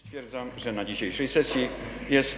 Stwierdzam, że na dzisiejszej sesji jest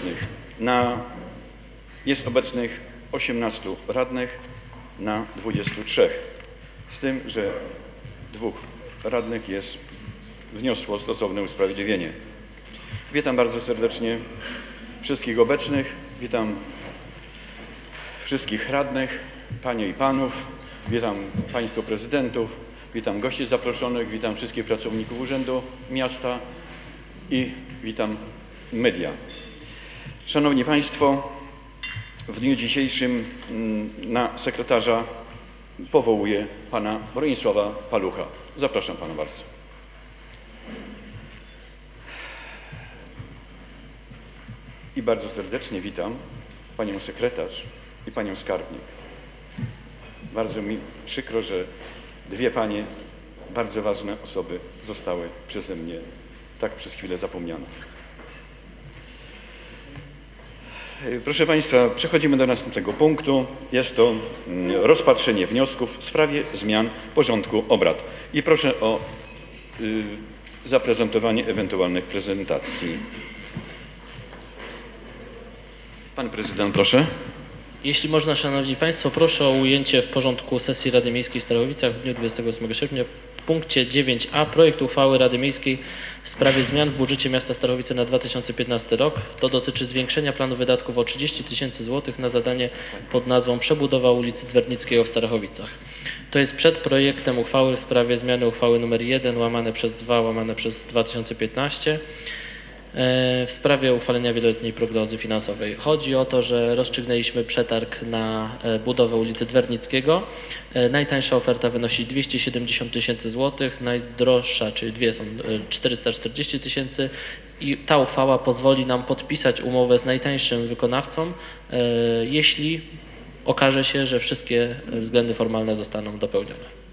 obecnych 18 radnych na 23. Z tym, że 2 radnych wniosło stosowne usprawiedliwienie. Witam bardzo serdecznie wszystkich obecnych, witam wszystkich radnych, panie i panów, witam państwo prezydentów, witam gości zaproszonych, witam wszystkich pracowników Urzędu Miasta i witam media. Szanowni Państwo, w dniu dzisiejszym na sekretarza powołuję pana Bronisława Palucha. Zapraszam pana bardzo. I bardzo serdecznie witam panią sekretarz i panią skarbnik. Bardzo mi przykro, że 2 panie, bardzo ważne osoby, zostały przeze mnie tak przez chwilę zapomniane. Proszę Państwa, przechodzimy do następnego punktu. Jest to rozpatrzenie wniosków w sprawie zmian porządku obrad. I proszę o zaprezentowanie ewentualnych prezentacji. Pan prezydent, proszę. Jeśli można, Szanowni Państwo, proszę o ujęcie w porządku sesji Rady Miejskiej w Starowicach w dniu 28 sierpnia w punkcie 9a projekt uchwały Rady Miejskiej w sprawie zmian w budżecie miasta Starowice na 2015 rok. To dotyczy zwiększenia planu wydatków o 30 000 złotych na zadanie pod nazwą Przebudowa ulicy Dwernickiego w Starachowicach. To jest przed projektem uchwały w sprawie zmiany uchwały nr 1/2/2015 w sprawie uchwalenia wieloletniej prognozy finansowej. Chodzi o to, że rozstrzygnęliśmy przetarg na budowę ulicy Dwernickiego. Najtańsza oferta wynosi 270 000 złotych, najdroższa, czyli 2 są 440 000 i ta uchwała pozwoli nam podpisać umowę z najtańszym wykonawcą, jeśli okaże się, że wszystkie względy formalne zostaną dopełnione.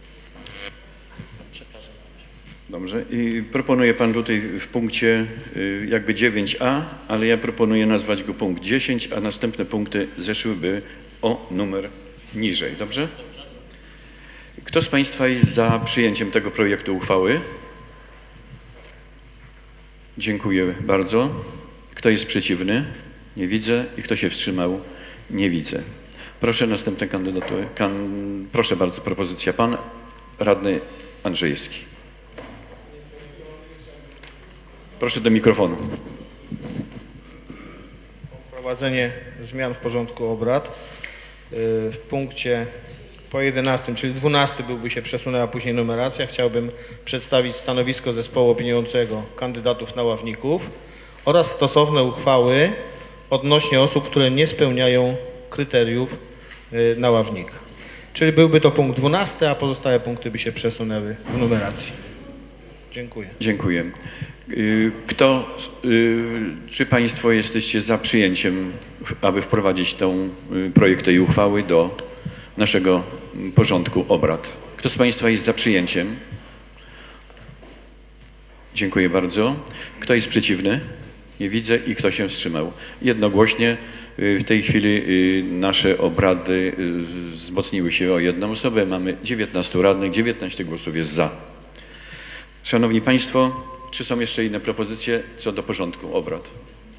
Dobrze. I proponuje pan tutaj w punkcie jakby 9a, ale ja proponuję nazwać go punkt 10, a następne punkty zeszłyby o numer niżej. Dobrze? Kto z Państwa jest za przyjęciem tego projektu uchwały? Dziękuję bardzo. Kto jest przeciwny? Nie widzę. I kto się wstrzymał? Nie widzę. Proszę następne kandydatury. Proszę bardzo, propozycja. Pan radny Andrzejewski. Proszę do mikrofonu. Wprowadzenie zmian w porządku obrad. W punkcie po 11, czyli 12 byłby się przesunęła później numeracja. Chciałbym przedstawić stanowisko zespołu opiniującego kandydatów na ławników oraz stosowne uchwały odnośnie osób, które nie spełniają kryteriów na ławnika. Czyli byłby to punkt 12, a pozostałe punkty by się przesunęły w numeracji. Dziękuję. Dziękuję. Czy Państwo jesteście za przyjęciem, aby wprowadzić tą projekt tej uchwały do naszego porządku obrad? Kto z Państwa jest za przyjęciem? Dziękuję bardzo. Kto jest przeciwny? Nie widzę. I kto się wstrzymał? Jednogłośnie w tej chwili nasze obrady wzmocniły się o 1 osobę. Mamy 19 radnych, 19 głosów jest za. Szanowni Państwo, czy są jeszcze inne propozycje co do porządku obrad?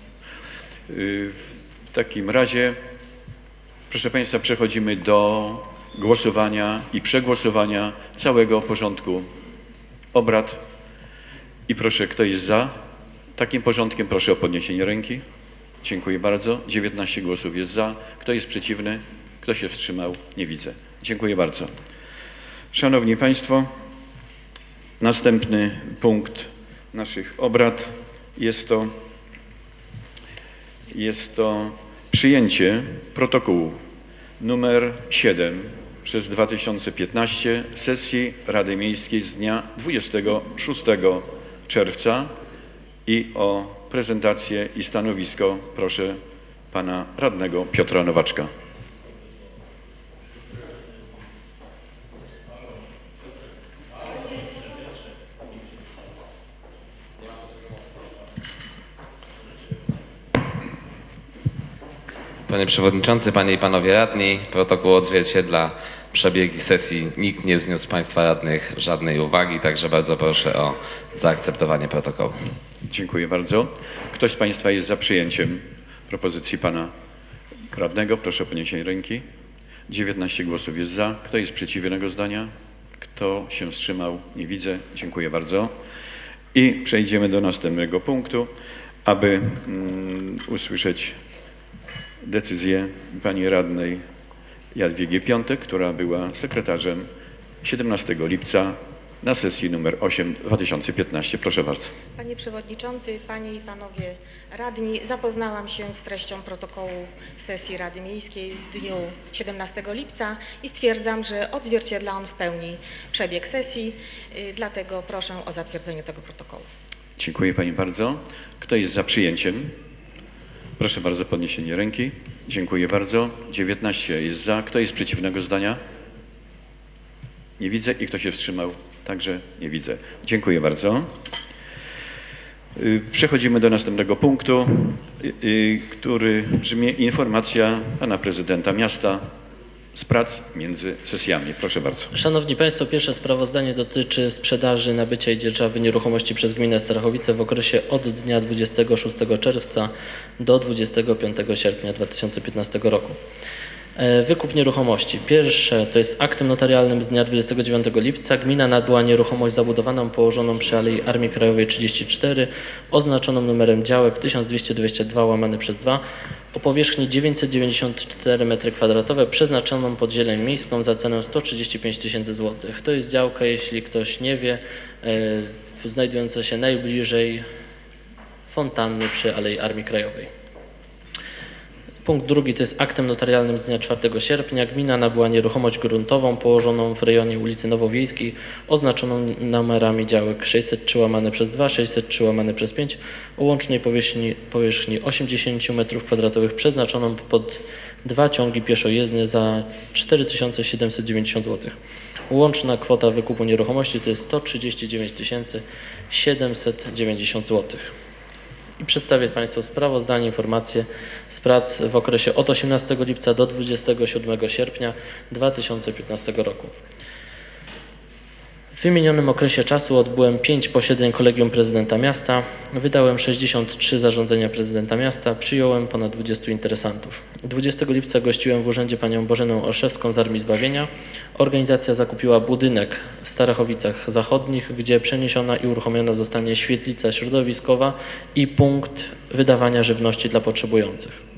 W takim razie, proszę Państwa, przechodzimy do głosowania i przegłosowania całego porządku obrad. I proszę, kto jest za takim porządkiem, proszę o podniesienie ręki. Dziękuję bardzo. 19 głosów jest za. Kto jest przeciwny? Kto się wstrzymał? Nie widzę. Dziękuję bardzo. Szanowni Państwo, następny punkt naszych obrad jest to przyjęcie protokołu numer 7 przez 2015 sesji Rady Miejskiej z dnia 26 czerwca i o prezentację i stanowisko proszę pana radnego Piotra Nowaczka. Panie Przewodniczący, Panie i Panowie Radni, protokół odzwierciedla przebiegi sesji. Nikt nie wzniósł z Państwa radnych żadnej uwagi, także bardzo proszę o zaakceptowanie protokołu. Dziękuję bardzo. Ktoś z Państwa jest za przyjęciem propozycji Pana Radnego? Proszę o podniesienie ręki. 19 głosów jest za. Kto jest przeciwnego zdania? Kto się wstrzymał? Nie widzę. Dziękuję bardzo. I przejdziemy do następnego punktu, aby usłyszeć decyzję Pani Radnej Jadwigi Piątek, która była sekretarzem 17 lipca na sesji numer 8 2015. Proszę bardzo. Panie Przewodniczący, Panie i Panowie Radni, zapoznałam się z treścią protokołu sesji Rady Miejskiej z dniu 17 lipca i stwierdzam, że odzwierciedla on w pełni przebieg sesji, dlatego proszę o zatwierdzenie tego protokołu. Dziękuję Pani bardzo. Kto jest za przyjęciem? Proszę bardzo o podniesienie ręki. Dziękuję bardzo. 19 jest za. Kto jest przeciwnego zdania? Nie widzę. I kto się wstrzymał? Także nie widzę. Dziękuję bardzo. Przechodzimy do następnego punktu, który brzmi informacja Pana Prezydenta Miasta z prac między sesjami. Proszę bardzo. Szanowni Państwo, pierwsze sprawozdanie dotyczy sprzedaży, nabycia i dzierżawy nieruchomości przez gminę Starachowice w okresie od dnia 26 czerwca do 25 sierpnia 2015 roku. Wykup nieruchomości. Pierwsze to jest aktem notarialnym z dnia 29 lipca. Gmina nabyła nieruchomość zabudowaną położoną przy Alei Armii Krajowej 34, oznaczoną numerem działek 1222/2 o powierzchni 994 m2, przeznaczoną pod zieleń miejską za cenę 135 000 złotych. To jest działka, jeśli ktoś nie wie, znajdująca się najbliżej fontanny przy Alei Armii Krajowej. Punkt drugi to jest aktem notarialnym z dnia 4 sierpnia. Gmina nabyła nieruchomość gruntową położoną w rejonie ulicy Nowowiejskiej, oznaczoną numerami działek 603/2, 603/5 o łącznej powierzchni 80 m2, przeznaczoną pod 2 ciągi pieszojezdne za 4790 zł. Łączna kwota wykupu nieruchomości to jest 139 790 zł. I przedstawię Państwu sprawozdanie, informacje z prac w okresie od 18 lipca do 27 sierpnia 2015 roku. W wymienionym okresie czasu odbyłem 5 posiedzeń Kolegium Prezydenta Miasta, wydałem 63 zarządzenia Prezydenta Miasta, przyjąłem ponad 20 interesantów. 20 lipca gościłem w urzędzie panią Bożenę Olszewską z Armii Zbawienia. Organizacja zakupiła budynek w Starachowicach Zachodnich, gdzie przeniesiona i uruchomiona zostanie świetlica środowiskowa i punkt wydawania żywności dla potrzebujących.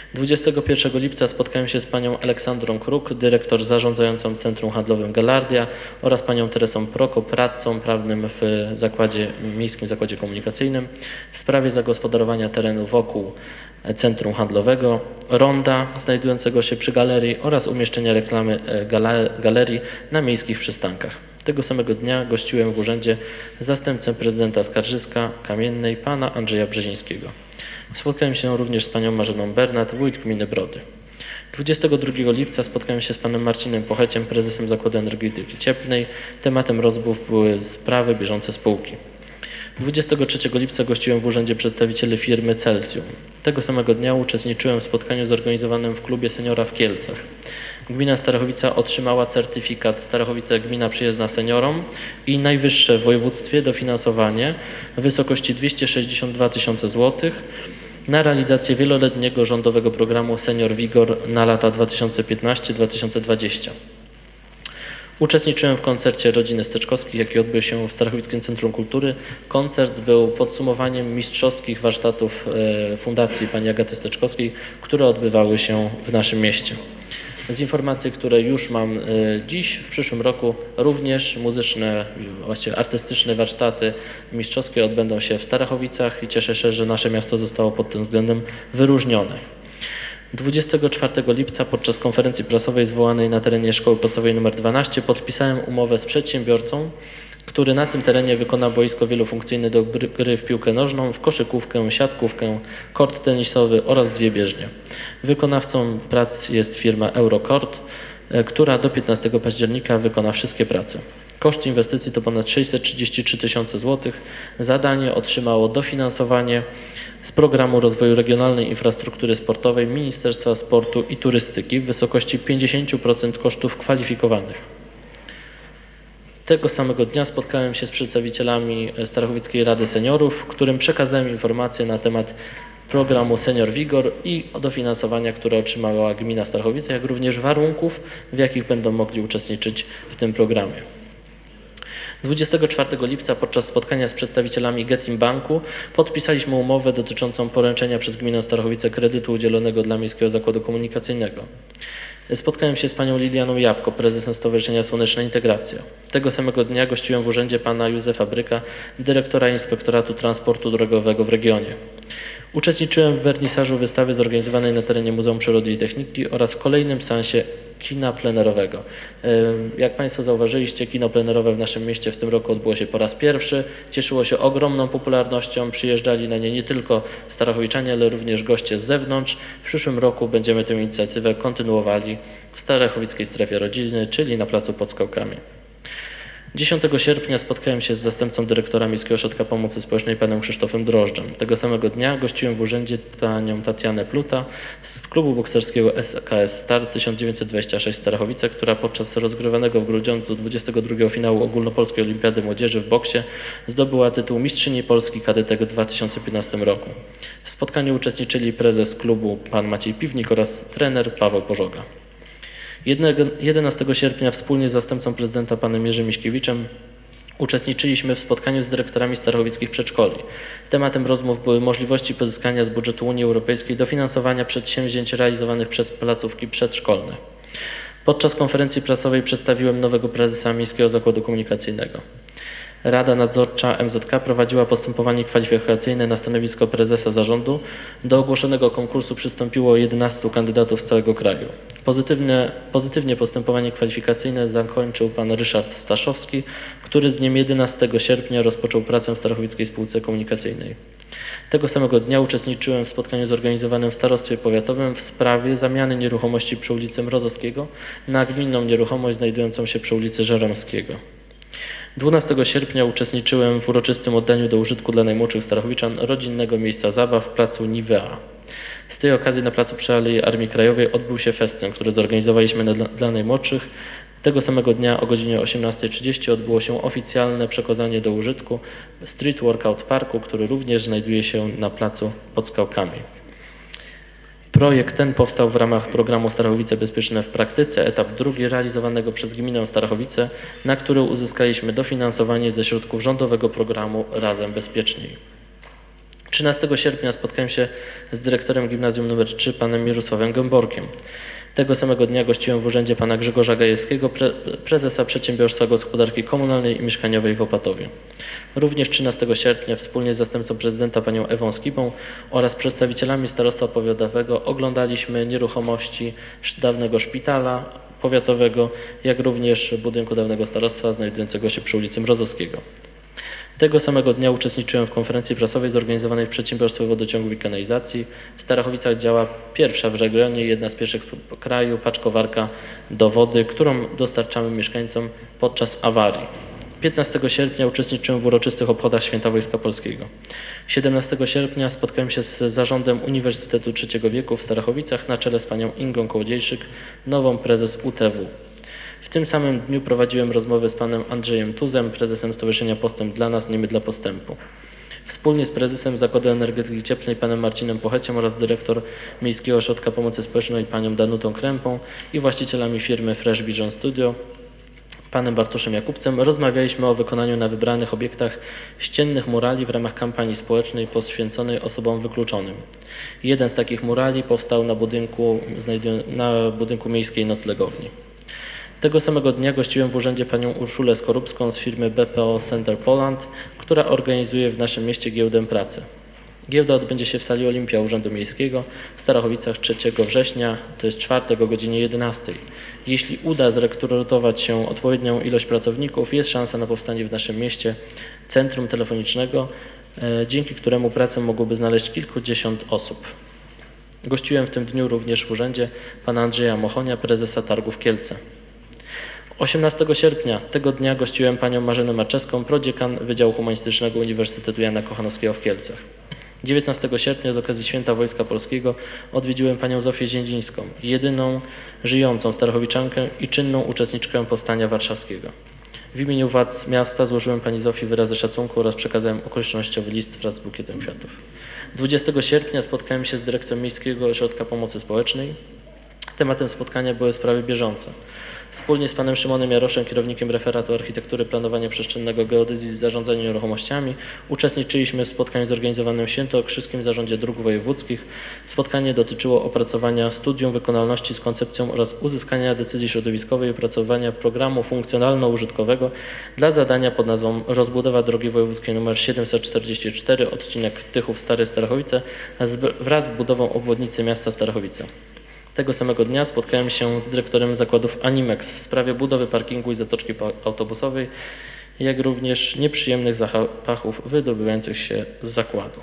21 lipca spotkałem się z panią Aleksandrą Kruk, dyrektor zarządzającą Centrum Handlowym Galardia, oraz panią Teresą Prokop, radcą prawnym w Miejskim Zakładzie Komunikacyjnym w sprawie zagospodarowania terenu wokół Centrum Handlowego, ronda znajdującego się przy galerii oraz umieszczenia reklamy galerii na miejskich przystankach. Tego samego dnia gościłem w urzędzie zastępcę prezydenta Skarżyska Kamiennej, pana Andrzeja Brzezińskiego. Spotkałem się również z panią Marzeną Bernat, wójt gminy Brody. 22 lipca spotkałem się z panem Marcinem Pocheciem, prezesem Zakładu Energetyki Cieplnej. Tematem rozmów były sprawy bieżące spółki. 23 lipca gościłem w urzędzie przedstawicieli firmy Celsium. Tego samego dnia uczestniczyłem w spotkaniu zorganizowanym w klubie seniora w Kielcach. Gmina Starachowica otrzymała certyfikat Starachowice Gmina Przyjazna Seniorom i najwyższe w województwie dofinansowanie w wysokości 262 000 zł na realizację wieloletniego rządowego programu Senior Vigor na lata 2015-2020. Uczestniczyłem w koncercie rodziny Steczkowskich, jaki odbył się w Starachowickim Centrum Kultury. Koncert był podsumowaniem mistrzowskich warsztatów Fundacji pani Agaty Steczkowskiej, które odbywały się w naszym mieście. Z informacji, które już mam dziś, w przyszłym roku również muzyczne, właściwie artystyczne warsztaty mistrzowskie odbędą się w Starachowicach i cieszę się, że nasze miasto zostało pod tym względem wyróżnione. 24 lipca podczas konferencji prasowej zwołanej na terenie Szkoły Podstawowej nr 12 podpisałem umowę z przedsiębiorcą, który na tym terenie wykona boisko wielofunkcyjne do gry w piłkę nożną, w koszykówkę, siatkówkę, kort tenisowy oraz 2 bieżnie. Wykonawcą prac jest firma Eurokort, która do 15 października wykona wszystkie prace. Koszt inwestycji to ponad 633 000 zł. Zadanie otrzymało dofinansowanie z Programu Rozwoju Regionalnej Infrastruktury Sportowej Ministerstwa Sportu i Turystyki w wysokości 50% kosztów kwalifikowanych. Tego samego dnia spotkałem się z przedstawicielami Starachowickiej Rady Seniorów, którym przekazałem informacje na temat programu Senior Vigor i dofinansowania, które otrzymała gmina Starachowice, jak również warunków, w jakich będą mogli uczestniczyć w tym programie. 24 lipca podczas spotkania z przedstawicielami Getin Banku podpisaliśmy umowę dotyczącą poręczenia przez gminę Starachowice kredytu udzielonego dla Miejskiego Zakładu Komunikacyjnego. Spotkałem się z panią Lilianą Jabko, prezesem Stowarzyszenia Słoneczna Integracja. Tego samego dnia gościłem w urzędzie pana Józefa Bryka, dyrektora Inspektoratu Transportu Drogowego w regionie. Uczestniczyłem w wernisażu wystawy zorganizowanej na terenie Muzeum Przyrody i Techniki oraz w kolejnym seansie kina plenerowego. Jak Państwo zauważyliście, kino plenerowe w naszym mieście w tym roku odbyło się po raz pierwszy. Cieszyło się ogromną popularnością. Przyjeżdżali na nie nie tylko Starachowiczanie, ale również goście z zewnątrz. W przyszłym roku będziemy tę inicjatywę kontynuowali w Starachowickiej Strefie Rodziny, czyli na placu pod Skałkami. 10 sierpnia spotkałem się z zastępcą dyrektora Miejskiego Ośrodka Pomocy Społecznej panem Krzysztofem Drożdżem. Tego samego dnia gościłem w urzędzie panią Tatianę Pluta z klubu bokserskiego SKS Start 1926 Starachowice, która podczas rozgrywanego w Grudziądzu 22 finału Ogólnopolskiej Olimpiady Młodzieży w boksie zdobyła tytuł Mistrzyni Polski kadetek w 2015 roku. W spotkaniu uczestniczyli prezes klubu pan Maciej Piwnik oraz trener Paweł Pożoga. 11 sierpnia wspólnie z zastępcą prezydenta panem Jerzym Miśkiewiczem uczestniczyliśmy w spotkaniu z dyrektorami starochowickich przedszkoli. Tematem rozmów były możliwości pozyskania z budżetu Unii Europejskiej dofinansowania przedsięwzięć realizowanych przez placówki przedszkolne. Podczas konferencji prasowej przedstawiłem nowego prezesa Miejskiego Zakładu Komunikacyjnego. Rada Nadzorcza MZK prowadziła postępowanie kwalifikacyjne na stanowisko prezesa zarządu. Do ogłoszonego konkursu przystąpiło 11 kandydatów z całego kraju. Pozytywnie postępowanie kwalifikacyjne zakończył pan Ryszard Staszowski, który z dniem 11 sierpnia rozpoczął pracę w Starachowickiej Spółce Komunikacyjnej. Tego samego dnia uczestniczyłem w spotkaniu zorganizowanym w Starostwie Powiatowym w sprawie zamiany nieruchomości przy ulicy Mrozowskiego na gminną nieruchomość znajdującą się przy ulicy Żeromskiego. 12 sierpnia uczestniczyłem w uroczystym oddaniu do użytku dla najmłodszych Starachowiczan rodzinnego miejsca zabaw w placu Nivea. Z tej okazji na placu przy Alei Armii Krajowej odbył się festyn, który zorganizowaliśmy dla najmłodszych. Tego samego dnia o godzinie 18:30 odbyło się oficjalne przekazanie do użytku Street Workout Parku, który również znajduje się na placu pod Skałkami. Projekt ten powstał w ramach programu Starachowice Bezpieczne w Praktyce, etap drugi realizowanego przez gminę Starachowice, na który uzyskaliśmy dofinansowanie ze środków rządowego programu Razem Bezpieczniej. 13 sierpnia spotkałem się z dyrektorem gimnazjum nr 3 panem Mirosławem Gęborkiem. Tego samego dnia gościłem w urzędzie pana Grzegorza Gajewskiego, prezesa Przedsiębiorstwa Gospodarki Komunalnej i Mieszkaniowej w Opatowie. Również 13 sierpnia wspólnie z zastępcą prezydenta panią Ewą Skibą oraz przedstawicielami Starostwa Powiatowego oglądaliśmy nieruchomości dawnego szpitala powiatowego, jak również budynku dawnego starostwa znajdującego się przy ulicy Mrozowskiego. Tego samego dnia uczestniczyłem w konferencji prasowej zorganizowanej w Przedsiębiorstwie Wodociągów i Kanalizacji. W Starachowicach działa pierwsza w regionie, jedna z pierwszych w kraju paczkowarka do wody, którą dostarczamy mieszkańcom podczas awarii. 15 sierpnia uczestniczyłem w uroczystych obchodach Święta Wojska Polskiego. 17 sierpnia spotkałem się z zarządem Uniwersytetu III wieku w Starachowicach na czele z panią Ingą Kołodziejszyk, nową prezes UTW. W tym samym dniu prowadziłem rozmowę z panem Andrzejem Tuzem, prezesem Stowarzyszenia Postęp dla nas, nie my dla postępu. Wspólnie z prezesem Zakładu Energetyki Cieplnej panem Marcinem Pocheciem oraz dyrektor Miejskiego Ośrodka Pomocy Społecznej panią Danutą Krępą i właścicielami firmy Fresh Vision Studio panem Bartoszem Jakubcem rozmawialiśmy o wykonaniu na wybranych obiektach ściennych murali w ramach kampanii społecznej poświęconej osobom wykluczonym. Jeden z takich murali powstał na budynku miejskiej noclegowni. Tego samego dnia gościłem w urzędzie panią Urszulę Skorupską z firmy BPO Center Poland, która organizuje w naszym mieście giełdę pracy. Giełda odbędzie się w sali Olimpia Urzędu Miejskiego w Starachowicach 3 września, to jest czwartek o godzinie 11. Jeśli uda zrekrutować się odpowiednią ilość pracowników, jest szansa na powstanie w naszym mieście centrum telefonicznego, dzięki któremu pracę mogłoby znaleźć kilkudziesiąt osób. Gościłem w tym dniu również w urzędzie pana Andrzeja Mochonia, prezesa Targów Kielce. 18 sierpnia tego dnia gościłem panią Marzenę Maczewską, prodziekan Wydziału Humanistycznego Uniwersytetu Jana Kochanowskiego w Kielcach. 19 sierpnia z okazji Święta Wojska Polskiego odwiedziłem panią Zofię Ziędzińską, jedyną żyjącą Starachowiczankę i czynną uczestniczkę Powstania Warszawskiego. W imieniu władz miasta złożyłem pani Zofii wyrazy szacunku oraz przekazałem okolicznościowy list wraz z bukietem kwiatów. 20 sierpnia spotkałem się z dyrekcją Miejskiego Ośrodka Pomocy Społecznej. Tematem spotkania były sprawy bieżące. Wspólnie z panem Szymonem Jaroszem, kierownikiem referatu architektury, planowania przestrzennego, geodezji i zarządzania nieruchomościami, uczestniczyliśmy w spotkaniu zorganizowanym w Świętokrzyskim Zarządzie Dróg Wojewódzkich. Spotkanie dotyczyło opracowania studium wykonalności z koncepcją oraz uzyskania decyzji środowiskowej i opracowania programu funkcjonalno-użytkowego dla zadania pod nazwą rozbudowa drogi wojewódzkiej nr 744, odcinek Tychów-Stare Starachowice wraz z budową obwodnicy miasta Starachowice. Tego samego dnia spotkałem się z dyrektorem zakładów Animex w sprawie budowy parkingu i zatoczki autobusowej, jak również nieprzyjemnych zapachów wydobywających się z zakładu.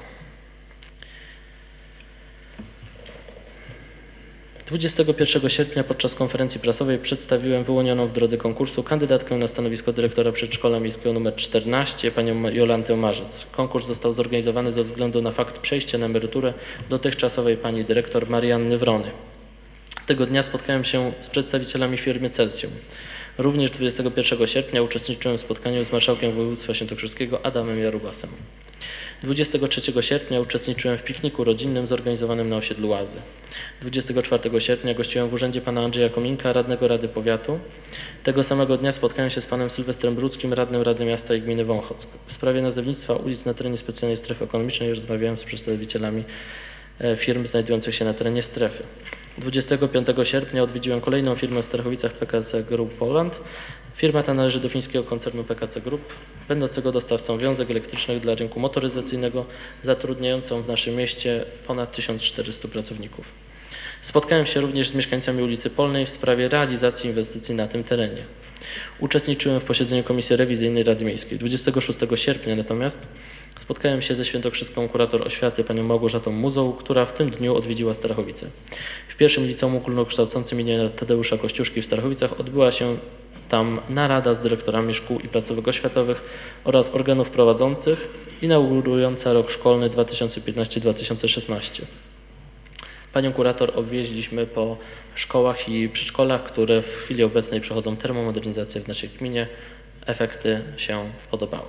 21 sierpnia podczas konferencji prasowej przedstawiłem wyłonioną w drodze konkursu kandydatkę na stanowisko dyrektora przedszkola miejskiego nr 14, panią Jolantę Marzec. Konkurs został zorganizowany ze względu na fakt przejścia na emeryturę dotychczasowej pani dyrektor Marianny Wrony. Tego dnia spotkałem się z przedstawicielami firmy Celsium. Również 21 sierpnia uczestniczyłem w spotkaniu z marszałkiem województwa świętokrzyskiego Adamem Jarubasem. 23 sierpnia uczestniczyłem w pikniku rodzinnym zorganizowanym na osiedlu Łazy. 24 sierpnia gościłem w urzędzie pana Andrzeja Kominka, radnego Rady Powiatu. Tego samego dnia spotkałem się z panem Sylwestrem Brudzkim, radnym Rady Miasta i Gminy Wąchock. W sprawie nazewnictwa ulic na terenie specjalnej strefy ekonomicznej rozmawiałem z przedstawicielami firm znajdujących się na terenie strefy. 25 sierpnia odwiedziłem kolejną firmę w Starachowicach PKC Group Poland. Firma ta należy do fińskiego koncernu PKC Group, będącego dostawcą wiązek elektrycznych dla rynku motoryzacyjnego, zatrudniającą w naszym mieście ponad 1400 pracowników. Spotkałem się również z mieszkańcami ulicy Polnej w sprawie realizacji inwestycji na tym terenie. Uczestniczyłem w posiedzeniu Komisji Rewizyjnej Rady Miejskiej. 26 sierpnia natomiast spotkałem się ze świętokrzyską kurator oświaty panią Małgorzatą Muzą, która w tym dniu odwiedziła Starachowice. W pierwszym liceum ogólnokształcącym imienia Tadeusza Kościuszki w Starachowicach odbyła się tam narada z dyrektorami szkół i placówek oświatowych oraz organów prowadzących, inaugurująca rok szkolny 2015-2016. Panią kurator obwieźliśmy po szkołach i przedszkolach, które w chwili obecnej przechodzą termomodernizację w naszej gminie. Efekty się podobały.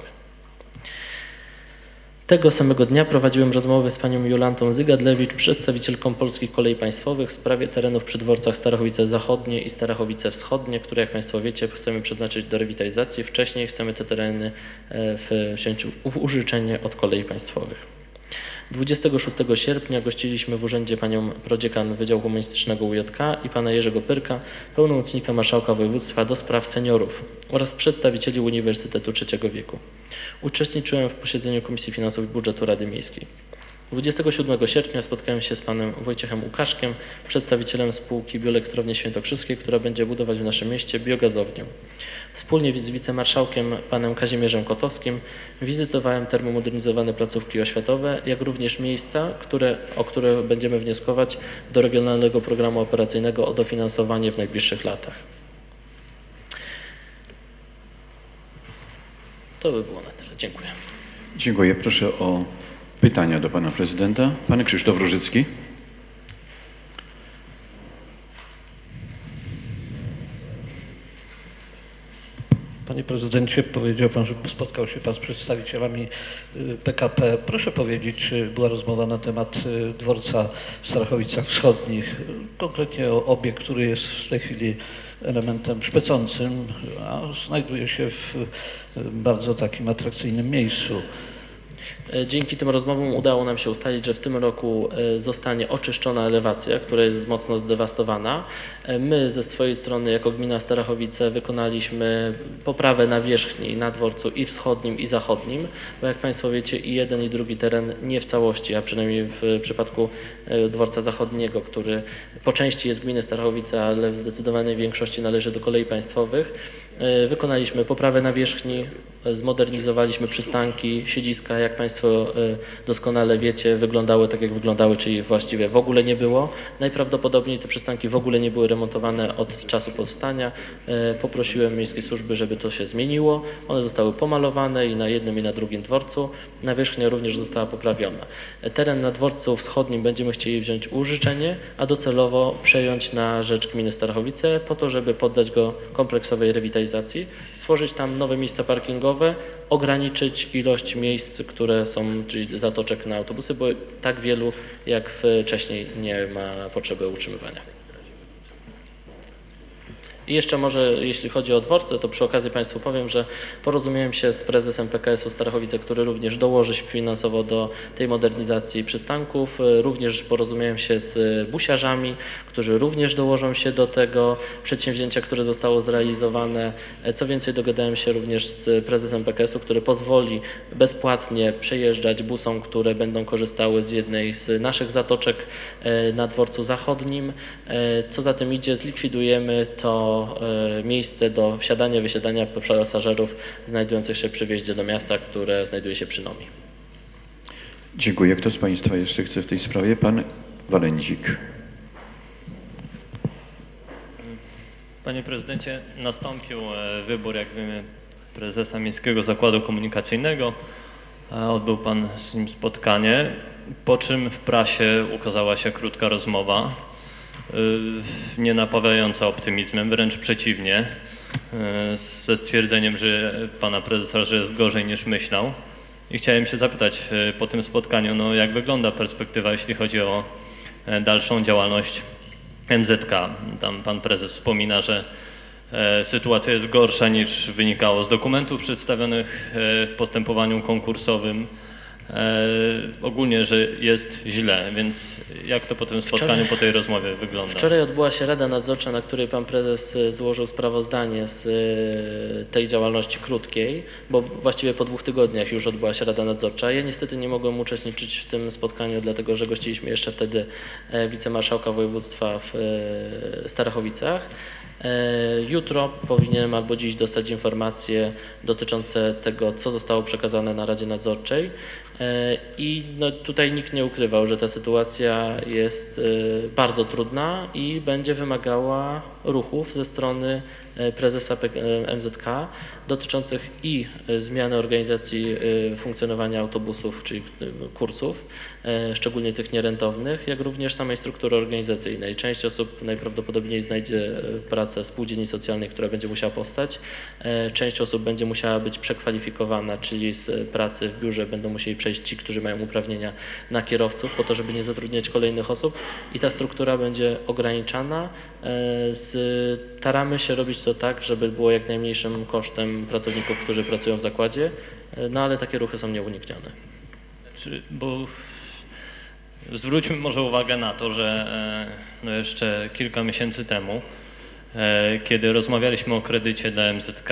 Tego samego dnia prowadziłem rozmowę z panią Jolantą Zygadlewicz, przedstawicielką Polskich Kolei Państwowych w sprawie terenów przy dworcach Starachowice Zachodnie i Starachowice Wschodnie, które jak państwo wiecie chcemy przeznaczyć do rewitalizacji. Wcześniej chcemy te tereny wziąć w użyczenie od Kolei Państwowych. 26 sierpnia gościliśmy w urzędzie panią prodziekan Wydziału Humanistycznego UJK i pana Jerzego Pyrka, pełnomocnika marszałka województwa do spraw seniorów oraz przedstawicieli Uniwersytetu Trzeciego Wieku. Uczestniczyłem w posiedzeniu Komisji Finansów i Budżetu Rady Miejskiej. 27 sierpnia spotkałem się z panem Wojciechem Łukaszkiem, przedstawicielem spółki Bioelektrowni Świętokrzyskiej, która będzie budować w naszym mieście biogazownię. Wspólnie z wicemarszałkiem panem Kazimierzem Kotowskim wizytowałem termomodernizowane placówki oświatowe, jak również miejsca, o które będziemy wnioskować do Regionalnego Programu Operacyjnego o dofinansowanie w najbliższych latach. To by było na tyle. Dziękuję. Dziękuję. Proszę o pytania do pana prezydenta. Pan Krzysztof Różycki. Panie prezydencie, powiedział pan, że spotkał się pan z przedstawicielami PKP. Proszę powiedzieć, czy była rozmowa na temat dworca w Starachowicach Wschodnich, konkretnie o obiekt, który jest w tej chwili elementem szpecącym, a znajduje się w bardzo takim atrakcyjnym miejscu. Dzięki tym rozmowom udało nam się ustalić, że w tym roku zostanie oczyszczona elewacja, która jest mocno zdewastowana. My ze swojej strony jako gmina Starachowice wykonaliśmy poprawę nawierzchni na dworcu i wschodnim i zachodnim, bo jak państwo wiecie i jeden i drugi teren nie w całości, a przynajmniej w przypadku dworca zachodniego, który po części jest gminy Starachowice, ale w zdecydowanej większości należy do Kolei Państwowych. Wykonaliśmy poprawę nawierzchni, zmodernizowaliśmy przystanki, siedziska, jak państwo doskonale wiecie, wyglądały tak jak wyglądały, czyli właściwie w ogóle nie było. Najprawdopodobniej te przystanki w ogóle nie były remontowane od czasu powstania. Poprosiłem miejskie służby, żeby to się zmieniło. One zostały pomalowane i na jednym i na drugim dworcu. Nawierzchnia również została poprawiona. Teren na dworcu wschodnim będziemy chcieli wziąć użyczenie, a docelowo przejąć na rzecz gminy Starachowice po to, żeby poddać go kompleksowej rewitalizacji. stworzyć tam nowe miejsca parkingowe, ograniczyć ilość miejsc, które są, czyli zatoczek na autobusy, bo tak wielu jak wcześniej nie ma potrzeby utrzymywania. I jeszcze może, jeśli chodzi o dworce, to przy okazji Państwu powiem, że porozumiałem się z prezesem PKS-u Starachowice, który również dołoży się finansowo do tej modernizacji przystanków. Również porozumiałem się z busiarzami, którzy również dołożą się do tego przedsięwzięcia, które zostało zrealizowane. Co więcej, dogadałem się również z prezesem PKS-u, który pozwoli bezpłatnie przejeżdżać busom, które będą korzystały z jednej z naszych zatoczek na dworcu zachodnim. Co za tym idzie, zlikwidujemy to miejsce do wsiadania, wysiadania pasażerów znajdujących się przy wjeździe do miasta, które znajduje się przy NOMI. Dziękuję. Kto z Państwa jeszcze chce w tej sprawie? Pan Walędzik. Panie prezydencie, nastąpił wybór, jak wiemy, prezesa Miejskiego Zakładu Komunikacyjnego. Odbył pan z nim spotkanie, po czym w prasie ukazała się krótka rozmowa, nie napawiająca optymizmem, wręcz przeciwnie, ze stwierdzeniem, że pana prezesa, że jest gorzej niż myślał. I chciałem się zapytać po tym spotkaniu, no jak wygląda perspektywa, jeśli chodzi o dalszą działalność MZK. Tam pan prezes wspomina, że sytuacja jest gorsza niż wynikało z dokumentów przedstawionych w postępowaniu konkursowym. Ogólnie, że jest źle, więc jak to po tym spotkaniu, po tej rozmowie wygląda? Wczoraj odbyła się Rada Nadzorcza, na której pan prezes złożył sprawozdanie z tej działalności krótkiej, bo właściwie po 2 tygodniach już odbyła się Rada Nadzorcza. Ja niestety nie mogłem uczestniczyć w tym spotkaniu, dlatego że gościliśmy jeszcze wtedy wicemarszałka województwa w Starachowicach. Jutro powinienem albo dziś dostać informacje dotyczące tego, co zostało przekazane na Radzie Nadzorczej. I no, tutaj nikt nie ukrywał, że ta sytuacja jest bardzo trudna i będzie wymagała ruchów ze strony prezesa MZK dotyczących i zmiany organizacji funkcjonowania autobusów, czyli kursów, szczególnie tych nierentownych, jak również samej struktury organizacyjnej. Część osób najprawdopodobniej znajdzie pracę w spółdzielni socjalnej, która będzie musiała powstać. Część osób będzie musiała być przekwalifikowana, czyli z pracy w biurze będą musieli przejść ci, którzy mają uprawnienia na kierowców, po to, żeby nie zatrudniać kolejnych osób i ta struktura będzie ograniczana. Staramy się robić to tak, żeby było jak najmniejszym kosztem pracowników, którzy pracują w zakładzie, no ale takie ruchy są nieuniknione. Bo zwróćmy może uwagę na to, że no jeszcze kilka miesięcy temu, kiedy rozmawialiśmy o kredycie dla MZK,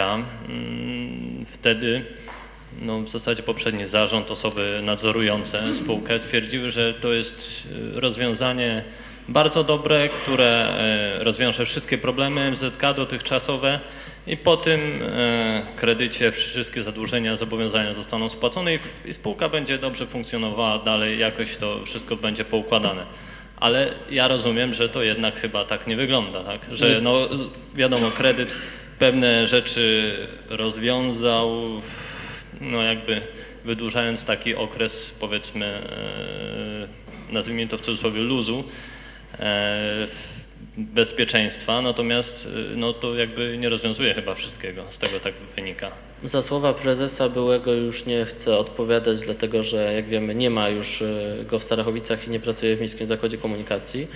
wtedy no w zasadzie poprzedni zarząd, osoby nadzorujące spółkę twierdziły, że to jest rozwiązanie bardzo dobre, które rozwiąże wszystkie problemy MZK dotychczasowe i po tym kredycie wszystkie zadłużenia, zobowiązania zostaną spłacone i spółka będzie dobrze funkcjonowała dalej, jakoś to wszystko będzie poukładane. Ale ja rozumiem, że to jednak chyba tak nie wygląda, tak? Że no wiadomo, kredyt pewne rzeczy rozwiązał, no jakby wydłużając taki okres, powiedzmy, nazwijmy to w cudzysłowie luzu, bezpieczeństwa, natomiast no to jakby nie rozwiązuje chyba wszystkiego, z tego tak wynika. Za słowa prezesa byłego już nie chcę odpowiadać, dlatego że jak wiemy nie ma już go w Starachowicach i nie pracuje w Miejskim Zakładzie Komunikacji.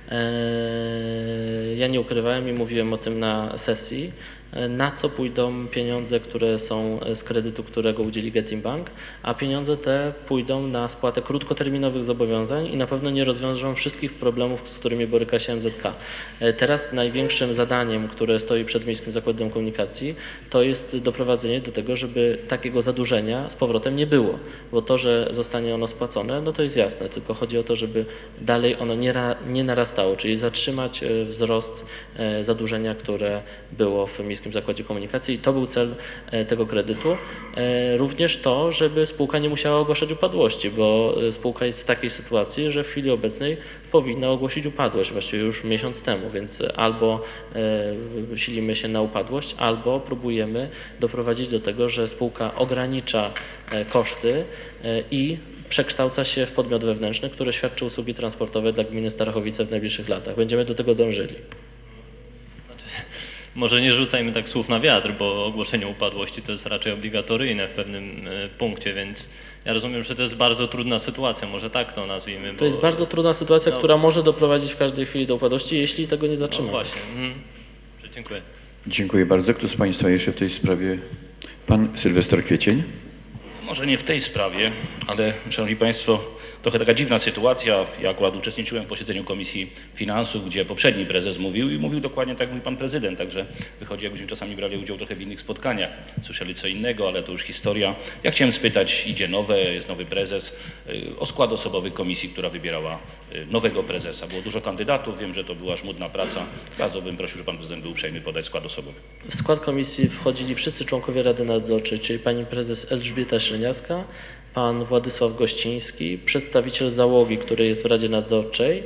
Ja nie ukrywałem i mówiłem o tym na sesji, na co pójdą pieniądze, które są z kredytu, którego udzieli Getin Bank, a pieniądze te pójdą na spłatę krótkoterminowych zobowiązań i na pewno nie rozwiążą wszystkich problemów, z którymi boryka się MZK. Teraz największym zadaniem, które stoi przed Miejskim Zakładem Komunikacji, to jest doprowadzenie do tego, żeby takiego zadłużenia z powrotem nie było, bo to, że zostanie ono spłacone, no to jest jasne, tylko chodzi o to, żeby dalej ono nie narastało, czyli zatrzymać wzrost zadłużenia, które było w Miejskim Zakładzie Komunikacji i to był cel tego kredytu. Również to, żeby spółka nie musiała ogłaszać upadłości, bo spółka jest w takiej sytuacji, że w chwili obecnej powinna ogłosić upadłość, właściwie już miesiąc temu, więc albo silimy się na upadłość, albo próbujemy doprowadzić do tego, że spółka ogranicza koszty i przekształca się w podmiot wewnętrzny, który świadczy usługi transportowe dla gminy Starachowice w najbliższych latach. Będziemy do tego dążyli. może nie rzucajmy tak słów na wiatr, bo ogłoszenie upadłości to jest raczej obligatoryjne w pewnym punkcie, więc ja rozumiem, że to jest bardzo trudna sytuacja, może tak to nazwijmy. To jest bardzo trudna sytuacja, która może doprowadzić w każdej chwili do upadłości, jeśli tego nie zatrzymamy. No właśnie. Dziękuję. Dziękuję bardzo. Kto z Państwa jeszcze w tej sprawie? Pan Sylwester Kwiecień. Może nie w tej sprawie, ale Szanowni Państwo, trochę taka dziwna sytuacja. Ja akurat uczestniczyłem w posiedzeniu Komisji Finansów, gdzie poprzedni prezes mówił i mówił dokładnie tak jak mówi Pan Prezydent, także wychodzi, jakbyśmy czasami brali udział trochę w innych spotkaniach. Słyszeli co innego, ale to już historia. Ja chciałem spytać, jest nowy prezes, o skład osobowy komisji, która wybierała nowego prezesa. Było dużo kandydatów, wiem, że to była żmudna praca. Bardzo bym prosił, żeby Pan Prezydent był uprzejmy podać skład osobowy. W skład komisji wchodzili wszyscy członkowie Rady Nadzorczej, czyli pani prezes Elżbieta Śreniawska, pan Władysław Gościński, przedstawiciel załogi, który jest w Radzie Nadzorczej,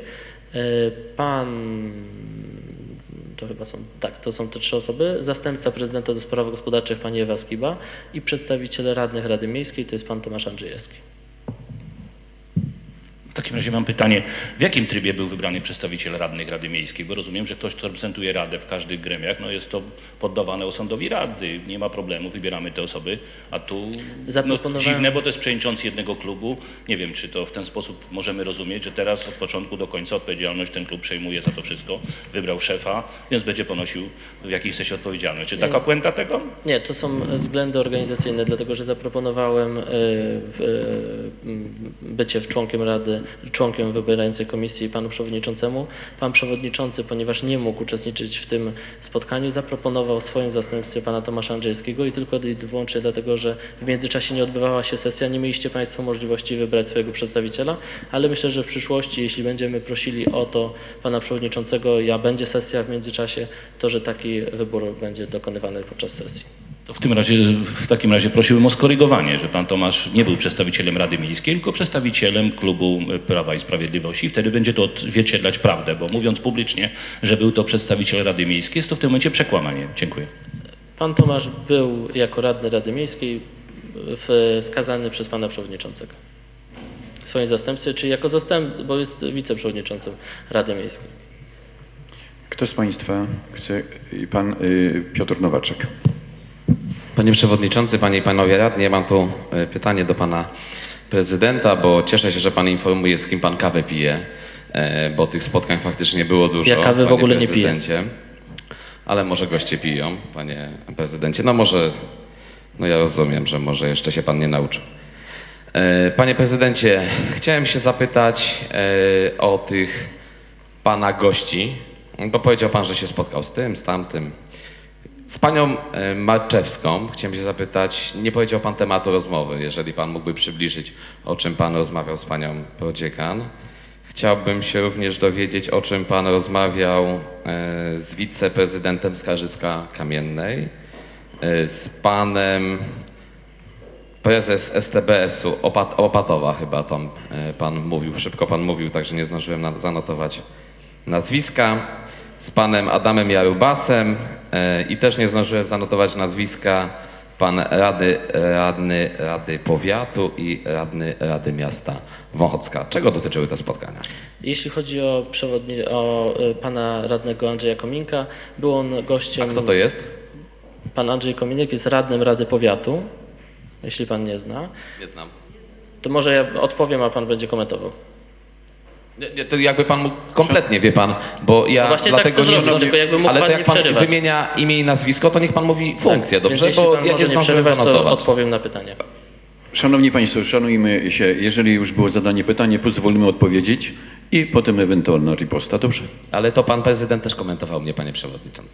to są te 3 osoby, zastępca prezydenta do spraw gospodarczych pani Ewa Skiba i przedstawiciel radnych Rady Miejskiej, to jest pan Tomasz Andrzejewski. W takim razie mam pytanie, w jakim trybie był wybrany przedstawiciel radnych Rady Miejskiej? Bo rozumiem, że ktoś, kto reprezentuje Radę w każdych gremiach, no jest to poddawane osądowi Rady, nie ma problemu, wybieramy te osoby, a tu dziwne, bo to jest przewodniczący jednego klubu. Nie wiem, czy to w ten sposób możemy rozumieć, że teraz od początku do końca odpowiedzialność ten klub przejmuje za to wszystko, wybrał szefa, więc będzie ponosił w jakiejś sensie odpowiedzialność. Czy taka puenta tego? Nie, to są względy organizacyjne, dlatego że zaproponowałem bycie członkiem Rady, członkiem wybierającej komisji panu przewodniczącemu. Pan przewodniczący, ponieważ nie mógł uczestniczyć w tym spotkaniu, zaproponował swoim zastępstwie pana Tomasza Andrzejewskiego i tylko i wyłącznie dlatego, że w międzyczasie nie odbywała się sesja, nie mieliście Państwo możliwości wybrać swojego przedstawiciela, ale myślę, że w przyszłości, jeśli będziemy prosili o to pana przewodniczącego, będzie sesja w międzyczasie, to że taki wybór będzie dokonywany podczas sesji. To w takim razie prosiłbym o skorygowanie, że pan Tomasz nie był przedstawicielem Rady Miejskiej, tylko przedstawicielem klubu Prawa i Sprawiedliwości. Wtedy będzie to odzwierciedlać prawdę, bo mówiąc publicznie, że był to przedstawiciel Rady Miejskiej, jest to w tym momencie przekłamanie. Dziękuję. Pan Tomasz był jako radny Rady Miejskiej wskazany przez pana przewodniczącego w swoim zastępstwie, czyli jako bo jest wiceprzewodniczącym Rady Miejskiej. Kto z Państwa chce? Pan Piotr Nowaczek. Panie Przewodniczący, Panie i Panowie Radni, ja mam tu pytanie do Pana Prezydenta, bo cieszę się, że Pan informuje, z kim Pan kawę pije, bo tych spotkań faktycznie było dużo. Ja kawy w ogóle nie piję. Ale może goście piją, Panie Prezydencie. No może, ja rozumiem, że może jeszcze się Pan nie nauczył. Panie Prezydencie, chciałem się zapytać o tych Pana gości, bo powiedział Pan, że się spotkał z tym, z tamtym. Z panią Marczewską chciałem się zapytać, nie powiedział Pan tematu rozmowy, jeżeli Pan mógłby przybliżyć, o czym Pan rozmawiał z panią prodziekan. Chciałbym się również dowiedzieć, o czym Pan rozmawiał z wiceprezydentem Skarżyska-Kamiennej, z Panem prezes STBS-u Opatowa chyba tam Pan mówił, szybko Pan mówił, także nie zdążyłem zanotować nazwiska, z Panem Adamem Jarubasem i też nie zdążyłem zanotować nazwiska, Pan radny Rady Powiatu i radny Rady Miasta Wąchocka. Czego dotyczyły te spotkania? Jeśli chodzi o pana radnego Andrzeja Kominka, był on gościem... A kto to jest? Pan Andrzej Kominek jest radnym Rady Powiatu, jeśli Pan nie zna. Nie znam. To może ja odpowiem, a Pan będzie komentował. Nie, to jakby Pan mógł kompletnie, wie Pan, bo ja właśnie dlatego tak nie zrobić, tylko jakby mógł ale Pan to jak Pan przerywać. wymienia imię i nazwisko, to niech Pan mówi funkcję, tak, dobrze? Bo ja nie zdążyłem zanotować. To odpowiem na pytanie. Szanowni Państwo, szanujmy się. Jeżeli już było zadane pytanie, pozwólmy odpowiedzieć i potem ewentualna riposta, dobrze? Ale to Pan Prezydent też komentował mnie, Panie Przewodniczący.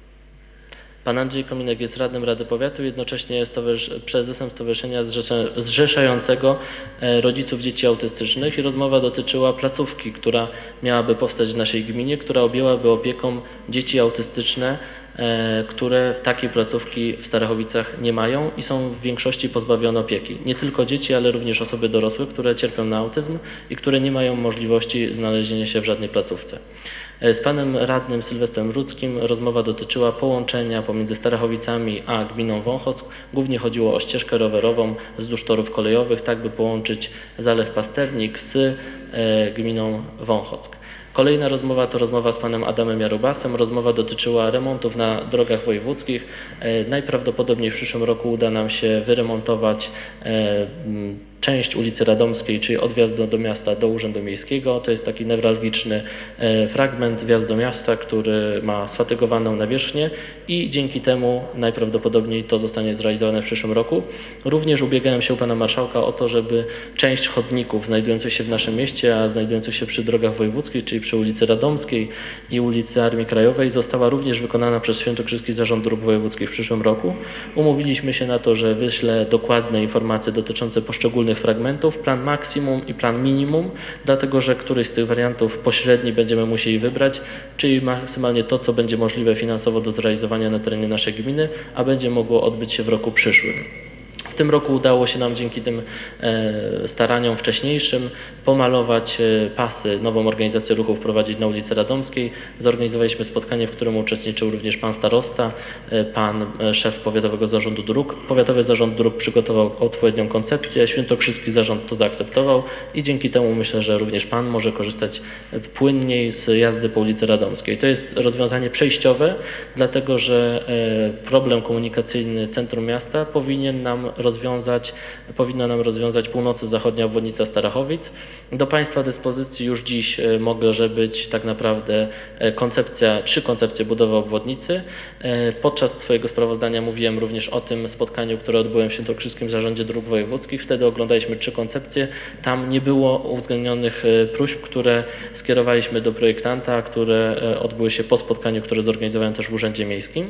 Pan Andrzej Kominek jest radnym Rady Powiatu, jednocześnie jest prezesem Stowarzyszenia Zrzeszającego Rodziców Dzieci Autystycznych i rozmowa dotyczyła placówki, która miałaby powstać w naszej gminie, która objęłaby opieką dzieci autystyczne, które takiej placówki w Starachowicach nie mają i są w większości pozbawione opieki. Nie tylko dzieci, ale również osoby dorosłe, które cierpią na autyzm i które nie mają możliwości znalezienia się w żadnej placówce. Z panem radnym Sylwestrem Rudzkim rozmowa dotyczyła połączenia pomiędzy Starachowicami a gminą Wąchock. Głównie chodziło o ścieżkę rowerową wzdłuż torów kolejowych, tak by połączyć Zalew Pasternik z gminą Wąchock. Kolejna rozmowa to rozmowa z panem Adamem Jarubasem. Rozmowa dotyczyła remontów na drogach wojewódzkich. Najprawdopodobniej w przyszłym roku uda nam się wyremontować część ulicy Radomskiej, czyli od wjazdu do miasta do Urzędu Miejskiego. To jest taki newralgiczny fragment wjazdu do miasta, który ma sfatygowaną nawierzchnię i dzięki temu najprawdopodobniej to zostanie zrealizowane w przyszłym roku. Również ubiegałem się u pana marszałka o to, żeby część chodników znajdujących się w naszym mieście, a znajdujących się przy drogach wojewódzkich, czyli przy ulicy Radomskiej i ulicy Armii Krajowej, została również wykonana przez Świętokrzyski Zarząd Dróg Wojewódzkich w przyszłym roku. Umówiliśmy się na to, że wyślę dokładne informacje dotyczące poszczególnych fragmentów, plan maksimum i plan minimum, dlatego że któryś z tych wariantów pośredni będziemy musieli wybrać, czyli maksymalnie to, co będzie możliwe finansowo do zrealizowania na terenie naszej gminy, a będzie mogło odbyć się w roku przyszłym. W tym roku udało się nam dzięki tym staraniom wcześniejszym pomalować pasy, nową organizację ruchu wprowadzić na ulicy Radomskiej. Zorganizowaliśmy spotkanie, w którym uczestniczył również pan starosta, pan szef Powiatowego Zarządu Dróg. Powiatowy Zarząd Dróg przygotował odpowiednią koncepcję, Świętokrzyski Zarząd to zaakceptował i dzięki temu myślę, że również pan może korzystać płynniej z jazdy po ulicy Radomskiej. To jest rozwiązanie przejściowe, dlatego że problem komunikacyjny centrum miasta powinna nam rozwiązać północy-zachodnia obwodnica Starachowic. Do państwa dyspozycji już dziś może być tak naprawdę trzy koncepcje budowy obwodnicy. Podczas swojego sprawozdania mówiłem również o tym spotkaniu, które odbyłem w Świętokrzyskim Zarządzie Dróg Wojewódzkich. Wtedy oglądaliśmy 3 koncepcje. Tam nie było uwzględnionych próśb, które skierowaliśmy do projektanta, które odbyły się po spotkaniu, które zorganizowałem też w Urzędzie Miejskim.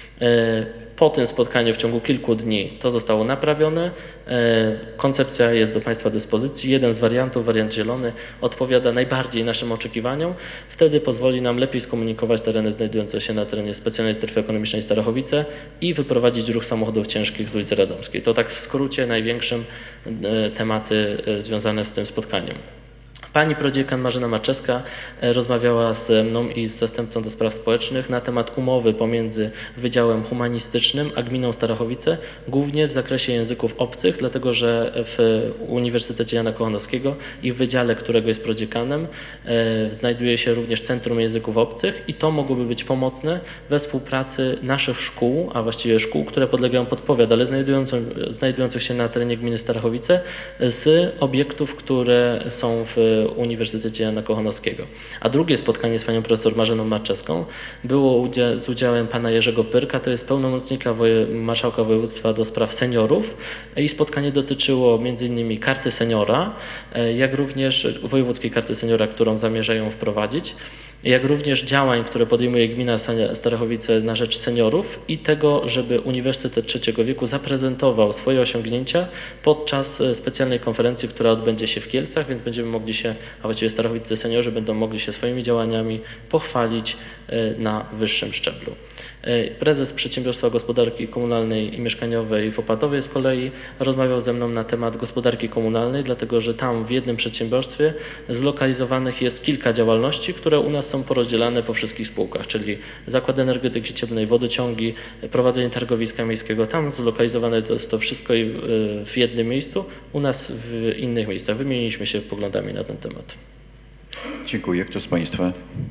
Po tym spotkaniu w ciągu kilku dni to zostało naprawione. Koncepcja jest do państwa dyspozycji. Jeden z wariantów, wariant zielony, odpowiada najbardziej naszym oczekiwaniom. Wtedy pozwoli nam lepiej skomunikować tereny znajdujące się na terenie specjalnej strefy ekonomicznej Starachowice i wyprowadzić ruch samochodów ciężkich z ulicy Radomskiej. To tak w skrócie największym tematy związane z tym spotkaniem. Pani prodziekan Marzena Marczewska rozmawiała ze mną i z zastępcą do spraw społecznych na temat umowy pomiędzy Wydziałem Humanistycznym a Gminą Starachowice, głównie w zakresie języków obcych, dlatego że w Uniwersytecie Jana Kochanowskiego i w wydziale, którego jest prodziekanem, znajduje się również Centrum Języków Obcych i to mogłoby być pomocne we współpracy naszych szkół, a właściwie szkół, które podlegają pod powiat, ale znajdujących się na terenie gminy Starachowice, z obiektów, które są w Uniwersytecie Jana Kochanowskiego. A drugie spotkanie z panią profesor Marzeną Marczewską było z udziałem pana Jerzego Pyrka, to jest pełnomocnika marszałka województwa do spraw seniorów i spotkanie dotyczyło m.in. karty seniora, jak również wojewódzkiej karty seniora, którą zamierzają wprowadzić, jak również działań, które podejmuje gmina Starachowice na rzecz seniorów i tego, żeby Uniwersytet Trzeciego Wieku zaprezentował swoje osiągnięcia podczas specjalnej konferencji, która odbędzie się w Kielcach, więc będziemy mogli się, a właściwie Starachowice seniorzy będą mogli się swoimi działaniami pochwalić na wyższym szczeblu. Prezes Przedsiębiorstwa Gospodarki Komunalnej i Mieszkaniowej w Opatowie z kolei rozmawiał ze mną na temat gospodarki komunalnej, dlatego że tam w jednym przedsiębiorstwie zlokalizowanych jest kilka działalności, które u nas są porozdzielane po wszystkich spółkach, czyli Zakład Energetyki Cieplnej, Wodociągi, prowadzenie targowiska miejskiego. Tam zlokalizowane jest to wszystko w jednym miejscu, u nas w innych miejscach. Wymieniliśmy się poglądami na ten temat. Dziękuję. Kto z państwa?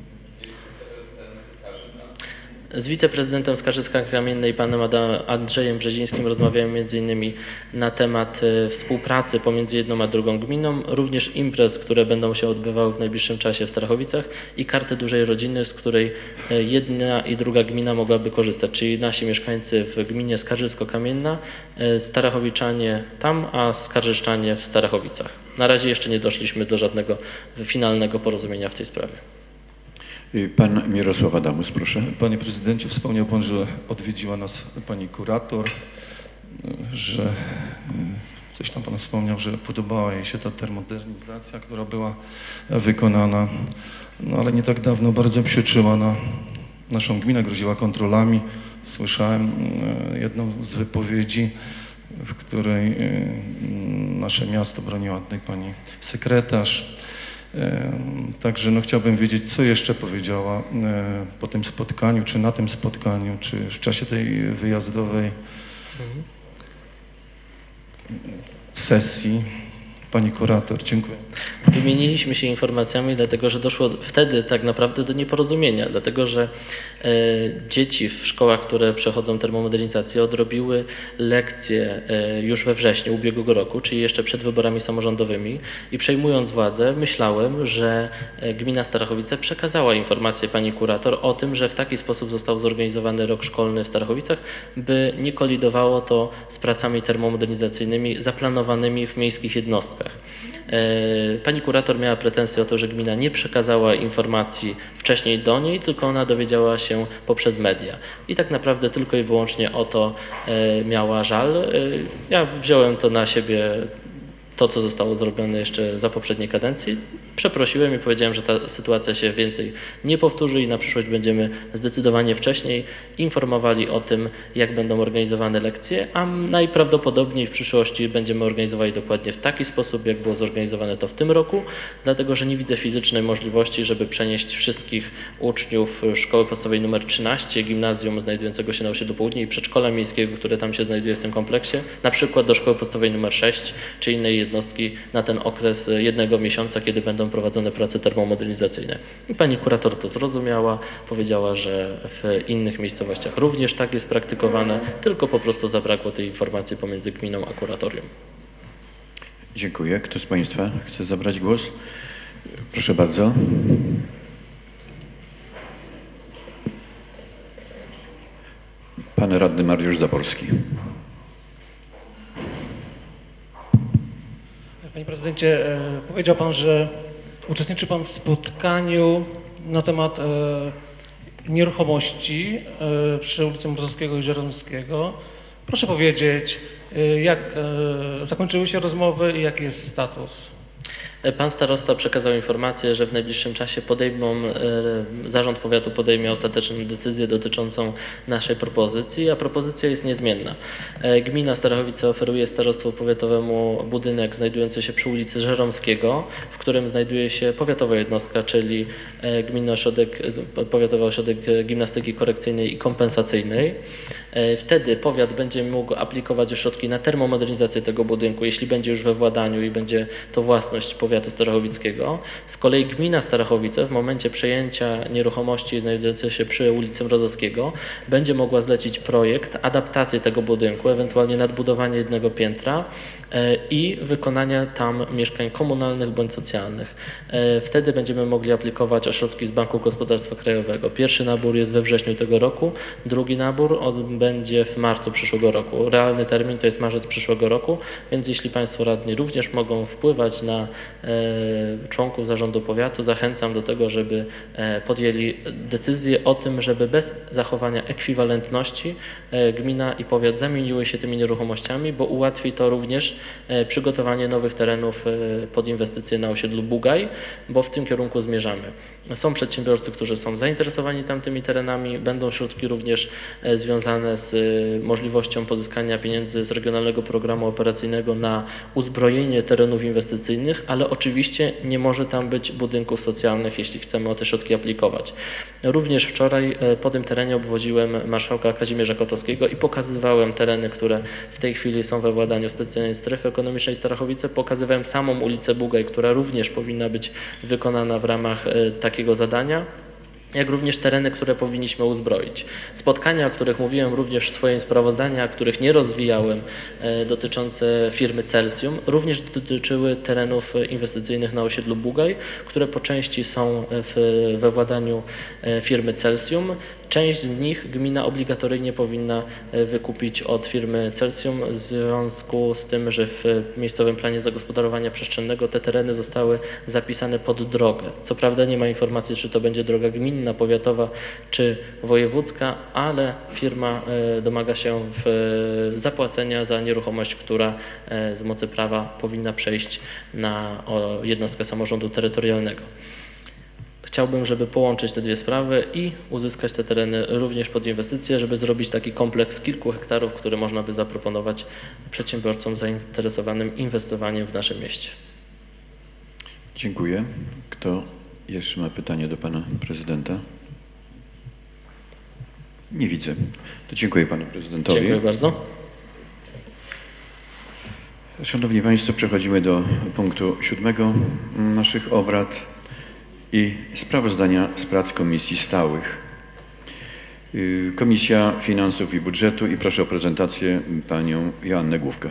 Z wiceprezydentem Skarżyska-Kamiennej, panem Andrzejem Brzezińskim, rozmawiałem m.in. na temat współpracy pomiędzy jedną a drugą gminą, również imprez, które będą się odbywały w najbliższym czasie w Starachowicach i karty dużej rodziny, z której jedna i druga gmina mogłaby korzystać, czyli nasi mieszkańcy w gminie Skarżysko-Kamienna, Starachowiczanie tam, a Skarżyszczanie w Starachowicach. Na razie jeszcze nie doszliśmy do żadnego finalnego porozumienia w tej sprawie. Pan Mirosław Adamus, proszę. Panie prezydencie, wspomniał pan, że odwiedziła nas pani kurator, że coś tam pan wspomniał, że podobała jej się ta termodernizacja, która była wykonana, no ale nie tak dawno bardzo psioczyła na naszą gminę, groziła kontrolami. Słyszałem jedną z wypowiedzi, w której nasze miasto broniła tutaj pani sekretarz. Także no, chciałbym wiedzieć, co jeszcze powiedziała po tym spotkaniu, czy na tym spotkaniu, czy w czasie tej wyjazdowej sesji pani kurator. Dziękuję. Wymieniliśmy się informacjami, dlatego że doszło wtedy tak naprawdę do nieporozumienia, dlatego że dzieci w szkołach, które przechodzą termomodernizację, odrobiły lekcje już we wrześniu ubiegłego roku, czyli jeszcze przed wyborami samorządowymi i przejmując władzę myślałem, że gmina Starachowice przekazała informację pani kurator o tym, że w taki sposób został zorganizowany rok szkolny w Starachowicach, by nie kolidowało to z pracami termomodernizacyjnymi zaplanowanymi w miejskich jednostkach. Pani kurator miała pretensje o to, że gmina nie przekazała informacji wcześniej do niej, tylko ona dowiedziała się poprzez media. I tak naprawdę tylko i wyłącznie o to miała żal. Ja wziąłem to na siebie, to co zostało zrobione jeszcze za poprzedniej kadencji. Przeprosiłem i powiedziałem, że ta sytuacja się więcej nie powtórzy i na przyszłość będziemy zdecydowanie wcześniej informowali o tym, jak będą organizowane lekcje, a najprawdopodobniej w przyszłości będziemy organizowali dokładnie w taki sposób, jak było zorganizowane to w tym roku, dlatego że nie widzę fizycznej możliwości, żeby przenieść wszystkich uczniów szkoły podstawowej nr 13, gimnazjum znajdującego się na osiedlu Południe i przedszkola miejskiego, które tam się znajduje w tym kompleksie, na przykład do szkoły podstawowej nr 6 czy innej jednostki na ten okres 1 miesiąca, kiedy będą prowadzone prace termomodernizacyjne. I pani kurator to zrozumiała, powiedziała, że w innych miejscowościach również tak jest praktykowane, tylko po prostu zabrakło tej informacji pomiędzy gminą a kuratorium. Dziękuję. Kto z państwa chce zabrać głos? Proszę bardzo. Pan radny Mariusz Zaborski. Panie prezydencie, powiedział pan, że uczestniczy pan w spotkaniu na temat nieruchomości przy ulicy Mrozowskiego i Żeromskiego. Proszę powiedzieć, jak zakończyły się rozmowy i jaki jest status? Pan starosta przekazał informację, że w najbliższym czasie Zarząd Powiatu podejmie ostateczną decyzję dotyczącą naszej propozycji, a propozycja jest niezmienna. Gmina Starachowice oferuje starostwu powiatowemu budynek znajdujący się przy ulicy Żeromskiego, w którym znajduje się powiatowa jednostka, czyli Powiatowy Ośrodek Gimnastyki Korekcyjnej i Kompensacyjnej. Wtedy powiat będzie mógł aplikować o środki na termomodernizację tego budynku, jeśli będzie już we władaniu i będzie to własność powiatu starachowickiego. Z kolei gmina Starachowice w momencie przejęcia nieruchomości znajdującej się przy ulicy Mrozowskiego będzie mogła zlecić projekt adaptacji tego budynku, ewentualnie nadbudowania jednego piętra i wykonania tam mieszkań komunalnych bądź socjalnych. Wtedy będziemy mogli aplikować o środki z Banku Gospodarstwa Krajowego. Pierwszy nabór jest we wrześniu tego roku, drugi nabór będzie w marcu przyszłego roku. Realny termin to jest marzec przyszłego roku, więc jeśli Państwo radni również mogą wpływać na członków zarządu powiatu, zachęcam do tego, żeby podjęli decyzję o tym, żeby bez zachowania ekwiwalentności gmina i powiat zamieniły się tymi nieruchomościami, bo ułatwi to również przygotowanie nowych terenów pod inwestycje na osiedlu Bugaj, bo w tym kierunku zmierzamy. Są przedsiębiorcy, którzy są zainteresowani tamtymi terenami, będą środki również związane z możliwością pozyskania pieniędzy z Regionalnego Programu Operacyjnego na uzbrojenie terenów inwestycyjnych, ale oczywiście nie może tam być budynków socjalnych, jeśli chcemy o te środki aplikować. Również wczoraj po tym terenie obwoziłem marszałka Kazimierza Kotowskiego i pokazywałem tereny, które w tej chwili są we władaniu specjalnej strefy ekonomicznej Starachowice. Pokazywałem samą ulicę Bugaj, która również powinna być wykonana w ramach takiego zadania, jak również tereny, które powinniśmy uzbroić. Spotkania, o których mówiłem również w swoim sprawozdaniu, a których nie rozwijałem, dotyczące firmy Celsium, również dotyczyły terenów inwestycyjnych na osiedlu Bugaj, które po części są we władaniu firmy Celsium. Część z nich gmina obligatoryjnie powinna wykupić od firmy Celsium w związku z tym, że w miejscowym planie zagospodarowania przestrzennego te tereny zostały zapisane pod drogę. Co prawda nie ma informacji, czy to będzie droga gminna, powiatowa czy wojewódzka, ale firma domaga się zapłacenia za nieruchomość, która z mocy prawa powinna przejść na jednostkę samorządu terytorialnego. Chciałbym, żeby połączyć te dwie sprawy i uzyskać te tereny również pod inwestycje, żeby zrobić taki kompleks kilku hektarów, który można by zaproponować przedsiębiorcom zainteresowanym inwestowaniem w naszym mieście. Dziękuję. Kto jeszcze ma pytanie do pana prezydenta? Nie widzę. To dziękuję panu prezydentowi. Dziękuję bardzo. Szanowni Państwo, przechodzimy do punktu 7 naszych obrad i sprawozdania z prac komisji stałych. Komisja Finansów i Budżetu i proszę o prezentację panią Joannę Główkę.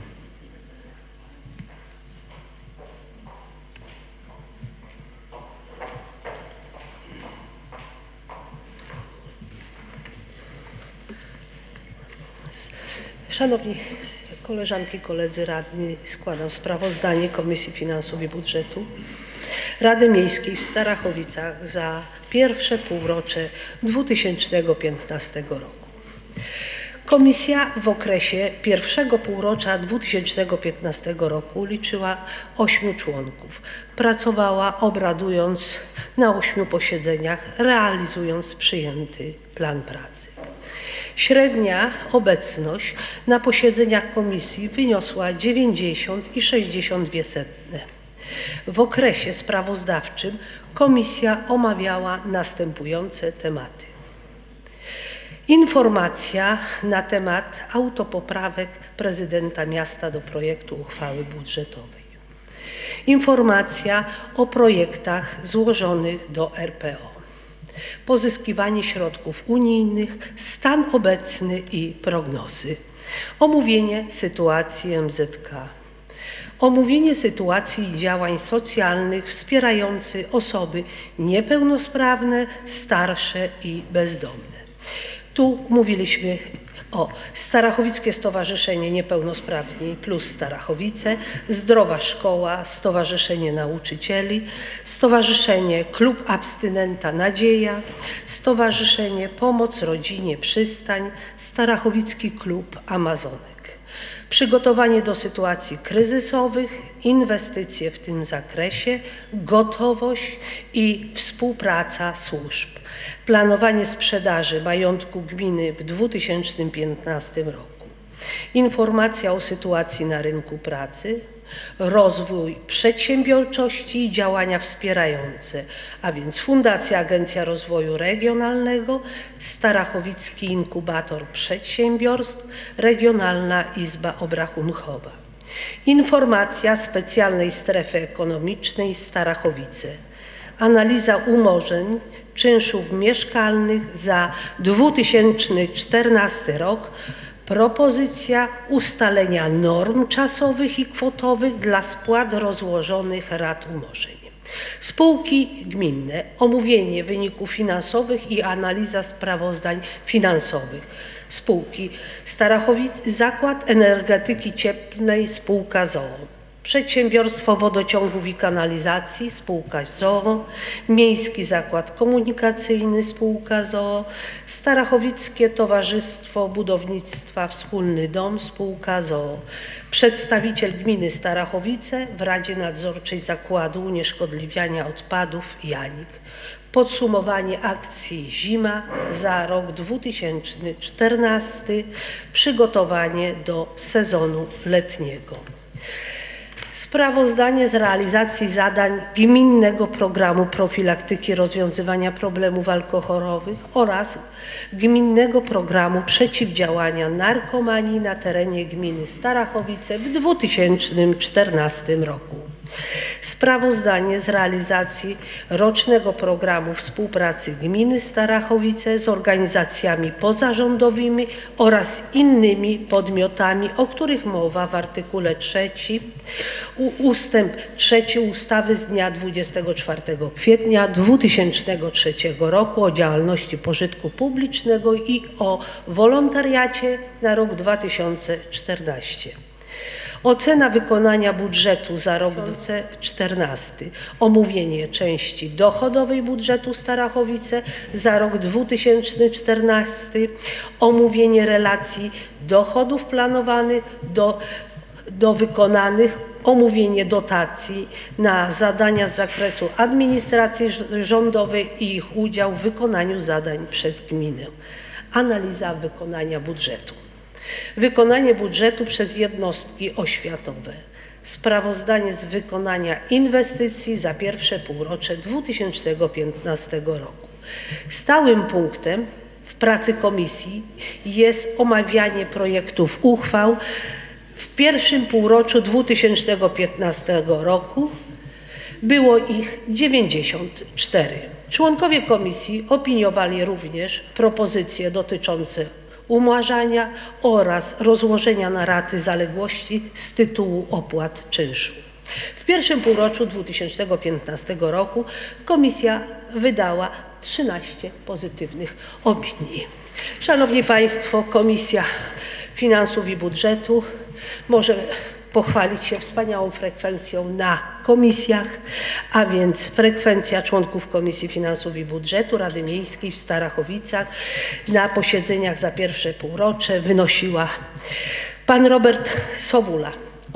Szanowni koleżanki, koledzy radni, składam sprawozdanie Komisji Finansów i Budżetu Rady Miejskiej w Starachowicach za pierwsze półrocze 2015 roku. Komisja w okresie pierwszego półrocza 2015 roku liczyła 8 członków. Pracowała obradując na 8 posiedzeniach, realizując przyjęty plan pracy. Średnia obecność na posiedzeniach komisji wyniosła 90,62. W okresie sprawozdawczym komisja omawiała następujące tematy. Informacja na temat autopoprawek prezydenta miasta do projektu uchwały budżetowej. Informacja o projektach złożonych do RPO. Pozyskiwanie środków unijnych, stan obecny i prognozy. Omówienie sytuacji MZK. Omówienie sytuacji i działań socjalnych wspierających osoby niepełnosprawne, starsze i bezdomne. Tu mówiliśmy o Starachowickie Stowarzyszenie Niepełnosprawni plus Starachowice, Zdrowa Szkoła, Stowarzyszenie Nauczycieli, Stowarzyszenie Klub Abstynenta Nadzieja, Stowarzyszenie Pomoc Rodzinie Przystań, Starachowicki Klub Amazonek. Przygotowanie do sytuacji kryzysowych, inwestycje w tym zakresie, gotowość i współpraca służb. Planowanie sprzedaży majątku gminy w 2015 roku. Informacja o sytuacji na rynku pracy, rozwój przedsiębiorczości i działania wspierające, a więc Fundacja Agencja Rozwoju Regionalnego, Starachowicki Inkubator Przedsiębiorstw, Regionalna Izba Obrachunkowa. Informacja Specjalnej Strefy Ekonomicznej Starachowice. Analiza umorzeń czynszów mieszkalnych za 2014 rok. Propozycja ustalenia norm czasowych i kwotowych dla spłat rozłożonych rat umorzeń. Spółki gminne, omówienie wyników finansowych i analiza sprawozdań finansowych. Spółki Zakład Energetyki Cieplnej, spółka ZOO. Przedsiębiorstwo Wodociągów i Kanalizacji, spółka ZOO, Miejski Zakład Komunikacyjny, spółka ZOO, Starachowickie Towarzystwo Budownictwa Wspólny Dom, spółka ZOO, przedstawiciel gminy Starachowice w Radzie Nadzorczej Zakładu Unieszkodliwiania Odpadów Janik. Podsumowanie akcji Zima za rok 2014, przygotowanie do sezonu letniego. Sprawozdanie z realizacji zadań Gminnego Programu Profilaktyki Rozwiązywania Problemów Alkoholowych oraz Gminnego Programu Przeciwdziałania Narkomanii na terenie gminy Starachowice w 2014 roku. Sprawozdanie z realizacji rocznego programu współpracy gminy Starachowice z organizacjami pozarządowymi oraz innymi podmiotami, o których mowa w artykule 3 ustęp 3 ustawy z dnia 24 kwietnia 2003 roku o działalności pożytku publicznego i o wolontariacie na rok 2014. Ocena wykonania budżetu za rok 2014. Omówienie części dochodowej budżetu Starachowice za rok 2014. Omówienie relacji dochodów planowanych do wykonanych. Omówienie dotacji na zadania z zakresu administracji rządowej i ich udział w wykonaniu zadań przez gminę. Analiza wykonania budżetu. Wykonanie budżetu przez jednostki oświatowe. Sprawozdanie z wykonania inwestycji za pierwsze półrocze 2015 roku. Stałym punktem w pracy komisji jest omawianie projektów uchwał W pierwszym półroczu 2015 roku było ich 94. Członkowie komisji opiniowali również propozycje dotyczące umarzania oraz rozłożenia na raty zaległości z tytułu opłat czynszu. W pierwszym półroczu 2015 roku komisja wydała 13 pozytywnych opinii. Szanowni Państwo, Komisja Finansów i Budżetu może pochwalić się wspaniałą frekwencją na komisjach, a więc frekwencja członków Komisji Finansów i Budżetu Rady Miejskiej w Starachowicach na posiedzeniach za pierwsze półrocze wynosiła pan Robert Sowula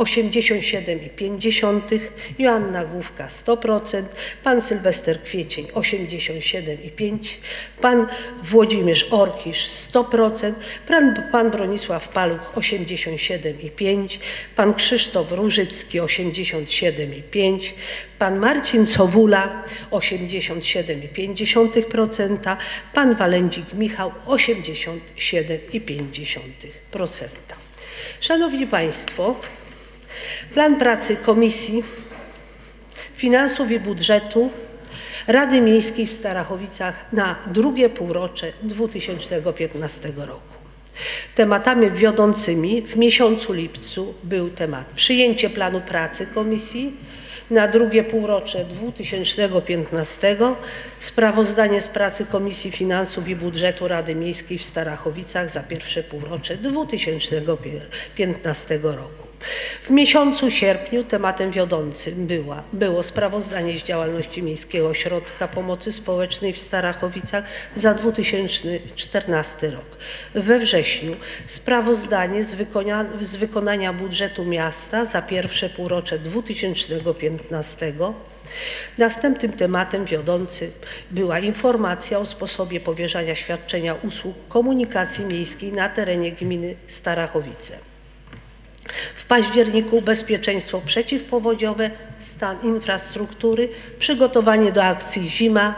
87,5, Joanna Główka 100%, pan Sylwester Kwiecień 87,5, pan Włodzimierz Orkisz 100%, pan Bronisław Paluch 87,5, pan Krzysztof Różycki 87,5, pan Marcin Sowula 87,5%, pan Walędzik Michał 87,5%. Szanowni Państwo, plan pracy Komisji Finansów i Budżetu Rady Miejskiej w Starachowicach na drugie półrocze 2015 roku. Tematami wiodącymi w miesiącu lipcu był temat przyjęcie planu pracy Komisji na drugie półrocze 2015, sprawozdanie z pracy Komisji Finansów i Budżetu Rady Miejskiej w Starachowicach za pierwsze półrocze 2015 roku. W miesiącu sierpniu tematem wiodącym było sprawozdanie z działalności Miejskiego Ośrodka Pomocy Społecznej w Starachowicach za 2014 rok. We wrześniu sprawozdanie z wykonania budżetu miasta za pierwsze półrocze 2015. Następnym tematem wiodącym była informacja o sposobie powierzania świadczenia usług komunikacji miejskiej na terenie gminy Starachowice. W październiku bezpieczeństwo przeciwpowodziowe, stan infrastruktury, przygotowanie do akcji Zima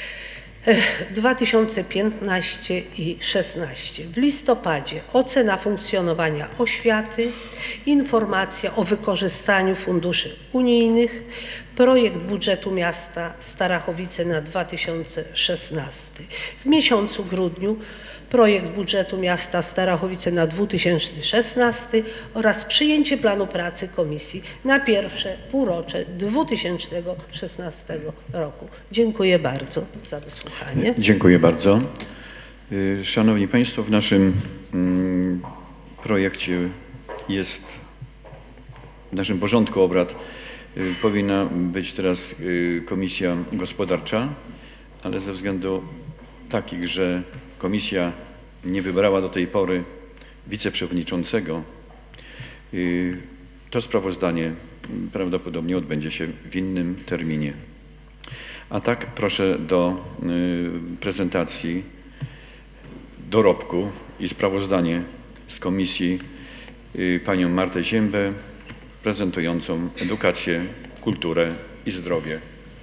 2015 i 2016. W listopadzie ocena funkcjonowania oświaty, informacja o wykorzystaniu funduszy unijnych, projekt budżetu miasta Starachowice na 2016. W miesiącu grudniu projekt budżetu miasta Starachowice na 2016 oraz przyjęcie planu pracy komisji na pierwsze półrocze 2016 roku. Dziękuję bardzo za wysłuchanie. Dziękuję bardzo. Szanowni Państwo, w naszym projekcie jest, w naszym porządku obrad powinna być teraz Komisja Gospodarcza, ale ze względu takich, że Komisja nie wybrała do tej pory wiceprzewodniczącego, to sprawozdanie prawdopodobnie odbędzie się w innym terminie. A tak proszę do prezentacji dorobku i sprawozdanie z komisji panią Martę Ziębę, prezentującą edukację, kulturę i zdrowie.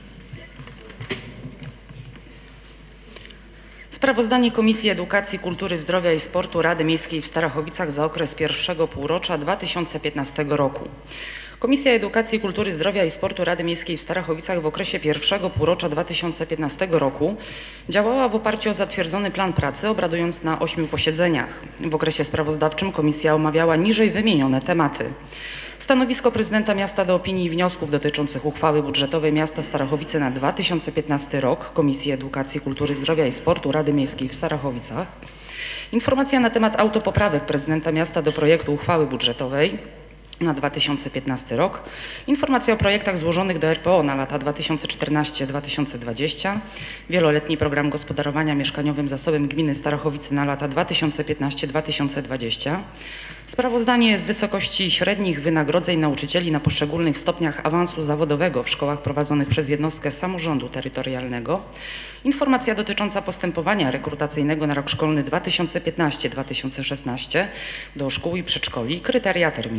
Sprawozdanie Komisji Edukacji, Kultury, Zdrowia i Sportu Rady Miejskiej w Starachowicach za okres pierwszego półrocza 2015 roku. Komisja Edukacji, Kultury, Zdrowia i Sportu Rady Miejskiej w Starachowicach w okresie pierwszego półrocza 2015 roku działała w oparciu o zatwierdzony plan pracy, obradując na 8 posiedzeniach. W okresie sprawozdawczym komisja omawiała niżej wymienione tematy. Stanowisko prezydenta miasta do opinii i wniosków dotyczących uchwały budżetowej miasta Starachowice na 2015 rok Komisji Edukacji, Kultury, Zdrowia i Sportu Rady Miejskiej w Starachowicach. Informacja na temat autopoprawek prezydenta miasta do projektu uchwały budżetowej na 2015 rok. Informacja o projektach złożonych do RPO na lata 2014-2020. Wieloletni program gospodarowania mieszkaniowym zasobem gminy Starachowice na lata 2015-2020. Sprawozdanie z wysokości średnich wynagrodzeń nauczycieli na poszczególnych stopniach awansu zawodowego w szkołach prowadzonych przez jednostkę samorządu terytorialnego. Informacja dotycząca postępowania rekrutacyjnego na rok szkolny 2015-2016 do szkół i przedszkoli, kryteria, terminy.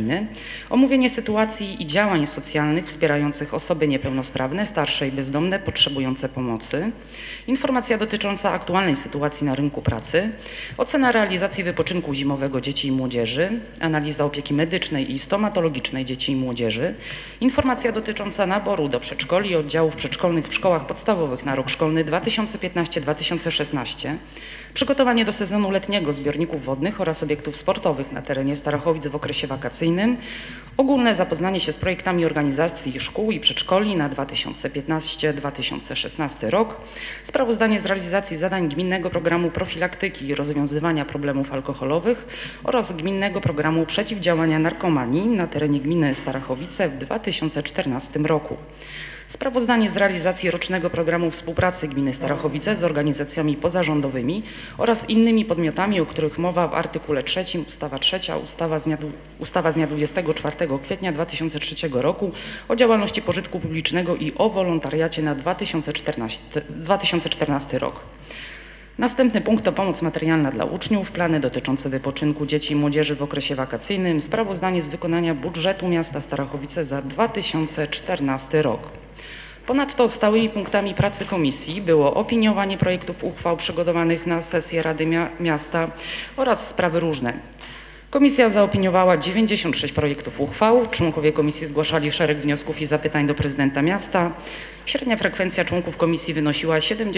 omówienie sytuacji i działań socjalnych wspierających osoby niepełnosprawne, starsze i bezdomne potrzebujące pomocy, informacja dotycząca aktualnej sytuacji na rynku pracy, ocena realizacji wypoczynku zimowego dzieci i młodzieży, analiza opieki medycznej i stomatologicznej dzieci i młodzieży, informacja dotycząca naboru do przedszkoli i oddziałów przedszkolnych w szkołach podstawowych na rok szkolny 2015-2016, przygotowanie do sezonu letniego zbiorników wodnych oraz obiektów sportowych na terenie Starachowic w okresie wakacyjnym, ogólne zapoznanie się z projektami organizacji szkół i przedszkoli na 2015-2016 rok, sprawozdanie z realizacji zadań Gminnego Programu Profilaktyki i Rozwiązywania Problemów Alkoholowych oraz Gminnego Programu Przeciwdziałania Narkomanii na terenie gminy Starachowice w 2014 roku. Sprawozdanie z realizacji rocznego programu współpracy gminy Starachowice z organizacjami pozarządowymi oraz innymi podmiotami, o których mowa w artykule 3 ustawa 3, ustawa z dnia 24 kwietnia 2003 roku o działalności pożytku publicznego i o wolontariacie na 2014 rok. Następny punkt to pomoc materialna dla uczniów, plany dotyczące wypoczynku dzieci i młodzieży w okresie wakacyjnym, sprawozdanie z wykonania budżetu miasta Starachowice za 2014 rok. Ponadto stałymi punktami pracy komisji było opiniowanie projektów uchwał przygotowanych na sesję Rady Miasta oraz sprawy różne. Komisja zaopiniowała 96 projektów uchwał. Członkowie komisji zgłaszali szereg wniosków i zapytań do prezydenta miasta. Średnia frekwencja członków komisji wynosiła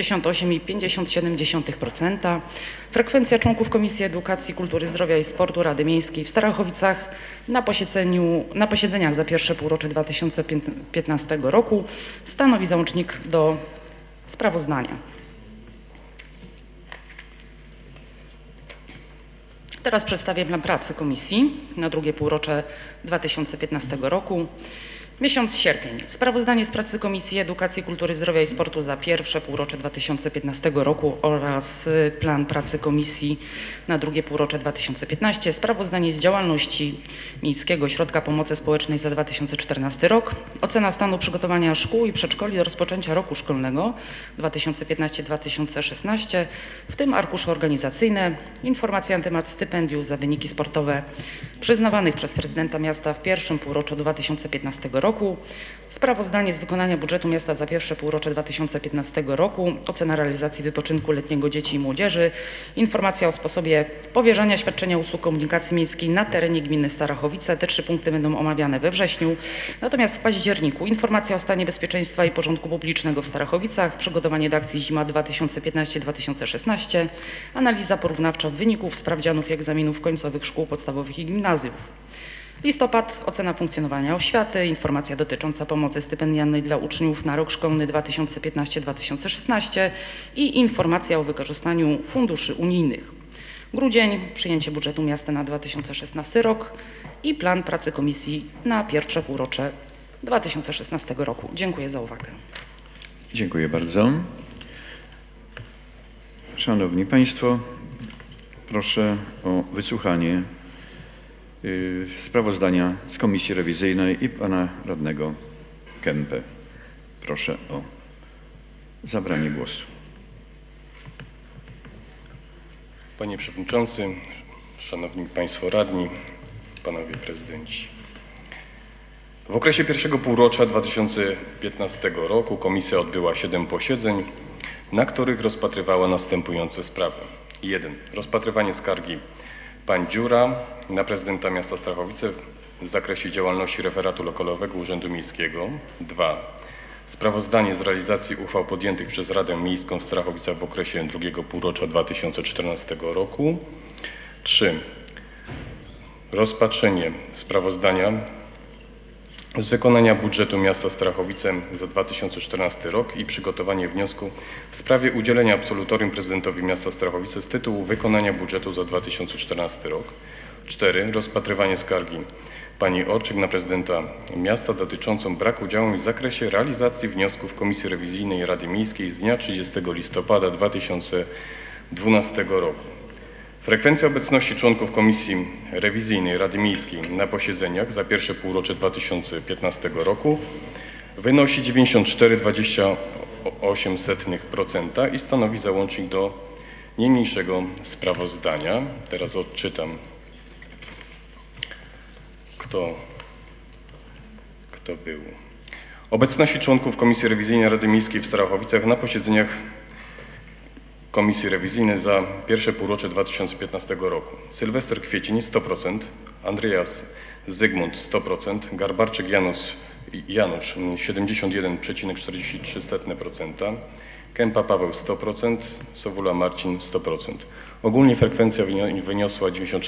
78,57%. Frekwencja członków Komisji Edukacji, Kultury, Zdrowia i Sportu Rady Miejskiej w Starachowicach na posiedzeniach za pierwsze półrocze 2015 roku stanowi załącznik do sprawozdania. Teraz przedstawię plan pracy komisji na drugie półrocze 2015 roku. Miesiąc sierpień. Sprawozdanie z pracy Komisji Edukacji, Kultury, Zdrowia i Sportu za pierwsze półrocze 2015 roku oraz plan pracy komisji na drugie półrocze 2015. Sprawozdanie z działalności Miejskiego Ośrodka Pomocy Społecznej za 2014 rok. Ocena stanu przygotowania szkół i przedszkoli do rozpoczęcia roku szkolnego 2015-2016, w tym arkusze organizacyjne, informacja na temat stypendiów za wyniki sportowe przyznawanych przez prezydenta miasta w pierwszym półroczu 2015 roku. Sprawozdanie z wykonania budżetu miasta za pierwsze półrocze 2015 roku, ocena realizacji wypoczynku letniego dzieci i młodzieży, informacja o sposobie powierzania świadczenia usług komunikacji miejskiej na terenie gminy Starachowice. Te 3 punkty będą omawiane we wrześniu. Natomiast w październiku informacja o stanie bezpieczeństwa i porządku publicznego w Starachowicach, przygotowanie do akcji Zima 2015-2016, analiza porównawcza wyników sprawdzianów i egzaminów końcowych szkół podstawowych i gimnazjów. Listopad, ocena funkcjonowania oświaty, informacja dotycząca pomocy stypendialnej dla uczniów na rok szkolny 2015-2016 i informacja o wykorzystaniu funduszy unijnych. Grudzień, przyjęcie budżetu miasta na 2016 rok i plan pracy komisji na pierwsze półrocze 2016 roku. Dziękuję za uwagę. Dziękuję bardzo. Szanowni Państwo, proszę o wysłuchanie sprawozdania z Komisji Rewizyjnej i pana radnego Kempę. Proszę o zabranie głosu. Panie Przewodniczący, Szanowni Państwo Radni, Panowie Prezydenci. W okresie pierwszego półrocza 2015 roku Komisja odbyła 7 posiedzeń, na których rozpatrywała następujące sprawy. 1. Rozpatrywanie skargi pań Dziura na prezydenta miasta Starachowice w zakresie działalności referatu lokalowego Urzędu Miejskiego. 2. Sprawozdanie z realizacji uchwał podjętych przez Radę Miejską w Starachowicach w okresie drugiego półrocza 2014 roku. 3. Rozpatrzenie sprawozdania z wykonania budżetu miasta Starachowice za 2014 rok i przygotowanie wniosku w sprawie udzielenia absolutorium prezydentowi miasta Starachowice z tytułu wykonania budżetu za 2014 rok. 4. Rozpatrywanie skargi pani Orczyk na prezydenta miasta dotyczącą braku udziału w zakresie realizacji wniosków Komisji Rewizyjnej Rady Miejskiej z dnia 30 listopada 2012 roku. Frekwencja obecności członków Komisji Rewizyjnej Rady Miejskiej na posiedzeniach za pierwsze półrocze 2015 roku wynosi 94,28% i stanowi załącznik do niniejszego sprawozdania. Teraz odczytam, kto Kto był? Obecności członków Komisji Rewizyjnej Rady Miejskiej w Starachowicach na posiedzeniach Komisji Rewizyjnej za pierwsze półrocze 2015 roku. Sylwester Kwiecień 100%, Andreas Zygmunt 100%, Garbarczyk Janusz 71,43%, Kępa Paweł 100%, Sowula Marcin 100%. Ogólnie frekwencja wyniosła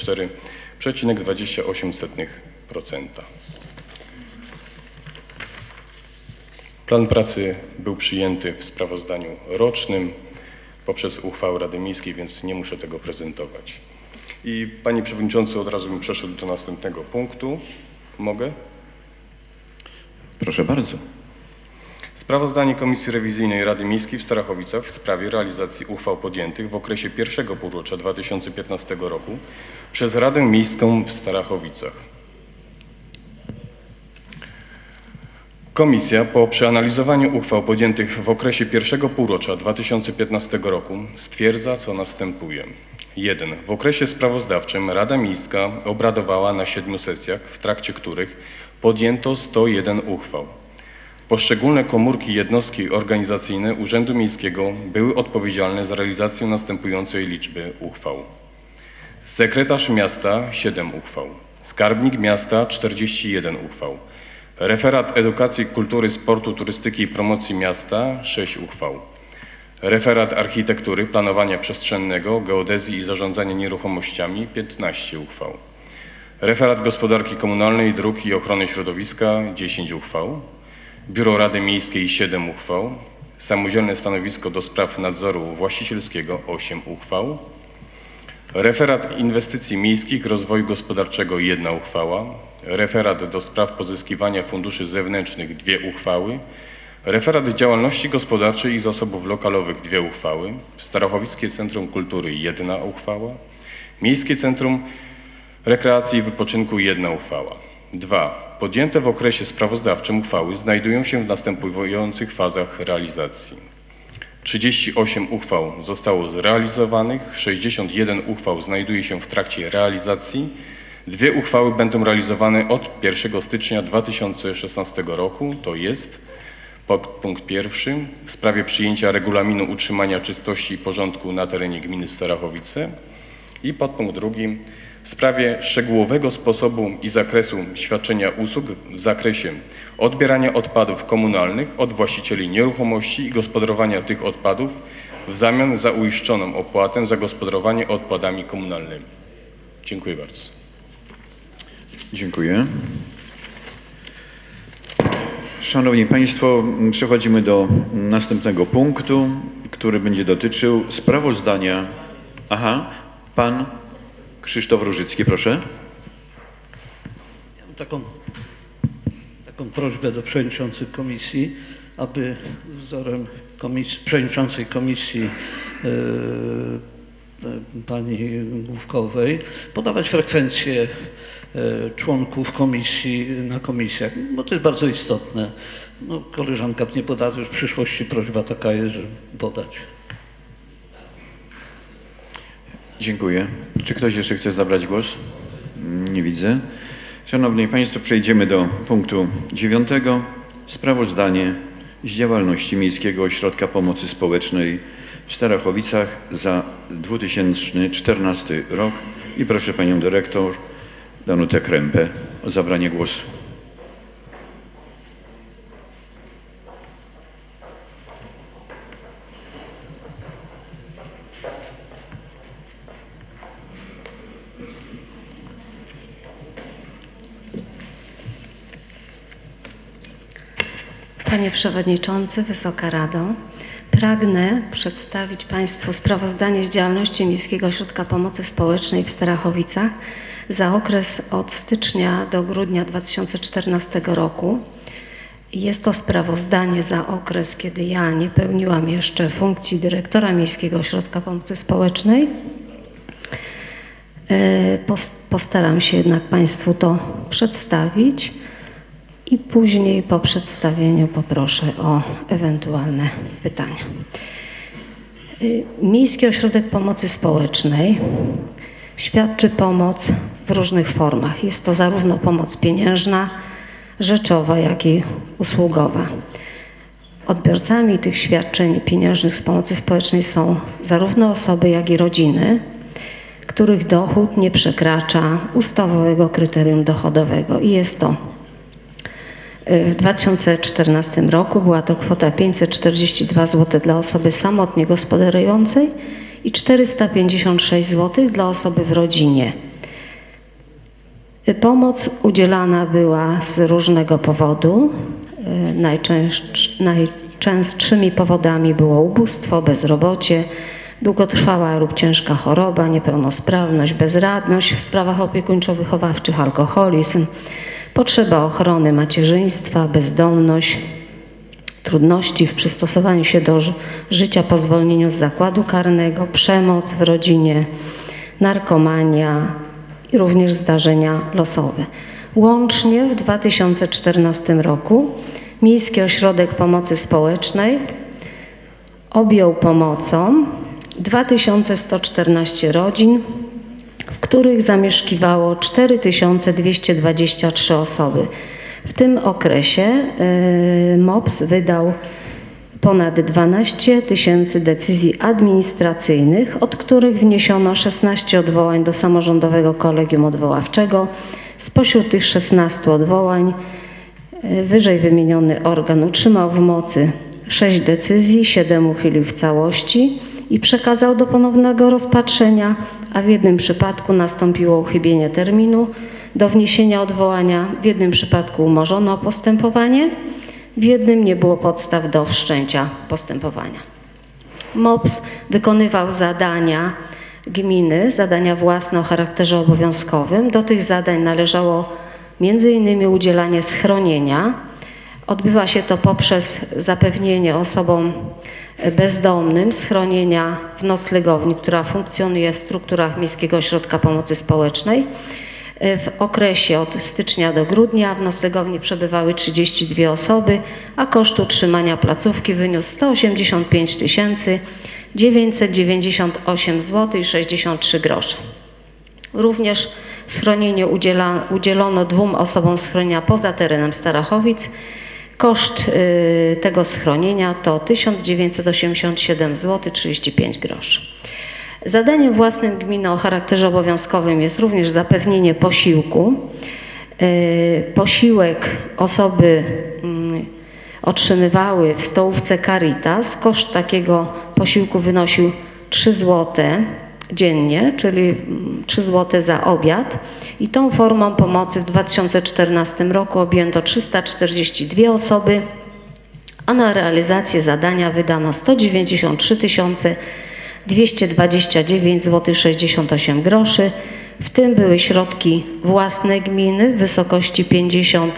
94,28%. Plan pracy był przyjęty w sprawozdaniu rocznym poprzez uchwałę Rady Miejskiej, więc nie muszę tego prezentować. I Panie Przewodniczący, od razu bym przeszedł do następnego punktu. Mogę? Proszę bardzo. Sprawozdanie Komisji Rewizyjnej Rady Miejskiej w Starachowicach w sprawie realizacji uchwał podjętych w okresie pierwszego półrocza 2015 roku przez Radę Miejską w Starachowicach. Komisja po przeanalizowaniu uchwał podjętych w okresie pierwszego półrocza 2015 roku stwierdza, co następuje. 1. W okresie sprawozdawczym Rada Miejska obradowała na 7 sesjach, w trakcie których podjęto 101 uchwał. Poszczególne komórki jednostki organizacyjne Urzędu Miejskiego były odpowiedzialne za realizację następującej liczby uchwał. Sekretarz miasta 7 uchwał, skarbnik miasta 41 uchwał, referat edukacji, kultury, sportu, turystyki i promocji miasta 6 uchwał, referat architektury, planowania przestrzennego, geodezji i zarządzania nieruchomościami 15 uchwał, referat gospodarki komunalnej, dróg i ochrony środowiska 10 uchwał, Biuro Rady Miejskiej 7 uchwał, samodzielne stanowisko do spraw nadzoru właścicielskiego 8 uchwał, referat inwestycji miejskich, rozwoju gospodarczego 1 uchwała, referat do spraw pozyskiwania funduszy zewnętrznych 2 uchwały, referat działalności gospodarczej i zasobów lokalowych 2 uchwały, Starachowickie Centrum Kultury 1 uchwała, Miejskie Centrum Rekreacji i Wypoczynku 1 uchwała. 2. Podjęte w okresie sprawozdawczym uchwały znajdują się w następujących fazach realizacji. 38 uchwał zostało zrealizowanych, 61 uchwał znajduje się w trakcie realizacji, 2 uchwały będą realizowane od 1 stycznia 2016 roku, to jest podpunkt 1 w sprawie przyjęcia regulaminu utrzymania czystości i porządku na terenie gminy Starachowice i podpunkt 2 w sprawie szczegółowego sposobu i zakresu świadczenia usług w zakresie odbierania odpadów komunalnych od właścicieli nieruchomości i gospodarowania tych odpadów w zamian za uiszczoną opłatę za gospodarowanie odpadami komunalnymi. Dziękuję bardzo. Dziękuję. Szanowni Państwo, przechodzimy do następnego punktu, który będzie dotyczył sprawozdania. Pan Krzysztof Różycki, proszę. Ja mam taką prośbę do przewodniczących komisji, aby wzorem przewodniczącej komisji pani Główkowej podawać frekwencję członków komisji na komisjach, bo to jest bardzo istotne. No, koleżanka nie poda, już w przyszłości prośba taka jest, żeby podać. Dziękuję. Czy ktoś jeszcze chce zabrać głos? Nie widzę. Szanowni Państwo, przejdziemy do punktu 9. Sprawozdanie z działalności Miejskiego Ośrodka Pomocy Społecznej w Starachowicach za 2014 rok i proszę Panią Dyrektor Danutę Krępę o zabranie głosu. Panie Przewodniczący, Wysoka Rado, pragnę przedstawić Państwu sprawozdanie z działalności Miejskiego Ośrodka Pomocy Społecznej w Starachowicach za okres od stycznia do grudnia 2014 roku. Jest to sprawozdanie za okres, kiedy ja nie pełniłam jeszcze funkcji dyrektora Miejskiego Ośrodka Pomocy Społecznej. Postaram się jednak Państwu to przedstawić i później po przedstawieniu poproszę o ewentualne pytania. Miejski Ośrodek Pomocy Społecznej świadczy pomoc w różnych formach. Jest to zarówno pomoc pieniężna, rzeczowa, jak i usługowa. Odbiorcami tych świadczeń pieniężnych z pomocy społecznej są zarówno osoby, jak i rodziny, których dochód nie przekracza ustawowego kryterium dochodowego i jest to w 2014 roku była to kwota 542 zł dla osoby samotnie gospodarującej i 456 zł dla osoby w rodzinie. Pomoc udzielana była z różnego powodu. Najczęstszymi powodami było ubóstwo, bezrobocie, długotrwała lub ciężka choroba, niepełnosprawność, bezradność w sprawach opiekuńczo-wychowawczych, alkoholizm, potrzeba ochrony macierzyństwa, bezdomność, trudności w przystosowaniu się do życia po zwolnieniu z zakładu karnego, przemoc w rodzinie, narkomania i również zdarzenia losowe. Łącznie w 2014 roku Miejski Ośrodek Pomocy Społecznej objął pomocą 2114 rodzin, w których zamieszkiwało 4223 osoby. W tym okresie MOPS wydał ponad 12 000 decyzji administracyjnych, od których wniesiono 16 odwołań do Samorządowego Kolegium Odwoławczego. Spośród tych 16 odwołań wyżej wymieniony organ utrzymał w mocy 6 decyzji, 7 uchylił w całości i przekazał do ponownego rozpatrzenia, a w jednym przypadku nastąpiło uchybienie terminu do wniesienia odwołania, w jednym przypadku umorzono postępowanie, w jednym nie było podstaw do wszczęcia postępowania. MOPS wykonywał zadania gminy, zadania własne o charakterze obowiązkowym. Do tych zadań należało m.in. udzielanie schronienia. Odbywa się to poprzez zapewnienie osobom bezdomnym schronienia w noclegowni, która funkcjonuje w strukturach Miejskiego Ośrodka Pomocy Społecznej. W okresie od stycznia do grudnia w noclegowni przebywały 32 osoby, a koszt utrzymania placówki wyniósł 185 998 zł i 63 grosze. Również schronienie udzielono 2 osobom schronienia poza terenem Starachowic. Koszt tego schronienia to 1987 zł 35 groszy. Zadaniem własnym gminy o charakterze obowiązkowym jest również zapewnienie posiłku. Posiłek osoby otrzymywały w stołówce Caritas. Koszt takiego posiłku wynosił 3 zł dziennie, czyli 3 zł za obiad. I tą formą pomocy w 2014 roku objęto 342 osoby, a na realizację zadania wydano 193 229 zł 68 groszy. W tym były środki własne gminy w wysokości 50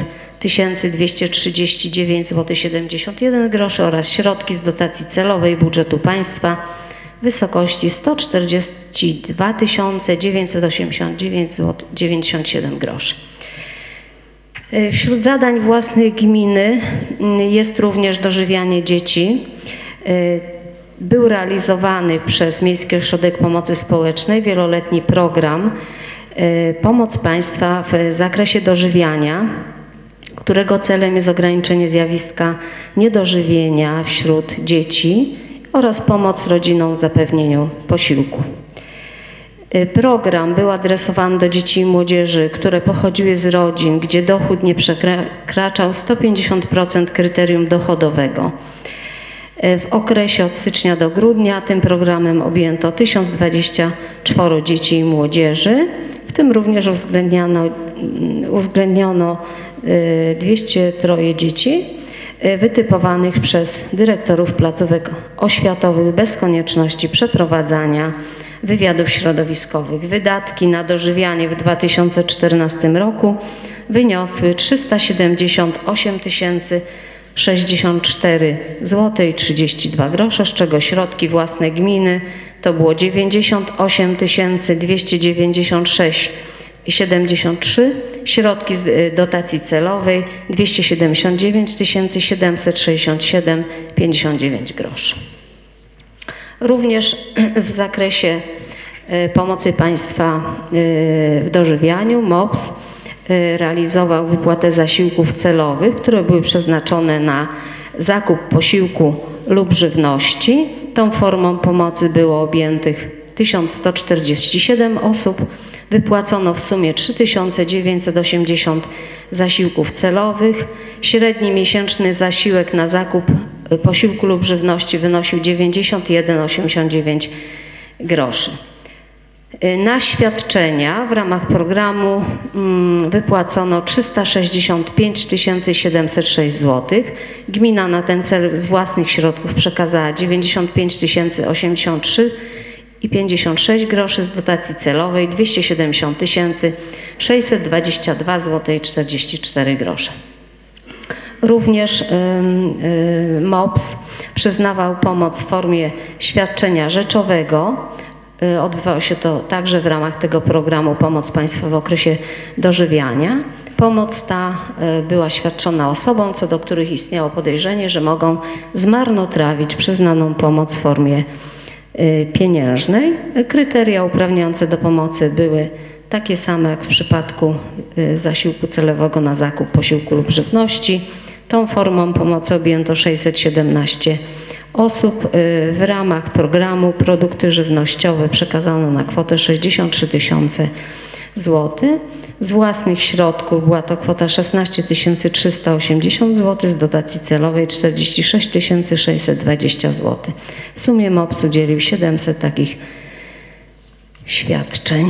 239 zł 71 groszy oraz środki z dotacji celowej budżetu państwa w wysokości 142 989 zł 97 groszy. Wśród zadań własnych gminy jest również dożywianie dzieci. Był realizowany przez Miejski Ośrodek Pomocy Społecznej wieloletni program Pomoc Państwa w zakresie dożywiania, którego celem jest ograniczenie zjawiska niedożywienia wśród dzieci oraz pomoc rodzinom w zapewnieniu posiłku. Program był adresowany do dzieci i młodzieży, które pochodziły z rodzin, gdzie dochód nie przekraczał 150% kryterium dochodowego. W okresie od stycznia do grudnia tym programem objęto 1024 dzieci i młodzieży, w tym również uwzględniono 203 dzieci wytypowanych przez dyrektorów placówek oświatowych bez konieczności przeprowadzania wywiadów środowiskowych. Wydatki na dożywianie w 2014 roku wyniosły 378 064 zł i 32 grosze, z czego środki własne gminy to było 98 296 i 73, środki z dotacji celowej 279 767 59 groszy. Również w zakresie pomocy państwa w dożywianiu MOPS realizował wypłatę zasiłków celowych, które były przeznaczone na zakup posiłku lub żywności. Tą formą pomocy było objętych 1147 osób. Wypłacono w sumie 3980 zasiłków celowych. Średni miesięczny zasiłek na zakup posiłku lub żywności wynosił 91,89 groszy. Na świadczenia w ramach programu wypłacono 365 706 zł. Gmina na ten cel z własnych środków przekazała 95 083,56 groszy, z dotacji celowej 270 622 zł i 44 grosze. Również MOPS przyznawał pomoc w formie świadczenia rzeczowego. Odbywało się to także w ramach tego programu Pomoc Państwa w okresie dożywiania. Pomoc ta była świadczona osobom, co do których istniało podejrzenie, że mogą zmarnotrawić przyznaną pomoc w formie pieniężnej. Kryteria uprawniające do pomocy były takie same jak w przypadku zasiłku celowego na zakup posiłku lub żywności. Tą formą pomocy objęto 617 osób. W ramach programu produkty żywnościowe przekazano na kwotę 63 000 zł. Z własnych środków była to kwota 16 380 zł, z dotacji celowej 46 620 zł. W sumie MOPS udzielił 700 takich świadczeń.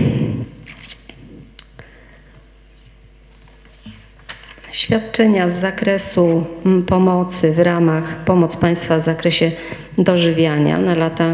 Świadczenia z zakresu pomocy w ramach Pomoc Państwa w zakresie dożywiania na lata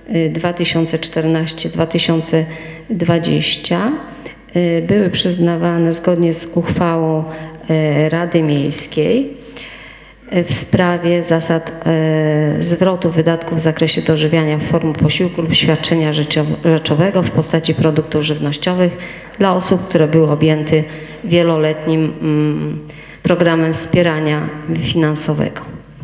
2014-2020 były przyznawane zgodnie z uchwałą Rady Miejskiej w sprawie zasad zwrotu wydatków w zakresie dożywiania w formie posiłku lub świadczenia rzeczowego w postaci produktów żywnościowych dla osób, które były objęte wieloletnim programem wspierania finansowego.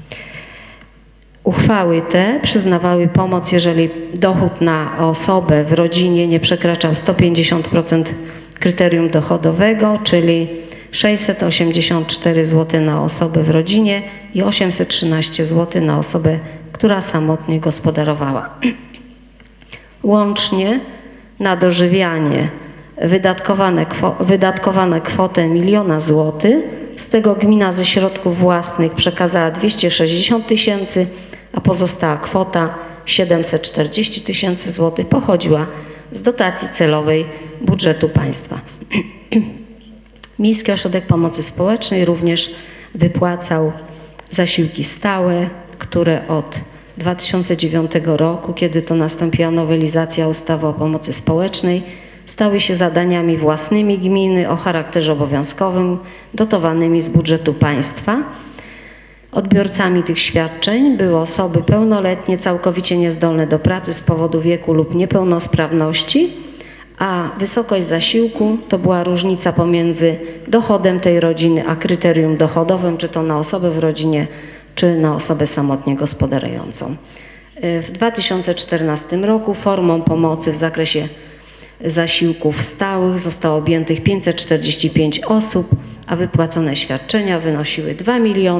Uchwały te przyznawały pomoc, jeżeli dochód na osobę w rodzinie nie przekraczał 150% kryterium dochodowego, czyli 684 zł na osobę w rodzinie i 813 zł na osobę, która samotnie gospodarowała. Łącznie na dożywianie wydatkowano kwotę 1 000 000 zł, z tego gmina ze środków własnych przekazała 260 000, a pozostała kwota 740 000 zł pochodziła z dotacji celowej budżetu państwa. Miejski Ośrodek Pomocy Społecznej również wypłacał zasiłki stałe, które od 2009 roku, kiedy to nastąpiła nowelizacja ustawy o pomocy społecznej, stały się zadaniami własnymi gminy o charakterze obowiązkowym, dotowanymi z budżetu państwa. Odbiorcami tych świadczeń były osoby pełnoletnie, całkowicie niezdolne do pracy z powodu wieku lub niepełnosprawności, a wysokość zasiłku to była różnica pomiędzy dochodem tej rodziny a kryterium dochodowym, czy to na osobę w rodzinie, czy na osobę samotnie gospodarującą. W 2014 roku formą pomocy w zakresie zasiłków stałych zostało objętych 545 osób, a wypłacone świadczenia wynosiły 2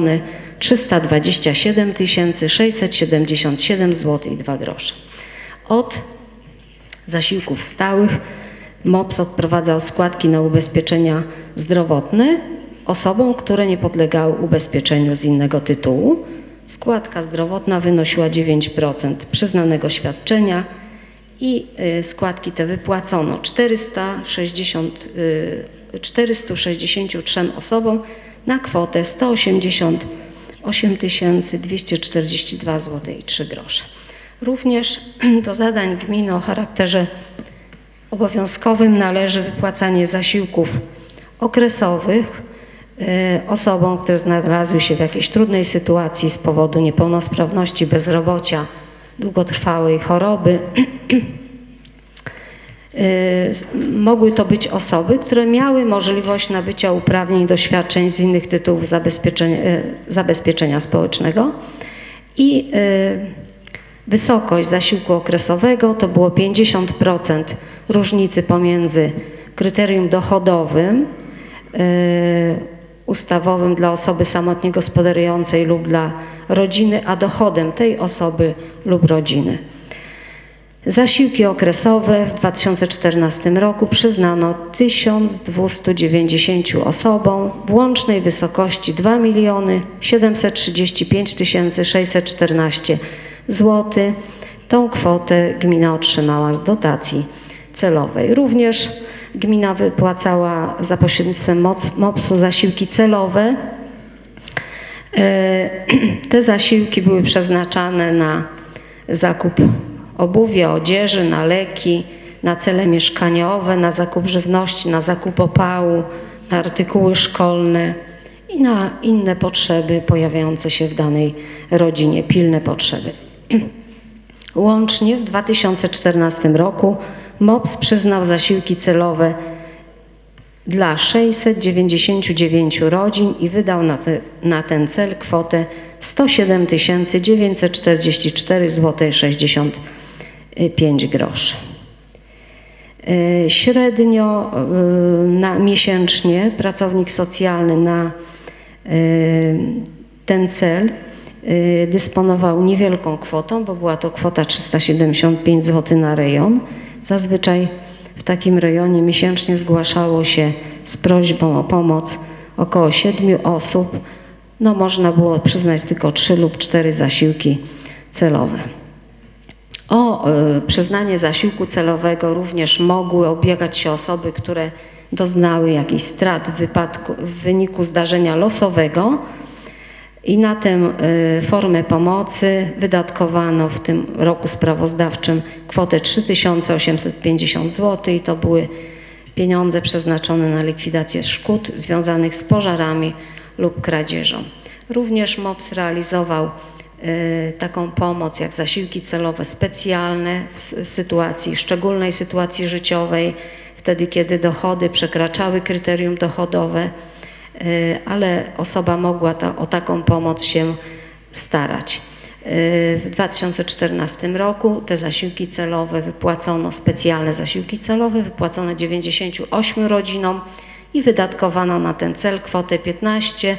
327 677 zł i 2 grosze. Od zasiłków stałych MOPS odprowadzał składki na ubezpieczenia zdrowotne osobom, które nie podlegały ubezpieczeniu z innego tytułu. Składka zdrowotna wynosiła 9% przyznanego świadczenia i składki te wypłacono 463 osobom na kwotę 188 242 zł i 3 grosze. Również do zadań gminy o charakterze obowiązkowym należy wypłacanie zasiłków okresowych osobom, które znalazły się w jakiejś trudnej sytuacji z powodu niepełnosprawności, bezrobocia, długotrwałej choroby. Mogły to być osoby, które miały możliwość nabycia uprawnień do świadczeń z innych tytułów zabezpieczenia społecznego i wysokość zasiłku okresowego to było 50% różnicy pomiędzy kryterium dochodowym ustawowym dla osoby samotnie gospodarującej lub dla rodziny, a dochodem tej osoby lub rodziny. Zasiłki okresowe w 2014 roku przyznano 1290 osobom w łącznej wysokości 2 735 614 zł. Tą kwotę gmina otrzymała z dotacji celowej. Również gmina wypłacała za pośrednictwem MOPS-u zasiłki celowe. Te zasiłki były przeznaczane na zakup obuwia, odzieży, na leki, na cele mieszkaniowe, na zakup żywności, na zakup opału, na artykuły szkolne i na inne potrzeby pojawiające się w danej rodzinie, pilne potrzeby. Łącznie w 2014 roku MOPS przyznał zasiłki celowe dla 699 rodzin i wydał na ten cel kwotę 107 944 zł 65 groszy. Średnio miesięcznie pracownik socjalny na ten cel dysponował niewielką kwotą, bo była to kwota 375 zł na rejon. Zazwyczaj w takim rejonie miesięcznie zgłaszało się z prośbą o pomoc około 7 osób. No, można było przyznać tylko 3 lub 4 zasiłki celowe. O przyznanie zasiłku celowego również mogły ubiegać się osoby, które doznały jakichś strat w wyniku zdarzenia losowego i na tę formę pomocy wydatkowano w tym roku sprawozdawczym kwotę 3850 zł i to były pieniądze przeznaczone na likwidację szkód związanych z pożarami lub kradzieżą. Również MOPS realizował taką pomoc jak zasiłki celowe specjalne w sytuacji, szczególnej sytuacji życiowej, wtedy kiedy dochody przekraczały kryterium dochodowe, ale osoba mogła o taką pomoc się starać. W 2014 roku te zasiłki celowe wypłacono, specjalne zasiłki celowe wypłacono 98 rodzinom i wydatkowano na ten cel kwotę 15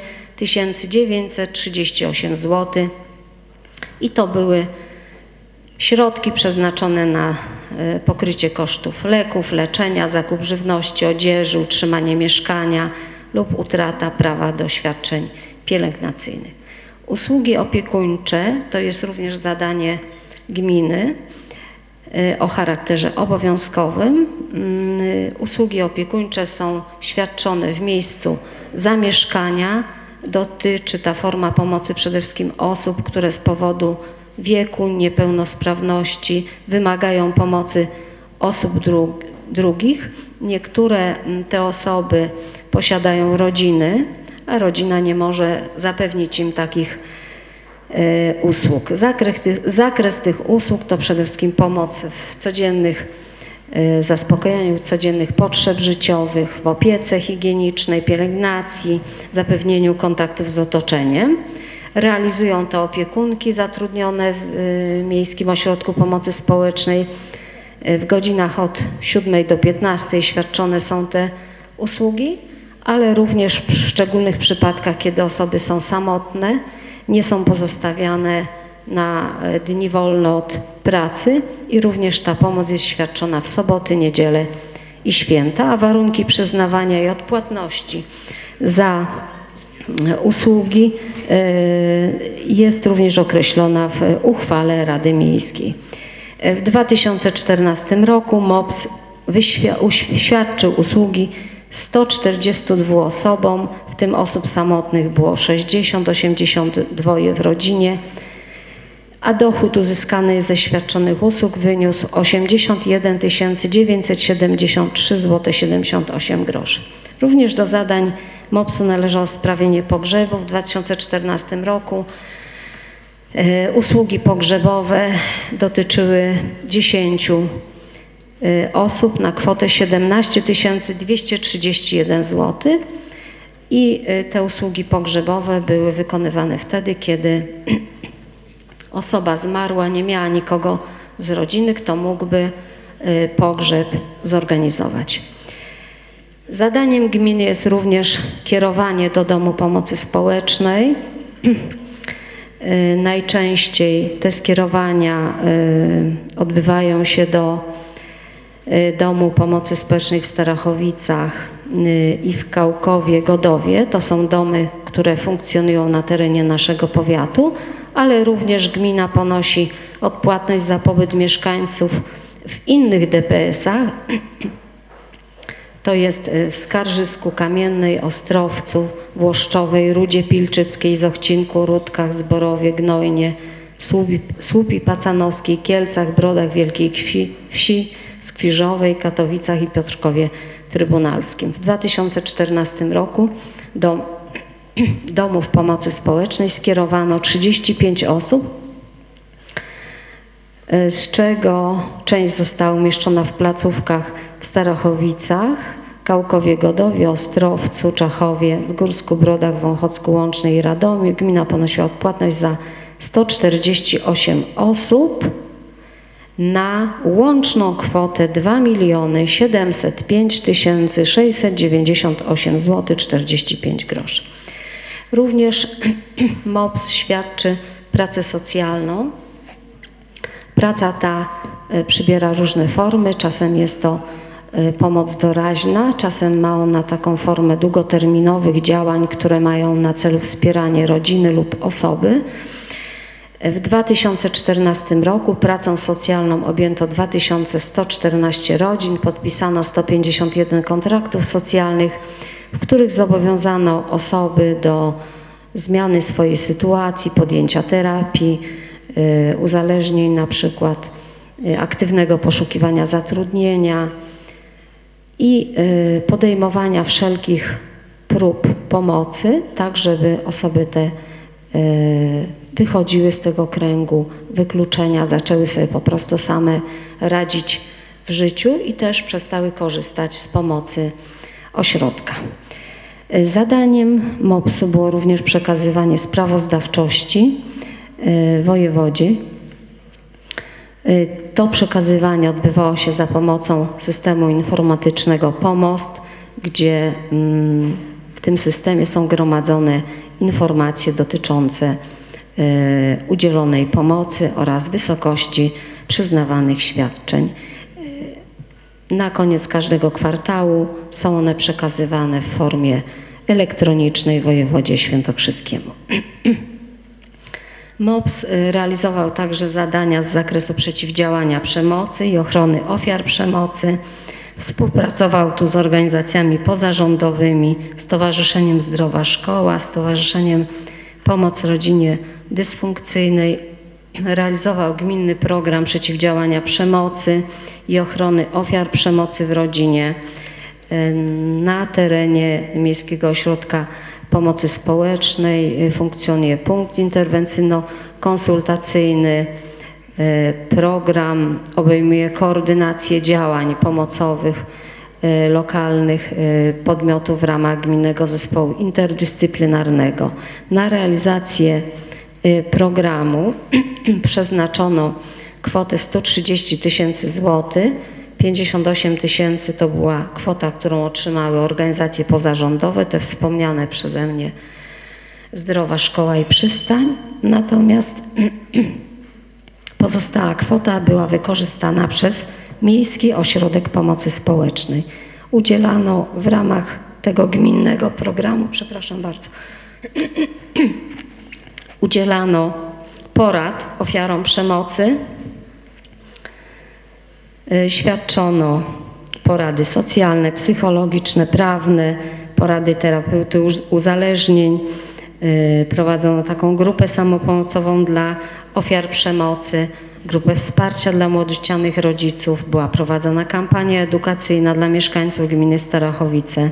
938 zł. I to były środki przeznaczone na pokrycie kosztów leków, leczenia, zakup żywności, odzieży, utrzymanie mieszkania lub utrata prawa do świadczeń pielęgnacyjnych. Usługi opiekuńcze to jest również zadanie gminy o charakterze obowiązkowym. Usługi opiekuńcze są świadczone w miejscu zamieszkania. Dotyczy ta forma pomocy przede wszystkim osób, które z powodu wieku, niepełnosprawności wymagają pomocy osób drugich. Niektóre te osoby posiadają rodziny, a rodzina nie może zapewnić im takich usług. Zakres tych usług to przede wszystkim pomoc w codziennych zaspokojeniu codziennych potrzeb życiowych, w opiece higienicznej, pielęgnacji, zapewnieniu kontaktów z otoczeniem. Realizują to opiekunki zatrudnione w Miejskim Ośrodku Pomocy Społecznej. W godzinach od 7 do 15 świadczone są te usługi, ale również w szczególnych przypadkach, kiedy osoby są samotne, nie są pozostawiane na dni wolne od pracy i również ta pomoc jest świadczona w soboty, niedzielę i święta, a warunki przyznawania i odpłatności za usługi jest również określona w uchwale Rady Miejskiej. W 2014 roku MOPS świadczył usługi 142 osobom, w tym osób samotnych było 60, 82 w rodzinie, a dochód uzyskany ze świadczonych usług wyniósł 81 973 zł 78 groszy. Również do zadań MOPS-u należało sprawienie pogrzebu w 2014 roku. Usługi pogrzebowe dotyczyły 10 osób na kwotę 17 231 zł i te usługi pogrzebowe były wykonywane wtedy, kiedy osoba zmarła, nie miała nikogo z rodziny, kto mógłby pogrzeb zorganizować. Zadaniem gminy jest również kierowanie do domu pomocy społecznej. Najczęściej te skierowania odbywają się do Domu Pomocy Społecznej w Starachowicach i w Kałkowie-Godowie. To są domy, które funkcjonują na terenie naszego powiatu, ale również gmina ponosi odpłatność za pobyt mieszkańców w innych DPS-ach. To jest w Skarżysku Kamiennej, Ostrowcu, Włoszczowej, Rudzie Pilczyckiej, Zochcinku, Rudkach, Zborowie, Gnojnie, Słupi Pacanowskiej, Kielcach, Brodach Wielkiej Wsi, Skwirzowej, Katowicach i Piotrkowie Trybunalskim. W 2014 roku do domów pomocy społecznej skierowano 35 osób, z czego część została umieszczona w placówkach w Starachowicach, Kałkowie-Godowie, Ostrowcu, Czachowie, Zgórsku, Brodach, Wąchocku Łącznej i Radomiu. Gmina ponosiła odpłatność za 148 osób na łączną kwotę 2 705 698 zł 45 groszy. Również MOPS świadczy pracę socjalną. Praca ta przybiera różne formy. Czasem jest to pomoc doraźna, czasem ma ona taką formę długoterminowych działań, które mają na celu wspieranie rodziny lub osoby. W 2014 roku pracą socjalną objęto 2114 rodzin, podpisano 151 kontraktów socjalnych, w których zobowiązano osoby do zmiany swojej sytuacji, podjęcia terapii, uzależnień, na przykład aktywnego poszukiwania zatrudnienia i podejmowania wszelkich prób pomocy, tak żeby osoby te wychodziły z tego kręgu wykluczenia, zaczęły sobie po prostu same radzić w życiu i też przestały korzystać z pomocy ośrodka. Zadaniem MOPS-u było również przekazywanie sprawozdawczości wojewodzie. To przekazywanie odbywało się za pomocą systemu informatycznego Pomost, gdzie w tym systemie są gromadzone informacje dotyczące udzielonej pomocy oraz wysokości przyznawanych świadczeń. Na koniec każdego kwartału są one przekazywane w formie elektronicznej wojewodzie świętokrzyskiemu. MOPS realizował także zadania z zakresu przeciwdziałania przemocy i ochrony ofiar przemocy. Współpracował tu z organizacjami pozarządowymi, Stowarzyszeniem Zdrowa Szkoła, Stowarzyszeniem Pomoc Rodzinie Dysfunkcyjnej. Realizował gminny program przeciwdziałania przemocy i ochrony ofiar przemocy w rodzinie. Na terenie Miejskiego Ośrodka Pomocy Społecznej funkcjonuje punkt interwencyjno-konsultacyjny. Program obejmuje koordynację działań pomocowych lokalnych podmiotów w ramach Gminnego Zespołu Interdyscyplinarnego. Na realizację programu przeznaczono kwotę 130 000 złotych. 58 000 to była kwota, którą otrzymały organizacje pozarządowe, te wspomniane przeze mnie Zdrowa Szkoła i Przystań. Natomiast pozostała kwota była wykorzystana przez Miejski Ośrodek Pomocy Społecznej. Udzielano w ramach tego gminnego programu, przepraszam bardzo, udzielano porad ofiarom przemocy, świadczono porady socjalne, psychologiczne, prawne, porady terapeuty uzależnień. Prowadzono taką grupę samopomocową dla ofiar przemocy, grupę wsparcia dla młodocianych rodziców. Była prowadzona kampania edukacyjna dla mieszkańców gminy Starachowice.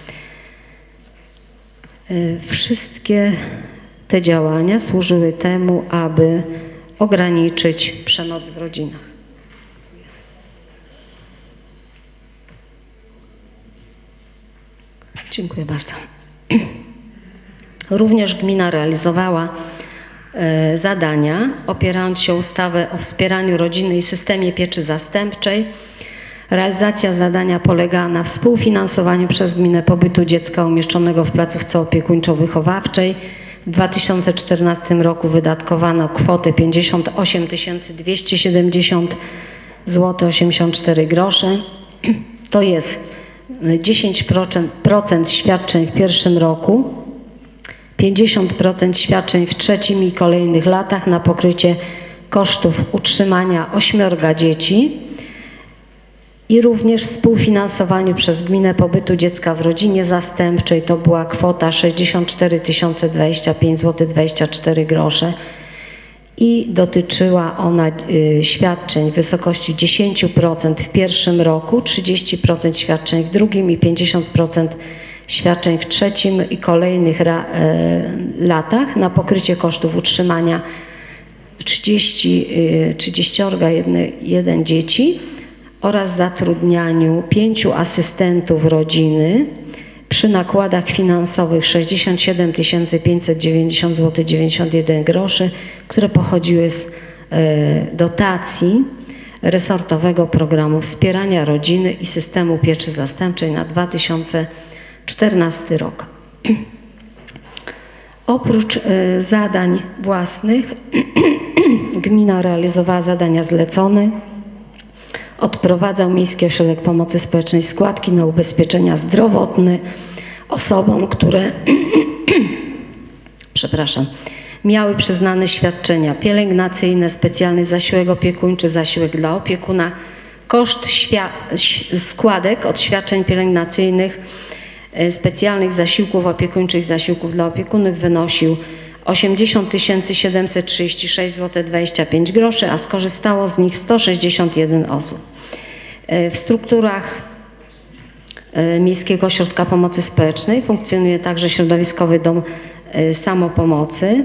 Wszystkie te działania służyły temu, aby ograniczyć przemoc w rodzinach. Dziękuję bardzo. Również gmina realizowała zadania, opierając się o ustawę o wspieraniu rodziny i systemie pieczy zastępczej. Realizacja zadania polegała na współfinansowaniu przez gminę pobytu dziecka umieszczonego w placówce opiekuńczo-wychowawczej. W 2014 roku wydatkowano kwotę 58 270 zł 84 grosze. To jest 10% świadczeń w pierwszym roku, 50% świadczeń w trzecim i kolejnych latach na pokrycie kosztów utrzymania 8 dzieci i również współfinansowaniu przez gminę pobytu dziecka w rodzinie zastępczej. To była kwota 64 025 zł 24 grosze i dotyczyła ona świadczeń w wysokości 10% w pierwszym roku, 30% świadczeń w drugim i 50% świadczeń w trzecim i kolejnych latach na pokrycie kosztów utrzymania 31 dzieci oraz zatrudnianiu 5 asystentów rodziny przy nakładach finansowych 67 590 zł 91 groszy, które pochodziły z dotacji resortowego programu wspierania rodziny i systemu pieczy zastępczej na 2014 rok. Oprócz zadań własnych gmina realizowała zadania zlecone. Odprowadzał Miejski Ośrodek Pomocy Społecznej składki na ubezpieczenia zdrowotne osobom, które miały przyznane świadczenia pielęgnacyjne, specjalny zasiłek opiekuńczy, zasiłek dla opiekuna. Koszt składek od świadczeń pielęgnacyjnych, specjalnych zasiłków opiekuńczych, zasiłków dla opiekunów wynosił 80 736 zł 25 groszy, a skorzystało z nich 161 osób. W strukturach Miejskiego Ośrodka Pomocy Społecznej funkcjonuje także środowiskowy dom samopomocy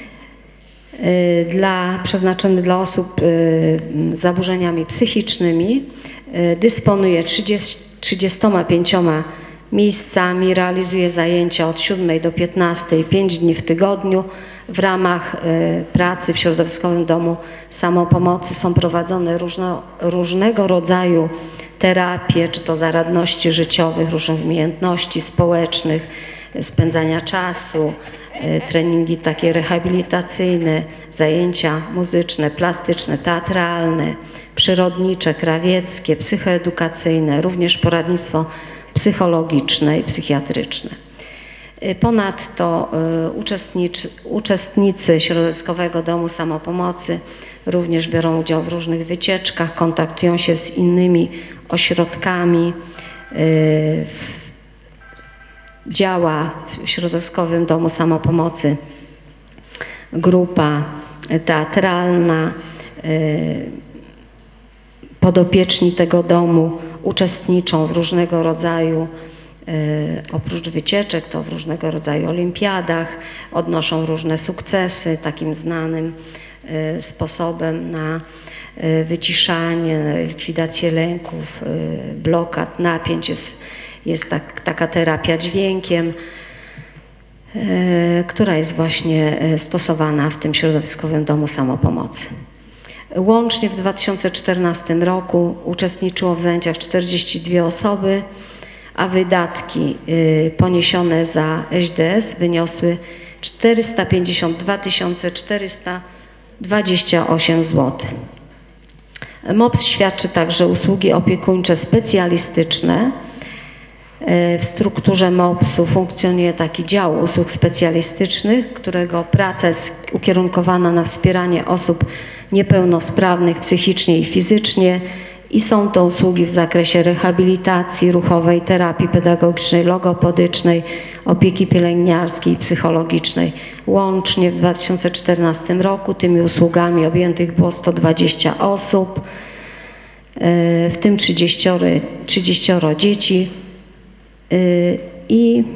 przeznaczony dla osób z zaburzeniami psychicznymi. Dysponuje 35 miejscami, realizuje zajęcia od 7 do 15, 5 dni w tygodniu. W ramach pracy w środowiskowym domu samopomocy są prowadzone różnego rodzaju terapie, czy to zaradności życiowych, różnych umiejętności społecznych, spędzania czasu, treningi takie rehabilitacyjne, zajęcia muzyczne, plastyczne, teatralne, przyrodnicze, krawieckie, psychoedukacyjne, również poradnictwo psychologiczne i psychiatryczne. Ponadto uczestnicy Środowiskowego Domu Samopomocy również biorą udział w różnych wycieczkach, kontaktują się z innymi ośrodkami. Działa w Środowiskowym Domu Samopomocy grupa teatralna. Podopieczni tego domu uczestniczą w różnego rodzaju, oprócz wycieczek, to w różnego rodzaju olimpiadach, odnoszą różne sukcesy. Takim znanym sposobem na wyciszanie, likwidację lęków, blokad, napięć jest taka terapia dźwiękiem, która jest właśnie stosowana w tym Środowiskowym Domu Samopomocy. Łącznie w 2014 roku uczestniczyło w zajęciach 42 osoby, a wydatki poniesione za ŚDS wyniosły 452 428 zł. MOPS świadczy także usługi opiekuńcze specjalistyczne. W strukturze MOPS-u funkcjonuje taki dział usług specjalistycznych, którego praca jest ukierunkowana na wspieranie osób niepełnosprawnych psychicznie i fizycznie i są to usługi w zakresie rehabilitacji ruchowej, terapii pedagogicznej, logopedycznej, opieki pielęgniarskiej i psychologicznej. Łącznie w 2014 roku tymi usługami objętych było 120 osób, w tym 30 dzieci i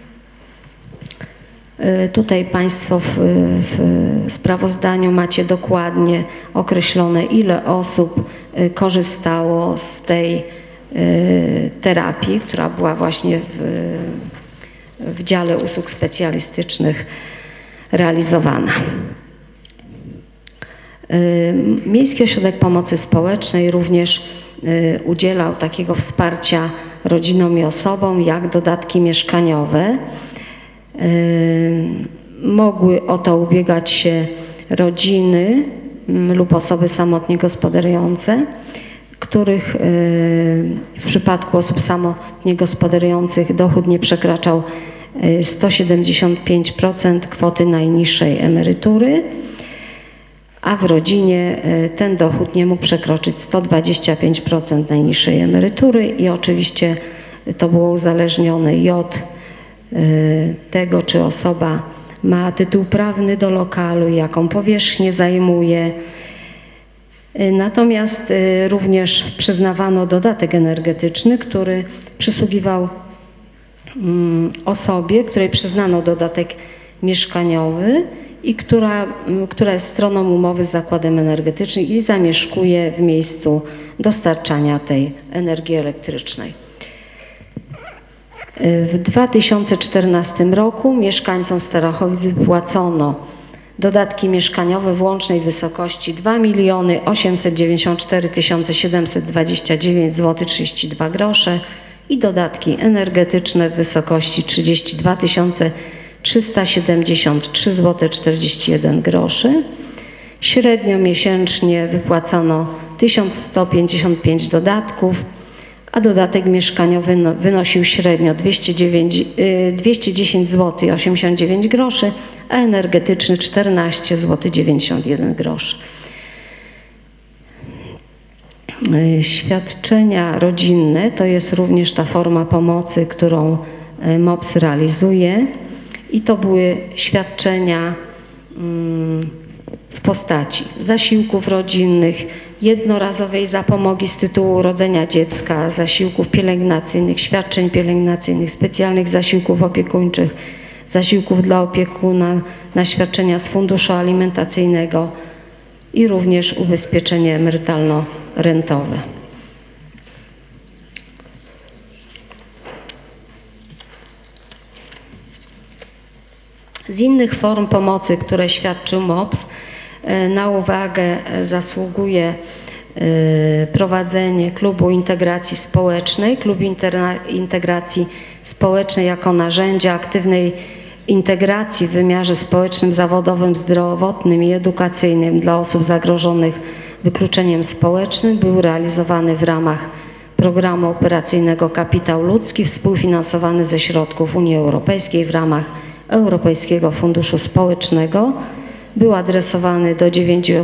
tutaj Państwo w sprawozdaniu macie dokładnie określone, ile osób korzystało z tej terapii, która była właśnie w dziale usług specjalistycznych realizowana. Miejski Ośrodek Pomocy Społecznej również udzielał takiego wsparcia rodzinom i osobom, jak dodatki mieszkaniowe. Mogły o to ubiegać się rodziny lub osoby samotnie gospodarujące, których w przypadku osób samotnie gospodarujących dochód nie przekraczał 175% kwoty najniższej emerytury, a w rodzinie ten dochód nie mógł przekroczyć 125% najniższej emerytury i oczywiście to było uzależnione i od tego, czy osoba ma tytuł prawny do lokalu, jaką powierzchnię zajmuje. Natomiast również przyznawano dodatek energetyczny, który przysługiwał osobie, której przyznano dodatek mieszkaniowy i która jest stroną umowy z zakładem energetycznym i zamieszkuje w miejscu dostarczania tej energii elektrycznej. W 2014 roku mieszkańcom Starachowic wypłacono dodatki mieszkaniowe w łącznej wysokości 2 894 729 zł 32 grosze i dodatki energetyczne w wysokości 32 373 zł 41 groszy. Średnio miesięcznie wypłacano 1155 dodatków, a dodatek mieszkaniowy wynosił średnio 210 zł 89 groszy, a energetyczny 14 zł 91 groszy. Świadczenia rodzinne to jest również ta forma pomocy, którą MOPS realizuje i to były świadczenia w postaci zasiłków rodzinnych, jednorazowej zapomogi z tytułu urodzenia dziecka, zasiłków pielęgnacyjnych, świadczeń pielęgnacyjnych, specjalnych zasiłków opiekuńczych, zasiłków dla opiekuna, na świadczenia z funduszu alimentacyjnego i również ubezpieczenie emerytalno-rentowe. Z innych form pomocy, które świadczył MOPS, na uwagę zasługuje prowadzenie klubu integracji społecznej. Klub integracji społecznej jako narzędzia aktywnej integracji w wymiarze społecznym, zawodowym, zdrowotnym i edukacyjnym dla osób zagrożonych wykluczeniem społecznym był realizowany w ramach programu operacyjnego Kapitał Ludzki współfinansowany ze środków Unii Europejskiej w ramach Europejskiego Funduszu Społecznego. Był adresowany do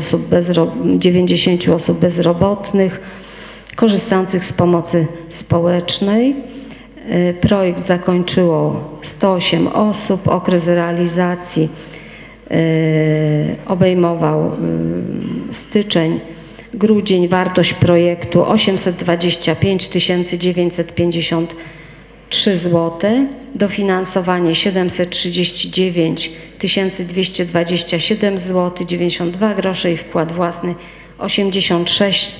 90 osób bezrobotnych korzystających z pomocy społecznej. Projekt zakończyło 108 osób. Okres realizacji obejmował styczeń, grudzień. Wartość projektu 825 953 zł. Dofinansowanie 739 227 zł 92 grosze i wkład własny 86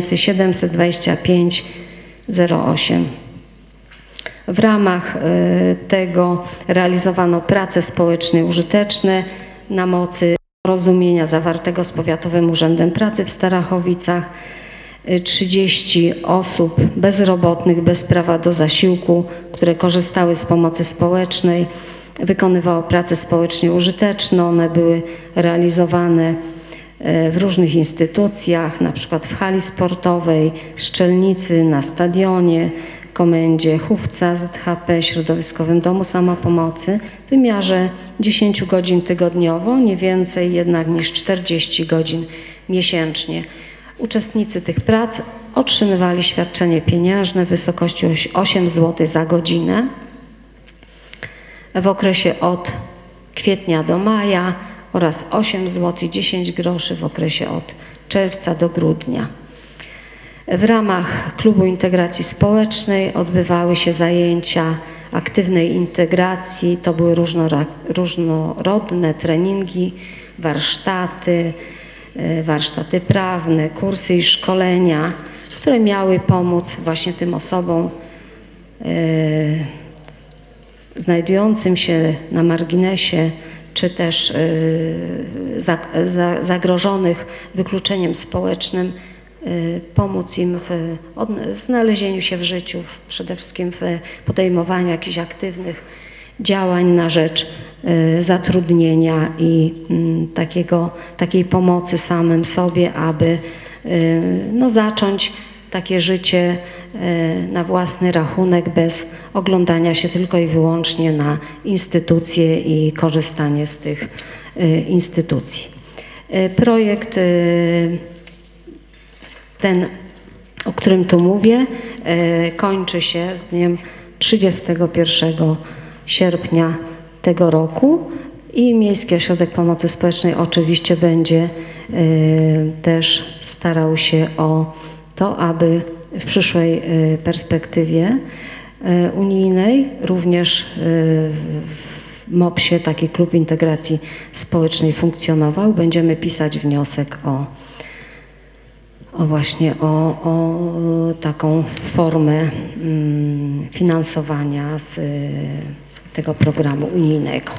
725,08. W ramach tego realizowano prace społeczne i użyteczne na mocy porozumienia zawartego z Powiatowym Urzędem Pracy w Starachowicach. 30 osób bezrobotnych bez prawa do zasiłku, które korzystały z pomocy społecznej, wykonywało pracę społecznie użyteczne. One były realizowane w różnych instytucjach, na przykład w hali sportowej, Szczelnicy, na stadionie, komendzie Hufca, ZHP, Środowiskowym Domu Samopomocy w wymiarze 10 godzin tygodniowo, nie więcej jednak niż 40 godzin miesięcznie. Uczestnicy tych prac otrzymywali świadczenie pieniężne w wysokości 8 zł za godzinę w okresie od kwietnia do maja oraz 8 zł 10 groszy w okresie od czerwca do grudnia. W ramach Klubu Integracji Społecznej odbywały się zajęcia aktywnej integracji. To były różnorodne treningi, warsztaty prawne, kursy i szkolenia, które miały pomóc właśnie tym osobom znajdującym się na marginesie, czy też zagrożonych wykluczeniem społecznym pomóc im w znalezieniu się w życiu, przede wszystkim w podejmowaniu jakichś aktywnych działań na rzecz zatrudnienia i takiej pomocy samym sobie, aby no, zacząć takie życie na własny rachunek, bez oglądania się tylko i wyłącznie na instytucje i korzystanie z tych instytucji. Projekt ten, o którym tu mówię, kończy się z dniem 31 sierpnia tego roku i Miejski Ośrodek Pomocy Społecznej oczywiście będzie też starał się o to, aby w przyszłej perspektywie unijnej również w MOPS-ie taki klub integracji społecznej funkcjonował. Będziemy pisać wniosek właśnie o taką formę finansowania z tego programu unijnego.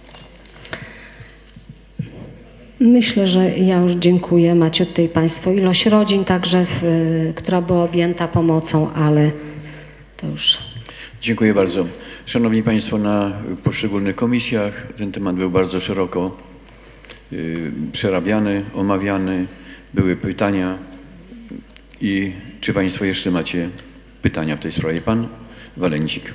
Myślę, że ja już dziękuję. Macie tutaj Państwo ilość rodzin także, która była objęta pomocą, ale to już... Dziękuję bardzo. Szanowni Państwo, na poszczególnych komisjach ten temat był bardzo szeroko przerabiany, omawiany. Były pytania. I czy Państwo jeszcze macie pytania w tej sprawie? Pan Walencik.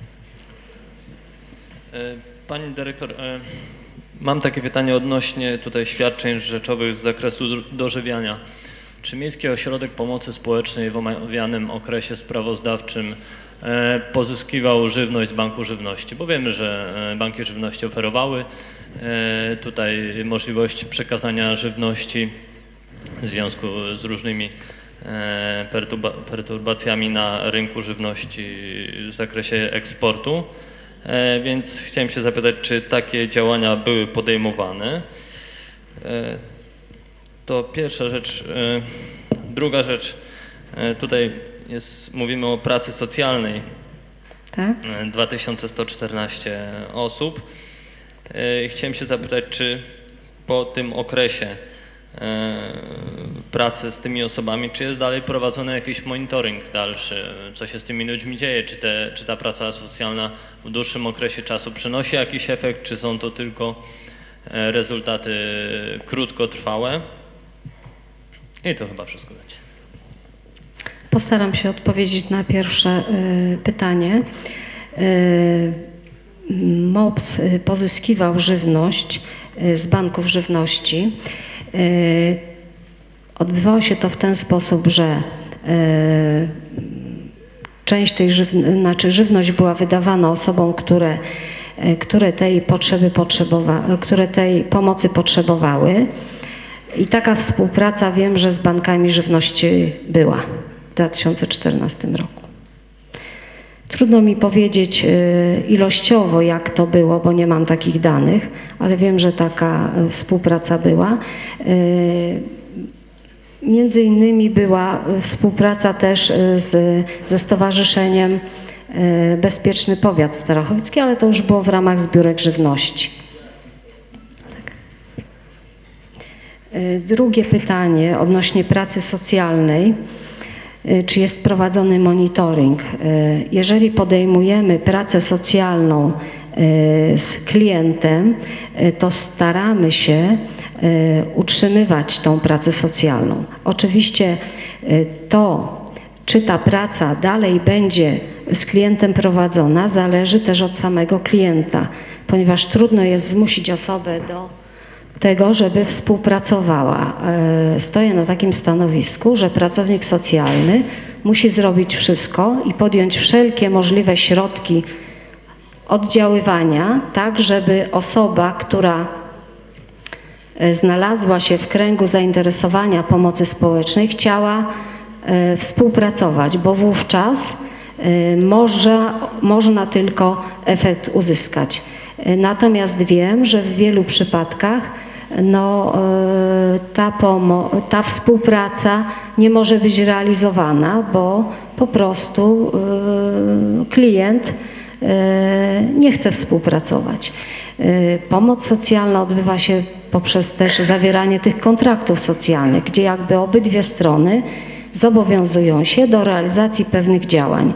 Pani dyrektor, mam takie pytanie odnośnie tutaj świadczeń rzeczowych z zakresu dożywiania. Czy Miejski Ośrodek Pomocy Społecznej w omawianym okresie sprawozdawczym pozyskiwał żywność z Banku Żywności? Bo wiemy, że banki żywności oferowały tutaj możliwość przekazania żywności w związku z różnymi perturbacjami na rynku żywności w zakresie eksportu. Więc chciałem się zapytać, czy takie działania były podejmowane. To pierwsza rzecz. Druga rzecz, tutaj mówimy o pracy socjalnej. Tak? 2114 osób. Chciałem się zapytać, czy po tym okresie pracy z tymi osobami, czy jest dalej prowadzony jakiś monitoring dalszy, co się z tymi ludźmi dzieje, czy ta praca socjalna w dłuższym okresie czasu przynosi jakiś efekt, czy są to tylko rezultaty krótkotrwałe. I to chyba wszystko będzie. Postaram się odpowiedzieć na pierwsze pytanie. MOPS pozyskiwał żywność z banków żywności. Odbywało się to w ten sposób, że część tej żywność była wydawana osobom, które tej pomocy potrzebowały. I taka współpraca, wiem, że z bankami żywności była w 2014 roku. Trudno mi powiedzieć ilościowo, jak to było, bo nie mam takich danych, ale wiem, że taka współpraca była. Między innymi była współpraca też ze Stowarzyszeniem Bezpieczny Powiat Starachowicki, ale to już było w ramach zbiórek żywności. Drugie pytanie odnośnie pracy socjalnej. Czy jest prowadzony monitoring? Jeżeli podejmujemy pracę socjalną z klientem, to staramy się utrzymywać tą pracę socjalną. Oczywiście to, czy ta praca dalej będzie z klientem prowadzona, zależy też od samego klienta, ponieważ trudno jest zmusić osobę do tego, żeby współpracowała. Stoję na takim stanowisku, że pracownik socjalny musi zrobić wszystko i podjąć wszelkie możliwe środki oddziaływania, tak żeby osoba, która znalazła się w kręgu zainteresowania pomocy społecznej, chciała współpracować, bo wówczas można tylko efekt uzyskać. Natomiast wiem, że w wielu przypadkach ta współpraca nie może być realizowana, bo po prostu klient nie chce współpracować. Pomoc socjalna odbywa się poprzez też zawieranie tych kontraktów socjalnych, gdzie jakby obydwie strony zobowiązują się do realizacji pewnych działań.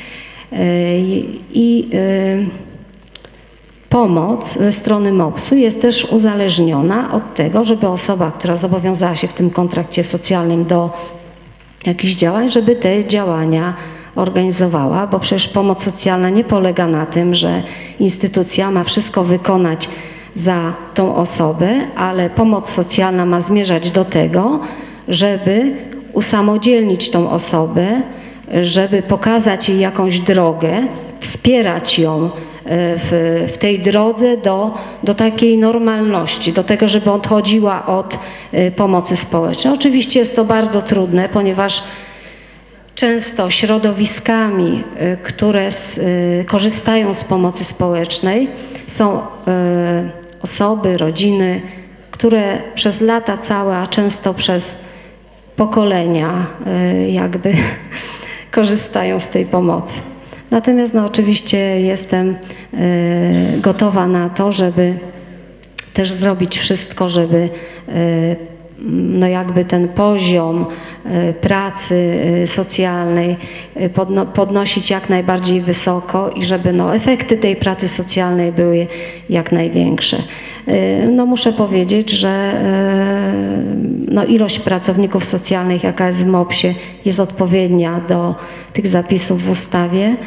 Pomoc ze strony MOPS-u jest też uzależniona od tego, żeby osoba, która zobowiązała się w tym kontrakcie socjalnym do jakichś działań, żeby te działania organizowała, bo przecież pomoc socjalna nie polega na tym, że instytucja ma wszystko wykonać za tą osobę, ale pomoc socjalna ma zmierzać do tego, żeby usamodzielnić tą osobę, żeby pokazać jej jakąś drogę, wspierać ją w tej drodze do takiej normalności, do tego, żeby odchodziła od pomocy społecznej. Oczywiście jest to bardzo trudne, ponieważ często środowiskami, które korzystają z pomocy społecznej, są osoby, rodziny, które przez lata całe, a często przez pokolenia jakby korzystają z tej pomocy. Natomiast no, oczywiście jestem gotowa na to, żeby też zrobić wszystko, żeby no jakby ten poziom pracy socjalnej podnosić jak najbardziej wysoko i żeby no efekty tej pracy socjalnej były jak największe. No muszę powiedzieć, że no ilość pracowników socjalnych, jaka jest w MOPS-ie, jest odpowiednia do tych zapisów w ustawie,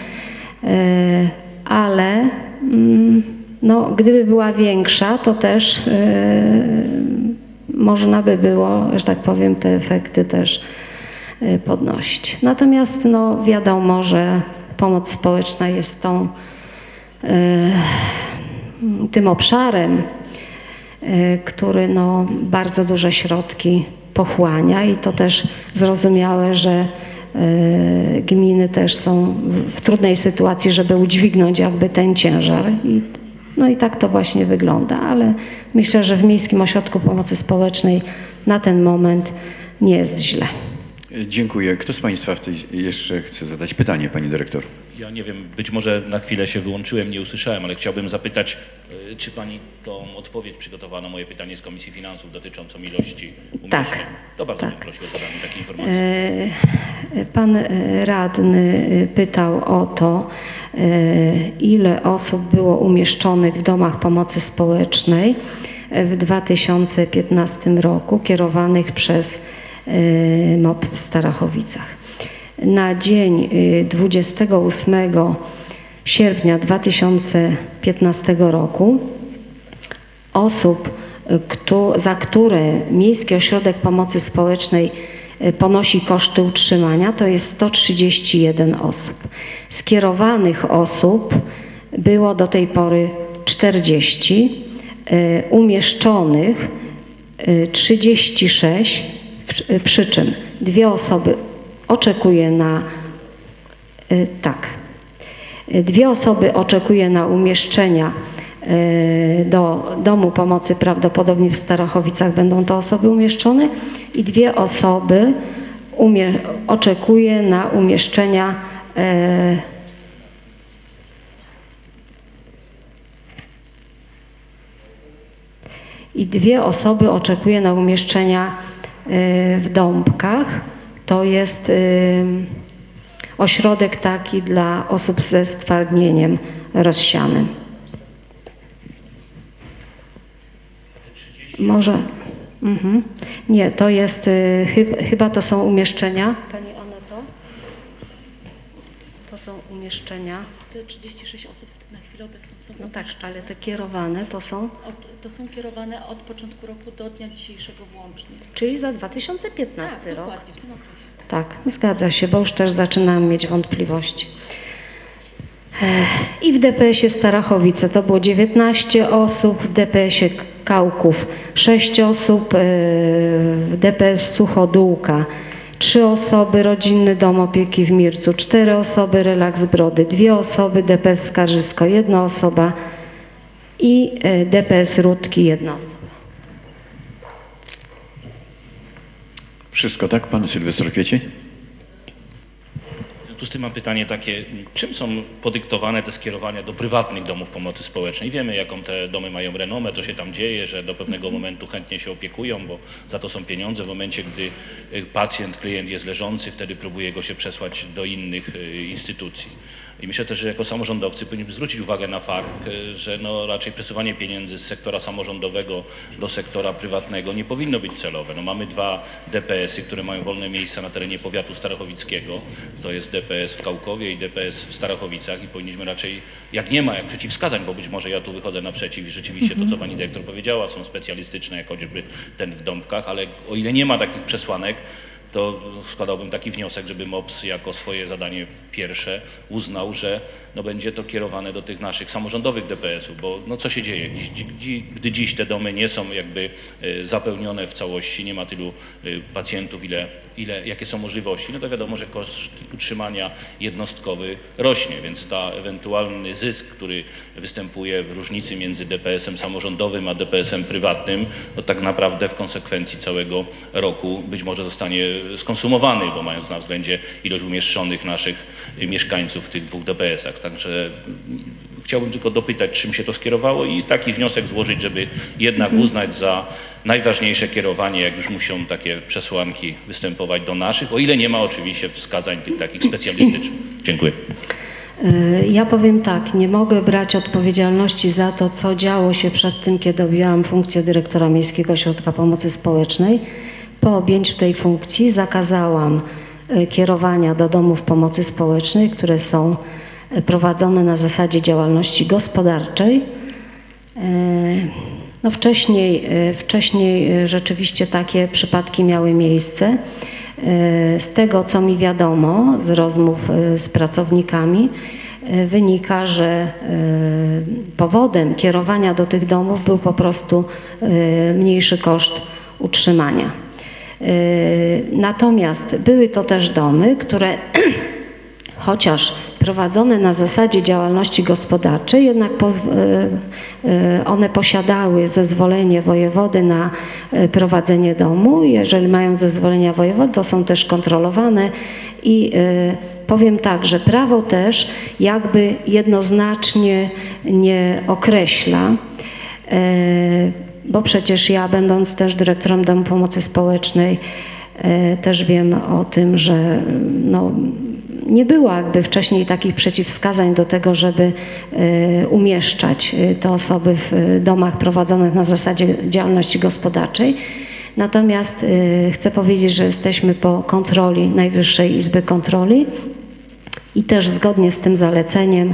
ale no, gdyby była większa, to też można by było, że tak powiem, te efekty też podnosić. Natomiast no, wiadomo, że pomoc społeczna jest tym obszarem, który no, bardzo duże środki pochłania i to też zrozumiałe, że gminy też są w trudnej sytuacji, żeby udźwignąć jakby ten ciężar. No i tak to właśnie wygląda, ale myślę, że w Miejskim Ośrodku Pomocy Społecznej na ten moment nie jest źle. Dziękuję. Kto z Państwa jeszcze chce zadać pytanie, Pani Dyrektor? Ja nie wiem, być może na chwilę się wyłączyłem, nie usłyszałem, ale chciałbym zapytać, czy Pani tą odpowiedź przygotowała na moje pytanie z Komisji Finansów dotyczącą ilości umieszczeń? Tak. To bardzo bym prosił o podanie takiej informacji. Pan radny pytał o to, ile osób było umieszczonych w domach pomocy społecznej w 2015 roku, kierowanych przez MOP w Starachowicach. Na dzień 28 sierpnia 2015 roku osób, za które Miejski Ośrodek Pomocy Społecznej ponosi koszty utrzymania, to jest 131 osób. Skierowanych osób było do tej pory 40, umieszczonych 36, przy czym 2 osoby oczekuje na 2 osoby oczekuje na umieszczenia do domu pomocy, prawdopodobnie w Starachowicach będą to osoby umieszczone i 2 osoby oczekuje na umieszczenia w Dąbkach. To jest ośrodek taki dla osób ze stwardnieniem rozsianym. Może? Nie, to jest, chyba to są umieszczenia. Pani Aneto? To są umieszczenia. Te 36 osób na chwilę obecną są. No tak, ale te kierowane to są? To są kierowane od początku roku do dnia dzisiejszego włącznie. Czyli za 2015 tak, rok. Dokładnie, w tym okresie. Tak, zgadza się, bo już też zaczynam mieć wątpliwości. I w DPS-ie Starachowice to było 19 osób, w DPS-ie Kałków 6 osób, w DPS Suchodółka 3 osoby, Rodzinny Dom Opieki w Mircu 4 osoby, Relaks Brody 2 osoby, DPS Skarżysko 1 osoba i DPS Rudki 1 osoba. Wszystko tak? Pan Sylwester Kwiecień? związku z tym mam pytanie takie, czym są podyktowane te skierowania do prywatnych domów pomocy społecznej? Wiemy, jaką te domy mają renomę, co się tam dzieje, że do pewnego momentu chętnie się opiekują, bo za to są pieniądze. W momencie, gdy pacjent, klient jest leżący, wtedy próbuje go się przesłać do innych instytucji. I myślę też, że jako samorządowcy powinniśmy zwrócić uwagę na fakt, że no raczej przesuwanie pieniędzy z sektora samorządowego do sektora prywatnego nie powinno być celowe. No mamy 2 DPS-y, które mają wolne miejsca na terenie powiatu starachowickiego. To jest DPS w Kałkowie i DPS w Starachowicach i powinniśmy raczej, jak nie ma jak przeciwwskazań, bo być może ja tu wychodzę naprzeciw i rzeczywiście to, co pani dyrektor powiedziała, są specjalistyczne, jak choćby ten w Dąbkach, ale o ile nie ma takich przesłanek, to składałbym taki wniosek, żeby MOPS jako swoje zadanie pierwsze uznał, że no będzie to kierowane do tych naszych samorządowych DPS-ów, bo no co się dzieje, gdy dziś te domy nie są jakby zapełnione w całości, nie ma tylu pacjentów, jakie są możliwości, no to wiadomo, że koszt utrzymania jednostkowy rośnie, więc ta ewentualny zysk, który występuje w różnicy między DPS-em samorządowym a DPS-em prywatnym, no tak naprawdę w konsekwencji całego roku być może zostanie skonsumowany, bo mając na względzie ilość umieszczonych naszych mieszkańców w tych 2 DPS-ach. Także chciałbym tylko dopytać, czym się to skierowało i taki wniosek złożyć, żeby jednak uznać za najważniejsze kierowanie, jak już muszą takie przesłanki występować do naszych, o ile nie ma oczywiście wskazań tych takich specjalistycznych. Dziękuję. Ja powiem tak, nie mogę brać odpowiedzialności za to, co działo się przed tym, kiedy objęłam funkcję dyrektora Miejskiego Ośrodka Pomocy Społecznej. Po objęciu tej funkcji zakazałam kierowania do domów pomocy społecznej, które są prowadzone na zasadzie działalności gospodarczej. No wcześniej rzeczywiście takie przypadki miały miejsce. Z tego, co mi wiadomo, z rozmów z pracownikami, wynika, że powodem kierowania do tych domów był po prostu mniejszy koszt utrzymania. Natomiast były to też domy, które chociaż prowadzone na zasadzie działalności gospodarczej, jednak one posiadały zezwolenie wojewody na prowadzenie domu. Jeżeli mają zezwolenia wojewody, to są też kontrolowane i powiem tak, że prawo też jakby jednoznacznie nie określa, bo przecież ja, będąc też dyrektorem Domu Pomocy Społecznej, też wiem o tym, że no, nie było jakby wcześniej takich przeciwwskazań do tego, żeby umieszczać te osoby w domach prowadzonych na zasadzie działalności gospodarczej. Natomiast chcę powiedzieć, że jesteśmy po kontroli Najwyższej Izby Kontroli i też zgodnie z tym zaleceniem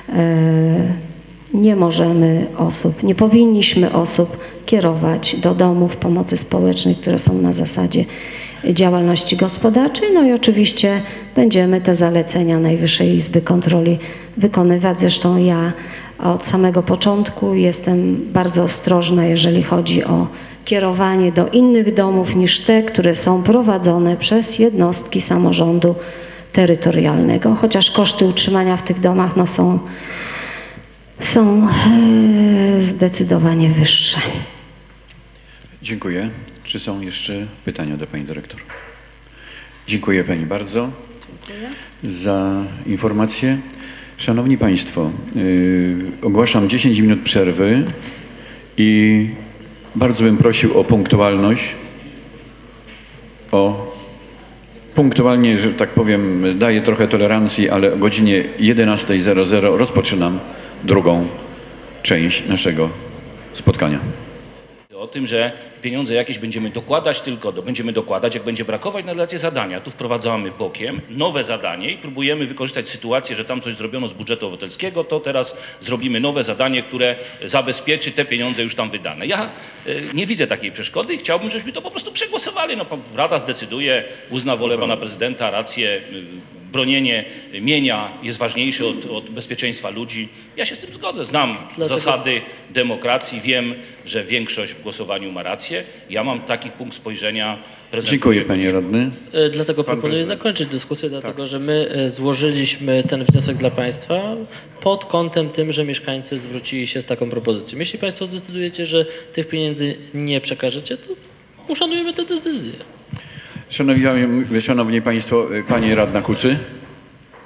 nie powinniśmy osób kierować do domów pomocy społecznej, które są na zasadzie działalności gospodarczej. No i oczywiście będziemy te zalecenia Najwyższej Izby Kontroli wykonywać. Zresztą ja od samego początku jestem bardzo ostrożna, jeżeli chodzi o kierowanie do innych domów niż te, które są prowadzone przez jednostki samorządu terytorialnego, chociaż koszty utrzymania w tych domach no, są zdecydowanie wyższe. Dziękuję. Czy są jeszcze pytania do pani dyrektor? Dziękuję pani bardzo za informację. Szanowni państwo, ogłaszam 10 minut przerwy i bardzo bym prosił o punktualność. Punktualnie, że tak powiem, daję trochę tolerancji, ale o godzinie 11:00 rozpoczynam drugą część naszego spotkania. O tym, że pieniądze jakieś będziemy dokładać, jak będzie brakować na realizację zadania. Tu wprowadzamy bokiem nowe zadanie i próbujemy wykorzystać sytuację, że tam coś zrobiono z budżetu obywatelskiego, to teraz zrobimy nowe zadanie, które zabezpieczy te pieniądze już tam wydane. Ja nie widzę takiej przeszkody i chciałbym, żebyśmy to po prostu przegłosowali. No, Rada zdecyduje, uzna wolę pana prezydenta, rację, bronienie mienia jest ważniejsze od bezpieczeństwa ludzi. Ja się z tym zgodzę. Znam zasady demokracji, wiem, że większość w głosowaniu ma rację. Ja mam taki punkt spojrzenia. Dziękuję panie radny. Dlatego proponuję zakończyć dyskusję, dlatego że my złożyliśmy ten wniosek dla państwa pod kątem tym, że mieszkańcy zwrócili się z taką propozycją. Jeśli państwo zdecydujecie, że tych pieniędzy nie przekażecie, to uszanujemy tę decyzję. Szanowni państwo, pani radna Kucy.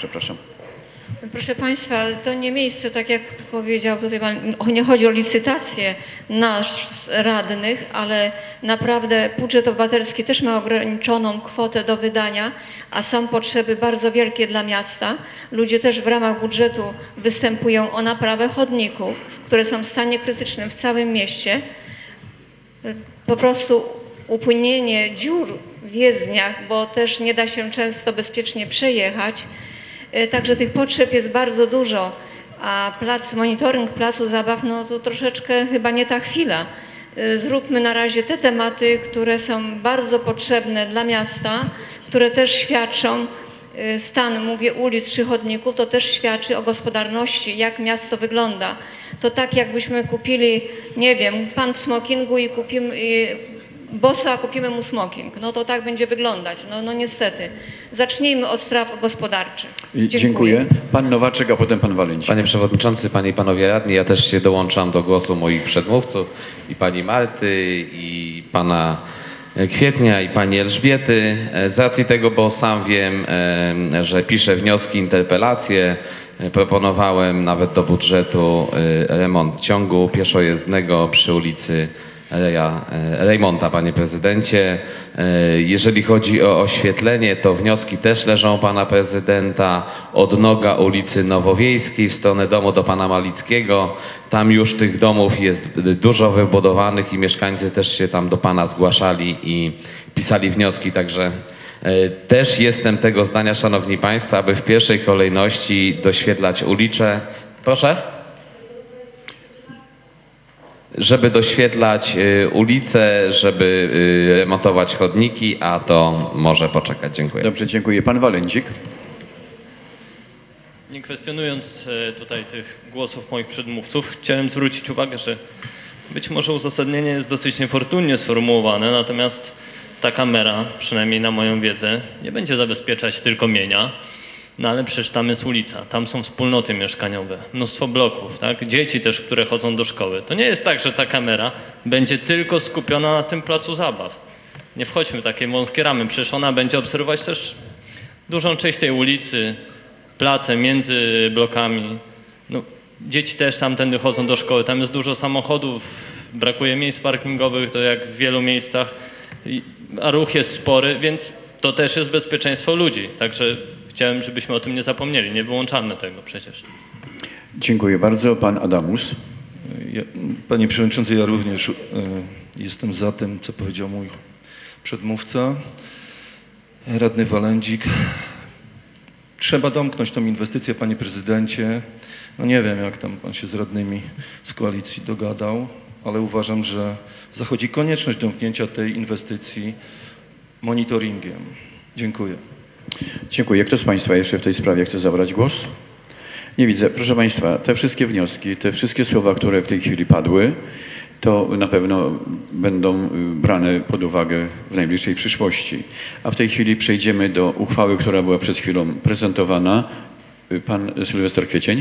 Przepraszam. Proszę Państwa, to nie miejsce, tak jak powiedział tutaj Pan, nie chodzi o licytację nas radnych, ale naprawdę budżet obywatelski też ma ograniczoną kwotę do wydania, a są potrzeby bardzo wielkie dla miasta. Ludzie też w ramach budżetu występują o naprawę chodników, które są w stanie krytycznym w całym mieście. Po prostu upłynienie dziur w jezdniach, bo też nie da się często bezpiecznie przejechać. Także tych potrzeb jest bardzo dużo, a monitoring placu zabaw, no to troszeczkę chyba nie ta chwila. Zróbmy na razie te tematy, które są bardzo potrzebne dla miasta, które też świadczą, stan, mówię, ulic czy chodników, to też świadczy o gospodarności, jak miasto wygląda. To tak jakbyśmy kupili, nie wiem, pan w smokingu i kupimy bossa, a kupimy mu smoking. No to tak będzie wyglądać. No niestety. Zacznijmy od spraw gospodarczych. Dziękuję. Pan Nowaczek, a potem pan Waleńczyk. Panie Przewodniczący, Panie i Panowie Radni, ja też się dołączam do głosu moich przedmówców i Pani Marty, i Pana Kwietnia, i Pani Elżbiety. Z racji tego, bo sam wiem, że piszę wnioski, interpelacje, proponowałem nawet do budżetu remont ciągu pieszojezdnego przy ulicy Rejmonta, Panie Prezydencie. Jeżeli chodzi o oświetlenie, to wnioski też leżą Pana Prezydenta. Odnoga ulicy Nowowiejskiej w stronę domu do Pana Malickiego. Tam już tych domów jest dużo wybudowanych i mieszkańcy też się tam do Pana zgłaszali i pisali wnioski, także też jestem tego zdania, Szanowni Państwo, aby w pierwszej kolejności doświetlać ulicze. Proszę? Żeby doświetlać ulice, żeby remontować chodniki, a to może poczekać. Dziękuję. Dobrze, dziękuję. Pan Waleńczyk. Nie kwestionując tutaj tych głosów moich przedmówców, chciałem zwrócić uwagę, że być może uzasadnienie jest dosyć niefortunnie sformułowane, natomiast ta kamera, przynajmniej na moją wiedzę, nie będzie zabezpieczać tylko mienia. No ale przecież tam jest ulica, tam są wspólnoty mieszkaniowe, mnóstwo bloków, tak? Dzieci też, które chodzą do szkoły. To nie jest tak, że ta kamera będzie tylko skupiona na tym placu zabaw. Nie wchodźmy w takie wąskie ramy, przecież ona będzie obserwować też dużą część tej ulicy, place między blokami. No, dzieci też tamtędy chodzą do szkoły, tam jest dużo samochodów, brakuje miejsc parkingowych, to jak w wielu miejscach, a ruch jest spory, więc to też jest bezpieczeństwo ludzi, także chciałem, żebyśmy o tym nie zapomnieli. Nie wyłączamy tego przecież. Dziękuję bardzo. Pan Adamus. Panie Przewodniczący, ja również jestem za tym, co powiedział mój przedmówca, radny Walędzik. Trzeba domknąć tą inwestycję, Panie Prezydencie. No nie wiem, jak tam Pan się z radnymi z koalicji dogadał, ale uważam, że zachodzi konieczność domknięcia tej inwestycji monitoringiem. Dziękuję. Dziękuję. Kto z Państwa jeszcze w tej sprawie chce zabrać głos? Nie widzę. Proszę Państwa, te wszystkie wnioski, te wszystkie słowa, które w tej chwili padły, to na pewno będą brane pod uwagę w najbliższej przyszłości. A w tej chwili przejdziemy do uchwały, która była przed chwilą prezentowana. Pan Sylwester Kwiecień.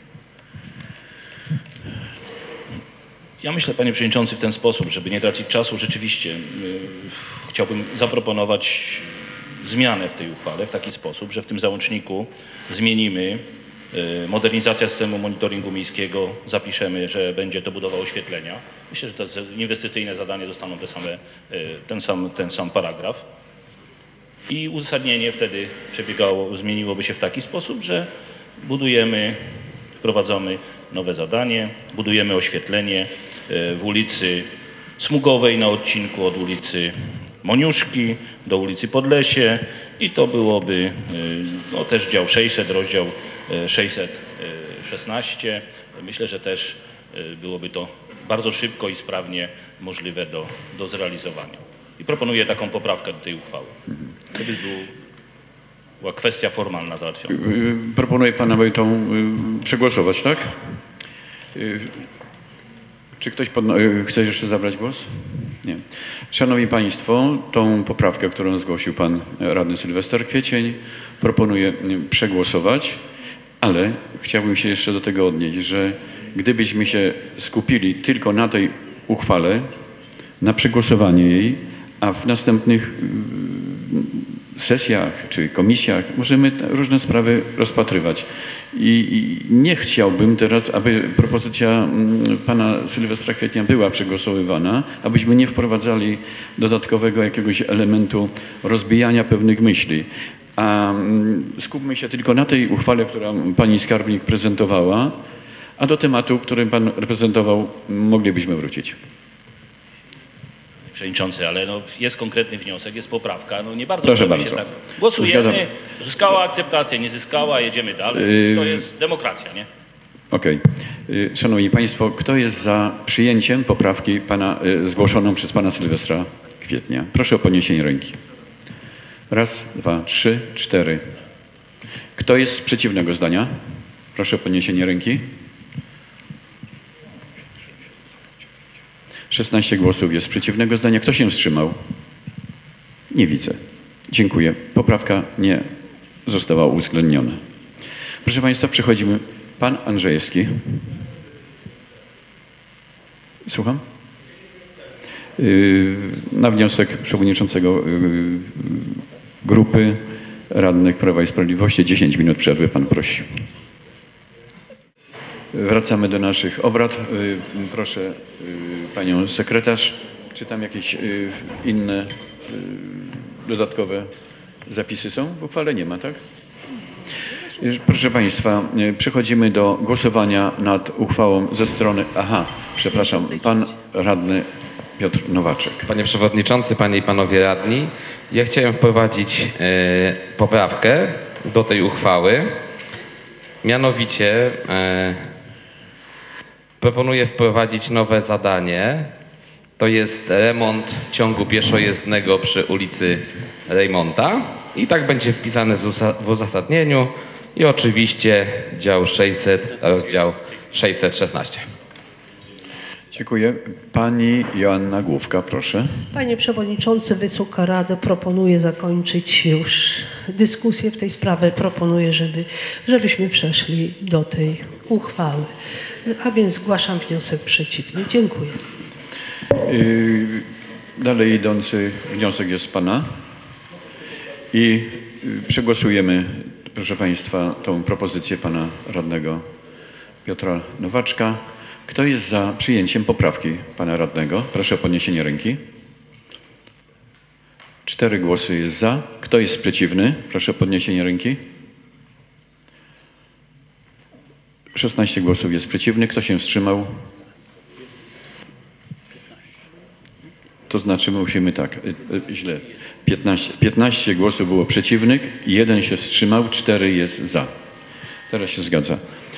Ja myślę, Panie Przewodniczący, w ten sposób, żeby nie tracić czasu, rzeczywiście chciałbym zaproponować zmianę w tej uchwale w taki sposób, że w tym załączniku zmienimy modernizacja systemu monitoringu miejskiego, zapiszemy, że będzie to budowa oświetlenia. Myślę, że te inwestycyjne zadania dostaną ten sam paragraf. I uzasadnienie wtedy zmieniłoby się w taki sposób, że wprowadzamy nowe zadanie, budujemy oświetlenie w ulicy Smugowej na odcinku od ulicy Moniuszki do ulicy Podlesie i to byłoby też dział 600, rozdział 616. Myślę, że też byłoby to bardzo szybko i sprawnie możliwe do zrealizowania. I proponuję taką poprawkę do tej uchwały. To by była kwestia formalna załatwiona. Proponuję Pan, aby tą przegłosować, tak? Czy ktoś chce jeszcze zabrać głos? Nie. Szanowni Państwo, tą poprawkę, którą zgłosił Pan radny Sylwester Kwiecień, proponuję przegłosować, ale chciałbym się jeszcze do tego odnieść, że gdybyśmy się skupili tylko na tej uchwale, na przegłosowaniu jej, a w następnych sesjach czy komisjach możemy różne sprawy rozpatrywać. I nie chciałbym teraz, aby propozycja pana Sylwestra Kwietnia była przegłosowywana, abyśmy nie wprowadzali dodatkowego jakiegoś elementu rozbijania pewnych myśli. A skupmy się tylko na tej uchwale, którą pani skarbnik prezentowała, a do tematu, który pan reprezentował, moglibyśmy wrócić. Przewodniczący, ale no jest konkretny wniosek, jest poprawka. No nie bardzo Proszę możemy bardzo. się tak. Głosujemy, Zgadzam. zyskała akceptację, nie zyskała, jedziemy dalej. To jest demokracja, nie? Okej. Szanowni Państwo, kto jest za przyjęciem poprawki zgłoszoną przez pana Sylwestra Kwietnia? Proszę o podniesienie ręki. Raz, dwa, trzy, cztery. Kto jest przeciwnego zdania? Proszę o podniesienie ręki. 16 głosów jest przeciwnego zdania. Kto się wstrzymał? Nie widzę. Dziękuję. Poprawka nie została uwzględniona. Proszę Państwa, przechodzimy. Pan Andrzejewski. Słucham? Na wniosek przewodniczącego grupy radnych Prawa i Sprawiedliwości 10 minut przerwy pan prosi. Wracamy do naszych obrad. Proszę panią sekretarz, czy tam jakieś inne dodatkowe zapisy są? W uchwale nie ma, tak? Proszę Państwa, przechodzimy do głosowania nad uchwałą ze strony... Aha, przepraszam, pan radny Piotr Nowaczek. Panie Przewodniczący, Panie i Panowie Radni, ja chciałem wprowadzić poprawkę do tej uchwały. Mianowicie proponuję wprowadzić nowe zadanie. To jest remont ciągu pieszojezdnego przy ulicy Rejmonta. I tak będzie wpisane w uzasadnieniu. I oczywiście dział 600, rozdział 616. Dziękuję. Pani Joanna Główka, proszę. Panie Przewodniczący, Wysoka Rado, proponuję zakończyć już dyskusję w tej sprawie. Proponuję, żebyśmy przeszli do tej uchwały. A więc zgłaszam wniosek przeciwny. Dziękuję. Dalej idący wniosek jest pana. I przegłosujemy, proszę Państwa, tą propozycję pana radnego Piotra Nowaczka. Kto jest za przyjęciem poprawki pana radnego? Proszę o podniesienie ręki. 4 głosy jest za. Kto jest przeciwny? Proszę o podniesienie ręki. 16 głosów jest przeciwnych. Kto się wstrzymał? To znaczy musimy tak, źle. 15 głosów było przeciwnych, 1 się wstrzymał, 4 jest za. Teraz się zgadza.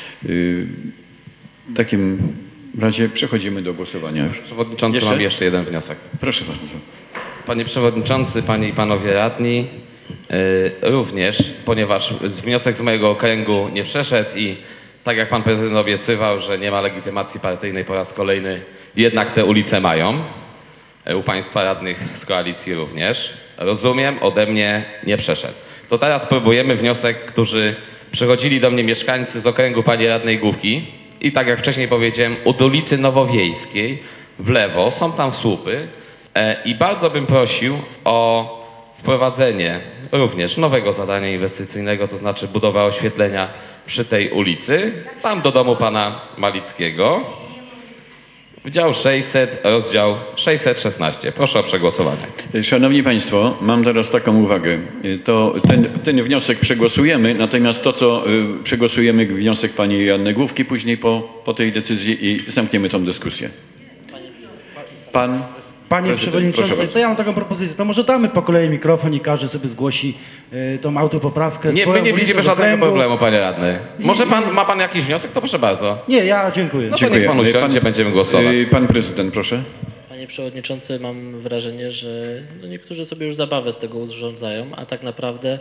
W takim razie przechodzimy do głosowania. Przewodniczący, mam jeszcze jeden wniosek. Proszę bardzo. Panie Przewodniczący, Panie i Panowie Radni, również, ponieważ wniosek z mojego okręgu nie przeszedł i tak jak Pan Prezydent obiecywał, że nie ma legitymacji partyjnej po raz kolejny, jednak te ulice mają. U Państwa radnych z koalicji również. Rozumiem, ode mnie nie przeszedł. To teraz próbujemy wniosek, którzy przychodzili do mnie mieszkańcy z okręgu Pani Radnej Główki i tak jak wcześniej powiedziałem, od ulicy Nowowiejskiej w lewo są tam słupy i bardzo bym prosił o wprowadzenie również nowego zadania inwestycyjnego, to znaczy budowa oświetlenia przy tej ulicy, tam do domu Pana Malickiego. Dział 600, rozdział 616. Proszę o przegłosowanie. Szanowni Państwo, mam teraz taką uwagę. To ten wniosek przegłosujemy, natomiast to, co przegłosujemy, wniosek pani Joanny Główki, później po tej decyzji i zamkniemy tą dyskusję. Panie Przewodniczący, to ja mam taką propozycję. To może damy po kolei mikrofon i każdy sobie zgłosi tą autopoprawkę. Nie, my nie widzimy żadnego problemu, Panie Radny. Może ma Pan jakiś wniosek? To proszę bardzo. Nie, ja dziękuję. No to niech Pan usiądzie, będziemy głosować. Pan Prezydent, proszę. Panie Przewodniczący, mam wrażenie, że niektórzy sobie już zabawę z tego urządzają, a tak naprawdę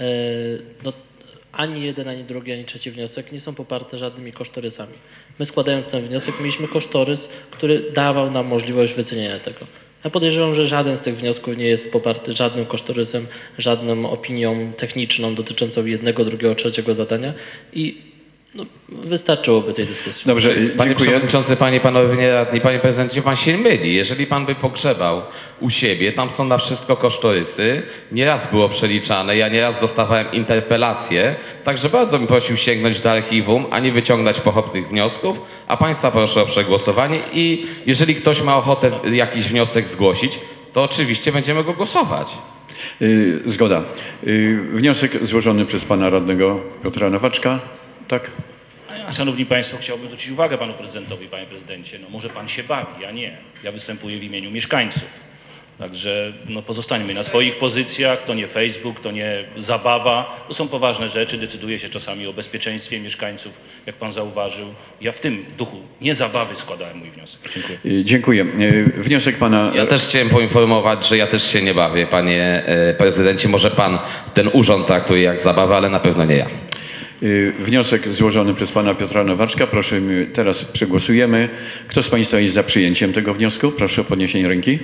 ani jeden, ani drugi, ani trzeci wniosek nie są poparte żadnymi kosztorysami. My składając ten wniosek mieliśmy kosztorys, który dawał nam możliwość wycenienia tego. Ja podejrzewam, że żaden z tych wniosków nie jest poparty żadnym kosztorysem, żadną opinią techniczną dotyczącą jednego, drugiego, trzeciego zadania i No, wystarczyłoby tej dyskusji. Dobrze, Panie Przewodniczący, Panie i Panowie Radni, Panie Prezydencie, Pan się myli. Jeżeli Pan by pogrzebał u siebie, tam są na wszystko kosztorysy, nieraz było przeliczane, ja nieraz dostawałem interpelacje, także bardzo bym prosił sięgnąć do archiwum, a nie wyciągnąć pochopnych wniosków, a Państwa proszę o przegłosowanie i jeżeli ktoś ma ochotę jakiś wniosek zgłosić, to oczywiście będziemy go głosować. Zgoda. Wniosek złożony przez Pana Radnego Piotra Nowaczka. Tak? Szanowni Państwo, chciałbym zwrócić uwagę Panu Prezydentowi, Panie Prezydencie. No może Pan się bawi, ja nie. Ja występuję w imieniu mieszkańców. Także no, pozostańmy na swoich pozycjach. To nie Facebook, to nie zabawa. To są poważne rzeczy. Decyduje się czasami o bezpieczeństwie mieszkańców, jak Pan zauważył. Ja w tym duchu, nie zabawy, składałem mój wniosek. Dziękuję. Dziękuję. Wniosek Pana... Ja też chciałem poinformować, że ja też się nie bawię, Panie Prezydencie. Może Pan ten urząd traktuje jak zabawę, ale na pewno nie ja. Wniosek złożony przez Pana Piotra Nowaczka. Proszę, teraz przegłosujemy. Kto z Państwa jest za przyjęciem tego wniosku? Proszę o podniesienie ręki.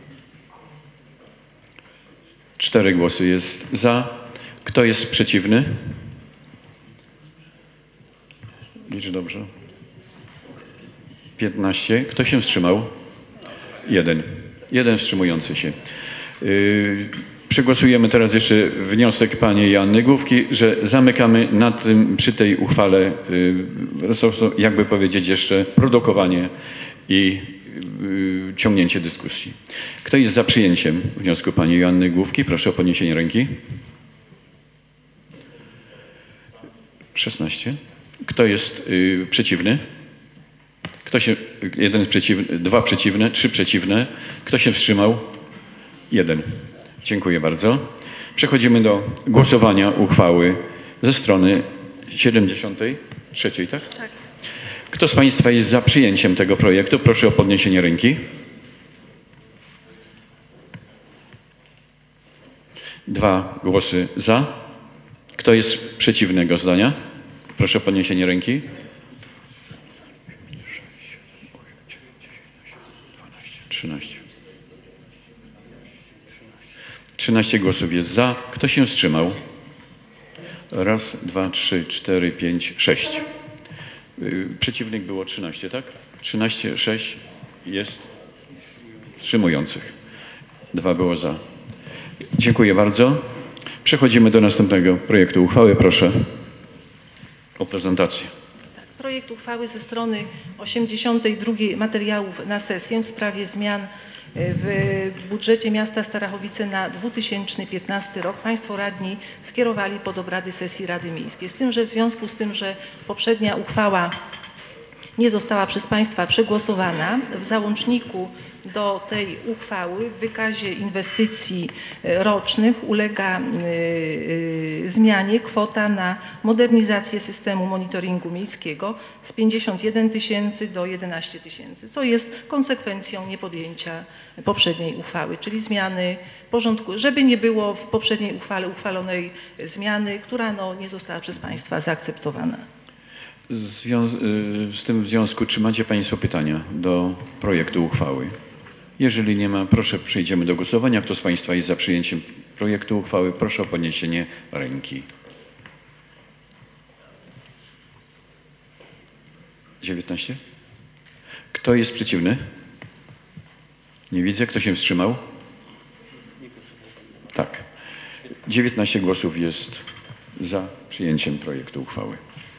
4 głosy jest za. Kto jest przeciwny? Licz dobrze. 15. Kto się wstrzymał? 1. 1 wstrzymujący się. Przegłosujemy teraz jeszcze wniosek pani Joanny Główki, że zamykamy przy tej uchwale, jakby powiedzieć jeszcze, produkowanie i ciągnięcie dyskusji. Kto jest za przyjęciem wniosku pani Joanny Główki? Proszę o podniesienie ręki. 16. Kto jest przeciwny? Kto się, 1 przeciwny, 2 przeciwne, 3 przeciwne. Kto się wstrzymał? 1. Dziękuję bardzo. Przechodzimy do głosowania uchwały ze strony 73, tak? Tak. Kto z Państwa jest za przyjęciem tego projektu? Proszę o podniesienie ręki. 2 głosy za. Kto jest przeciwnego zdania? Proszę o podniesienie ręki. 13. 13 głosów jest za. Kto się wstrzymał? 1, 2, 3, 4, 5, 6. Przeciwnych było 13, tak? 13, 6 jest wstrzymujących. 2 było za. Dziękuję bardzo. Przechodzimy do następnego projektu uchwały. Proszę o prezentację. Projekt uchwały ze strony 82 materiałów na sesję w sprawie zmian w budżecie miasta Starachowice na 2015 rok Państwo radni skierowali pod obrady sesji Rady Miejskiej. Z tym, że w związku z tym, że poprzednia uchwała nie została przez Państwa przegłosowana, w załączniku do tej uchwały w wykazie inwestycji rocznych ulega zmianie kwota na modernizację systemu monitoringu miejskiego z 51 000 do 11 000, co jest konsekwencją niepodjęcia poprzedniej uchwały, czyli zmiany porządku, żeby nie było w poprzedniej uchwale uchwalonej zmiany, która nie została przez Państwa zaakceptowana. Z tym w związku, czy macie Państwo pytania do projektu uchwały? Jeżeli nie ma, proszę, przejdziemy do głosowania. Kto z Państwa jest za przyjęciem projektu uchwały? Proszę o podniesienie ręki. 19. Kto jest przeciwny? Nie widzę. Kto się wstrzymał? Tak. 19 głosów jest za przyjęciem projektu uchwały.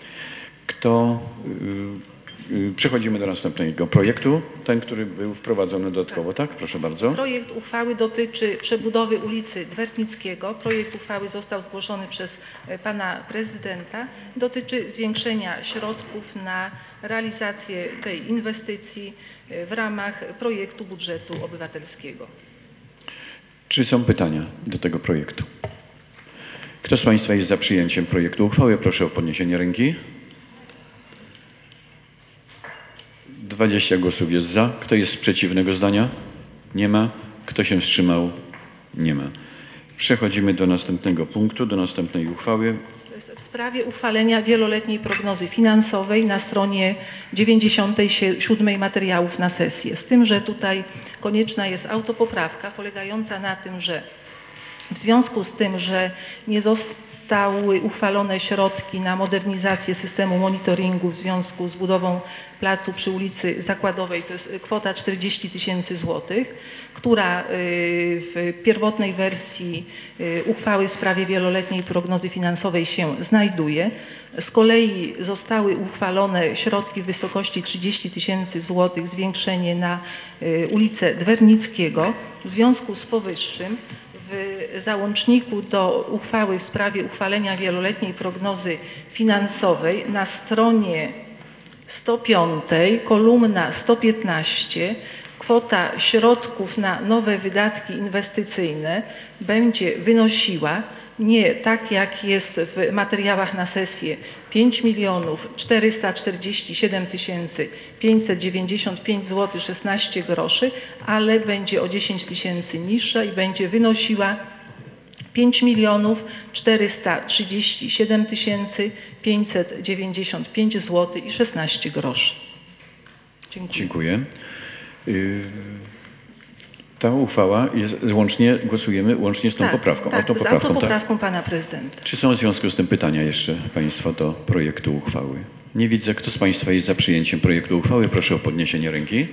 Przechodzimy do następnego projektu, ten, który był wprowadzony dodatkowo, tak? Proszę bardzo. Projekt uchwały dotyczy przebudowy ulicy Dwernickiego. Projekt uchwały został zgłoszony przez Pana Prezydenta. Dotyczy zwiększenia środków na realizację tej inwestycji w ramach projektu budżetu obywatelskiego. Czy są pytania do tego projektu? Kto z Państwa jest za przyjęciem projektu uchwały? Proszę o podniesienie ręki. 20 głosów jest za. Kto jest przeciwnego zdania? Nie ma. Kto się wstrzymał? Nie ma. Przechodzimy do następnego punktu, do następnej uchwały. W sprawie uchwalenia wieloletniej prognozy finansowej na stronie 97 materiałów na sesję. Z tym, że tutaj konieczna jest autopoprawka polegająca na tym, że w związku z tym, że zostały uchwalone środki na modernizację systemu monitoringu w związku z budową placu przy ulicy Zakładowej. To jest kwota 40 000 złotych, która w pierwotnej wersji uchwały w sprawie wieloletniej prognozy finansowej się znajduje. Z kolei zostały uchwalone środki w wysokości 30 000 złotych, zwiększenie na ulicę Dwernickiego. W związku z powyższym w załączniku do uchwały w sprawie uchwalenia wieloletniej prognozy finansowej na stronie 105, kolumna 115, kwota środków na nowe wydatki inwestycyjne będzie wynosiła nie tak jak jest w materiałach na sesję 5 447 595 zł 16 groszy, ale będzie o 10 000 niższa i będzie wynosiła 5 437 595 zł i 16 groszy. Dziękuję. Dziękuję. Ta uchwała jest głosujemy łącznie z tą poprawką. Tak, z autopoprawką pana prezydenta. Czy są w związku z tym pytania jeszcze państwa do projektu uchwały? Nie widzę. Kto z państwa jest za przyjęciem projektu uchwały? Proszę o podniesienie ręki.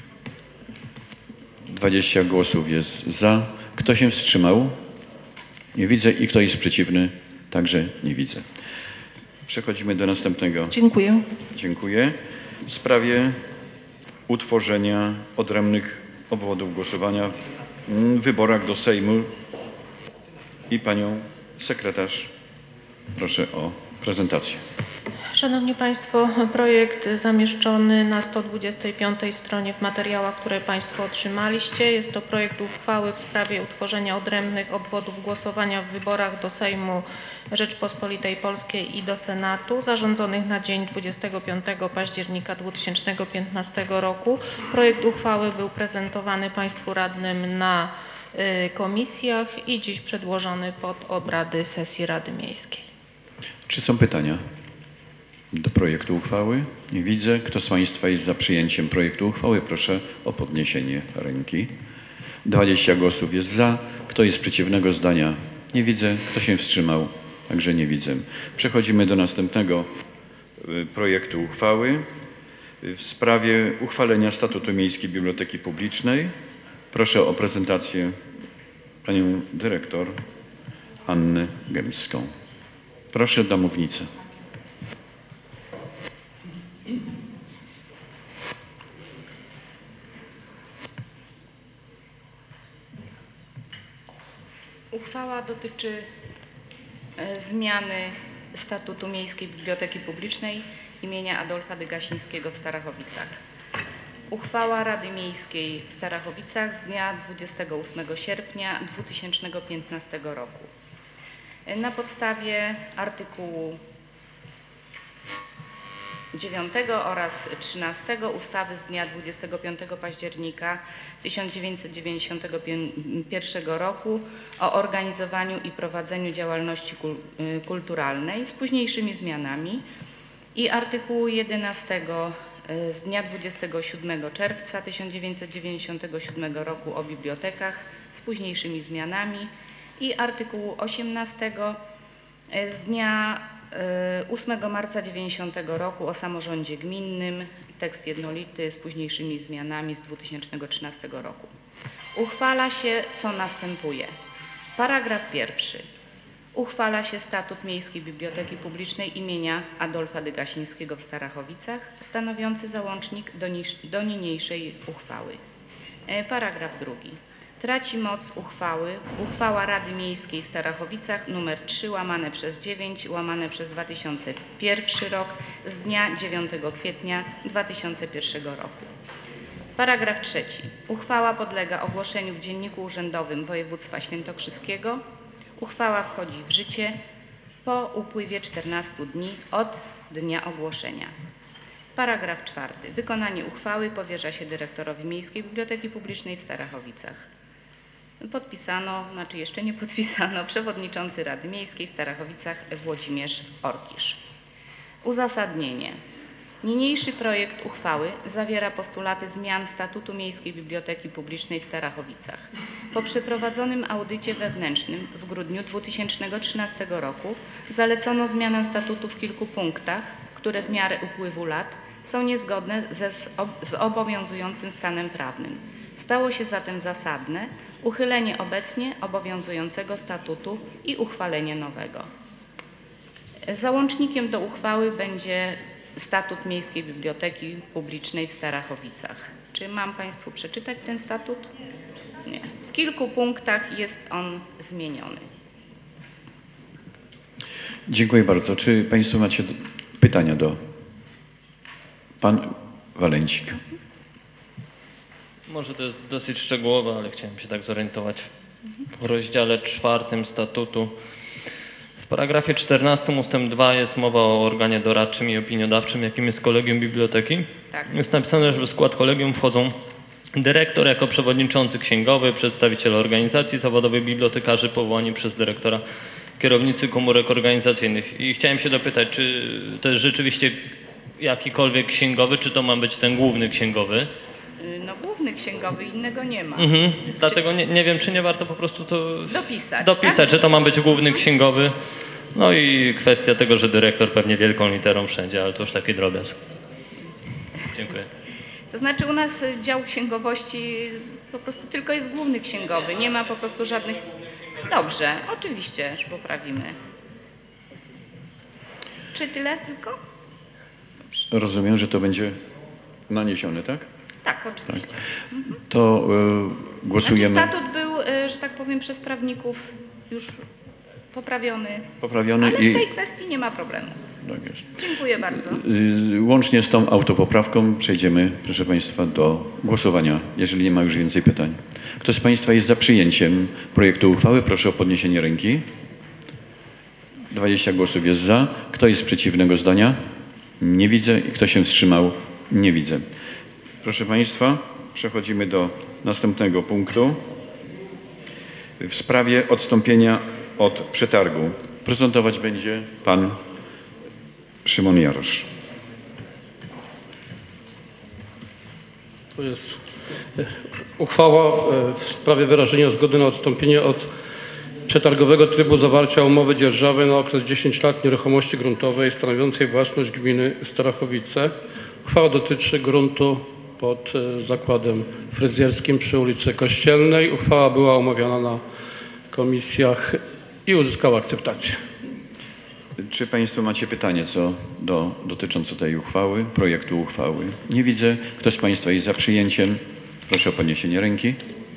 20 głosów jest za. Kto się wstrzymał? Nie widzę. I kto jest przeciwny? Także nie widzę. Przechodzimy do następnego. Dziękuję. Dziękuję. W sprawie utworzenia odrębnych obwodów głosowania w wyborach do Sejmu i panią sekretarz proszę o prezentację. Szanowni Państwo, projekt zamieszczony na 125 stronie w materiałach, które Państwo otrzymaliście. Jest to projekt uchwały w sprawie utworzenia odrębnych obwodów głosowania w wyborach do Sejmu Rzeczpospolitej Polskiej i do Senatu zarządzonych na dzień 25 października 2015 roku. Projekt uchwały był prezentowany Państwu radnym na komisjach i dziś przedłożony pod obrady sesji Rady Miejskiej. Czy są pytania do projektu uchwały? Nie widzę. Kto z państwa jest za przyjęciem projektu uchwały? Proszę o podniesienie ręki. 20 głosów jest za. Kto jest przeciwnego zdania? Nie widzę. Kto się wstrzymał? Także nie widzę. Przechodzimy do następnego projektu uchwały w sprawie uchwalenia statutu Miejskiej Biblioteki Publicznej. Proszę o prezentację panią dyrektor Annę Gębską. Proszę na mównicę. Uchwała dotyczy zmiany statutu Miejskiej Biblioteki Publicznej imienia Adolfa Dygasińskiego w Starachowicach. Uchwała Rady Miejskiej w Starachowicach z dnia 28 sierpnia 2015 roku. Na podstawie artykułu 9 oraz 13 ustawy z dnia 25 października 1991 roku o organizowaniu i prowadzeniu działalności kulturalnej z późniejszymi zmianami i artykułu 11 z dnia 27 czerwca 1997 roku o bibliotekach z późniejszymi zmianami i artykułu 18 z dnia 8 marca 90 roku o samorządzie gminnym, tekst jednolity z późniejszymi zmianami z 2013 roku. Uchwala się, co następuje. Paragraf pierwszy. Uchwala się statut Miejskiej Biblioteki Publicznej imienia Adolfa Dygasińskiego w Starachowicach, stanowiący załącznik do niniejszej uchwały. Paragraf drugi. Traci moc uchwała Rady Miejskiej w Starachowicach nr 3/9/2001 rok z dnia 9 kwietnia 2001 roku. Paragraf trzeci. Uchwała podlega ogłoszeniu w Dzienniku Urzędowym Województwa Świętokrzyskiego. Uchwała wchodzi w życie po upływie 14 dni od dnia ogłoszenia. Paragraf czwarty. Wykonanie uchwały powierza się dyrektorowi Miejskiej Biblioteki Publicznej w Starachowicach. Podpisano, znaczy jeszcze nie podpisano, przewodniczący Rady Miejskiej w Starachowicach Włodzimierz Orkisz. Uzasadnienie. Niniejszy projekt uchwały zawiera postulaty zmian statutu Miejskiej Biblioteki Publicznej w Starachowicach. Po przeprowadzonym audycie wewnętrznym w grudniu 2013 roku zalecono zmianę statutu w kilku punktach, które w miarę upływu lat są niezgodne z obowiązującym stanem prawnym. Stało się zatem zasadne uchylenie obecnie obowiązującego statutu i uchwalenie nowego. Załącznikiem do uchwały będzie statut Miejskiej Biblioteki Publicznej w Starachowicach. Czy mam Państwu przeczytać ten statut? Nie. W kilku punktach jest on zmieniony. Dziękuję bardzo. Czy Państwo macie pytania do Pan Walencik? Może to jest dosyć szczegółowe, ale chciałem się tak zorientować w rozdziale 4 statutu. W paragrafie 14 ustęp 2 jest mowa o organie doradczym i opiniodawczym, jakim jest Kolegium Biblioteki. Tak. Jest napisane, że w skład kolegium wchodzą dyrektor jako przewodniczący księgowy, przedstawiciele organizacji zawodowej bibliotekarzy powołani przez dyrektora, kierownicy komórek organizacyjnych. I chciałem się dopytać, czy to jest rzeczywiście jakikolwiek księgowy, czy to ma być ten główny księgowy? No główny księgowy, innego nie ma. Dlatego nie wiem, czy nie warto po prostu to dopisać, tak? Czy to ma być główny księgowy. No i kwestia tego, że dyrektor pewnie wielką literą wszędzie, ale to już taki drobiazg. Dziękuję. To znaczy u nas dział księgowości po prostu tylko jest główny księgowy, nie ma po prostu żadnych... Dobrze, oczywiście, że poprawimy. Czy tyle tylko? Rozumiem, że to będzie naniesione, tak? Tak, oczywiście. Tak. To głosujemy. Znaczy statut był, że tak powiem, przez prawników już poprawiony, ale w tej kwestii nie ma problemu. Tak jest. Dziękuję bardzo. Łącznie z tą autopoprawką przejdziemy, proszę Państwa, do głosowania, jeżeli nie ma już więcej pytań. Kto z Państwa jest za przyjęciem projektu uchwały? Proszę o podniesienie ręki. 20 głosów jest za. Kto jest przeciwnego zdania? Nie widzę. I kto się wstrzymał? Nie widzę. Proszę Państwa, przechodzimy do następnego punktu. W sprawie odstąpienia od przetargu. Prezentować będzie Pan Szymon Jarosz. To jest uchwała w sprawie wyrażenia zgody na odstąpienie od przetargowego trybu zawarcia umowy dzierżawy na okres 10 lat nieruchomości gruntowej stanowiącej własność gminy Starachowice. Uchwała dotyczy gruntu pod zakładem fryzjerskim przy ulicy Kościelnej. Uchwała była omawiana na komisjach i uzyskała akceptację. Czy Państwo macie pytanie dotyczące tej uchwały, projektu uchwały? Nie widzę. Kto z Państwa jest za przyjęciem? Proszę o podniesienie ręki.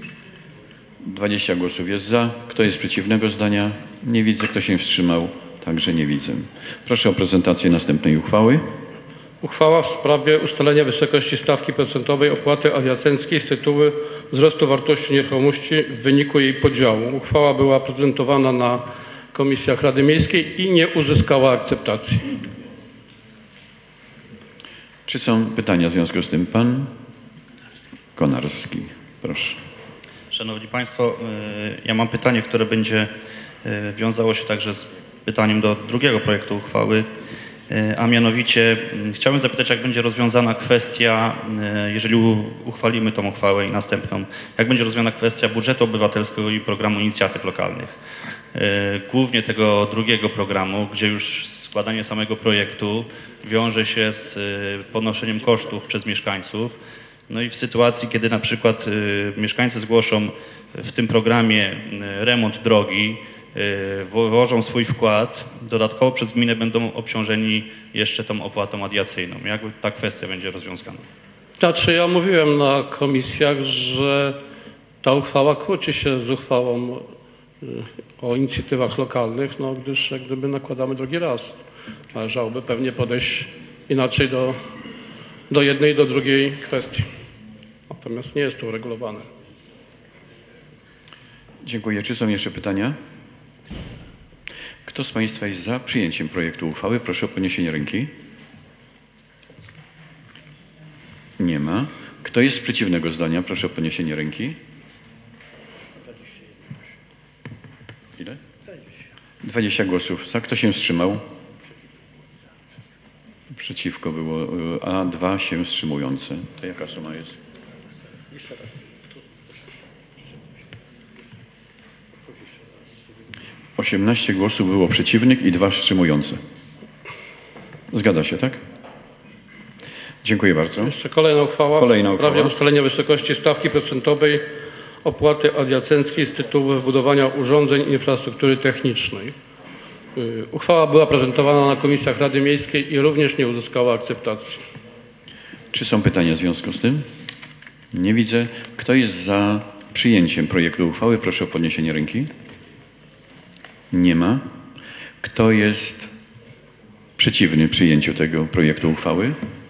20 głosów jest za. Kto jest przeciwnego zdania? Nie widzę. Kto się wstrzymał? Także nie widzę. Proszę o prezentację następnej uchwały. Uchwała w sprawie ustalenia wysokości stawki procentowej opłaty adiacenckiej z tytułu wzrostu wartości nieruchomości w wyniku jej podziału. Uchwała była prezentowana na komisjach Rady Miejskiej i nie uzyskała akceptacji. Czy są pytania w związku z tym? Pan Konarski, proszę. Szanowni Państwo, ja mam pytanie, które będzie wiązało się także z pytaniem do drugiego projektu uchwały, a mianowicie chciałbym zapytać, jak będzie rozwiązana kwestia, jeżeli uchwalimy tą uchwałę i następną, jak będzie rozwiązana kwestia budżetu obywatelskiego i programu inicjatyw lokalnych. Głównie tego drugiego programu, gdzie już składanie samego projektu wiąże się z ponoszeniem kosztów przez mieszkańców. No i w sytuacji, kiedy na przykład mieszkańcy zgłoszą w tym programie remont drogi, włożą swój wkład, dodatkowo przez gminę będą obciążeni jeszcze tą opłatą adiacyjną. Jak ta kwestia będzie rozwiązana? Znaczy, ja mówiłem na komisjach, że ta uchwała kłóci się z uchwałą o inicjatywach lokalnych, no gdyż jak gdyby nakładamy drugi raz. Należałoby pewnie podejść inaczej do jednej i do drugiej kwestii. Natomiast nie jest to uregulowane. Dziękuję. Czy są jeszcze pytania? Kto z Państwa jest za przyjęciem projektu uchwały? Proszę o podniesienie ręki. Nie ma. Kto jest przeciwnego zdania? Proszę o podniesienie ręki. Ile? 20 głosów za. Kto się wstrzymał? Przeciwko było, a 2 się wstrzymujące. To jaka suma jest? 18 głosów było przeciwnych i 2 wstrzymujące. Zgadza się, tak? Dziękuję bardzo. Jeszcze kolejna uchwała w sprawie ustalenia wysokości stawki procentowej opłaty adiacenckiej z tytułu wybudowania urządzeń infrastruktury technicznej. Uchwała była prezentowana na komisjach Rady Miejskiej i również nie uzyskała akceptacji. Czy są pytania w związku z tym? Nie widzę. Kto jest za przyjęciem projektu uchwały? Proszę o podniesienie ręki. Nie ma. Kto jest przeciwny przyjęciu tego projektu uchwały?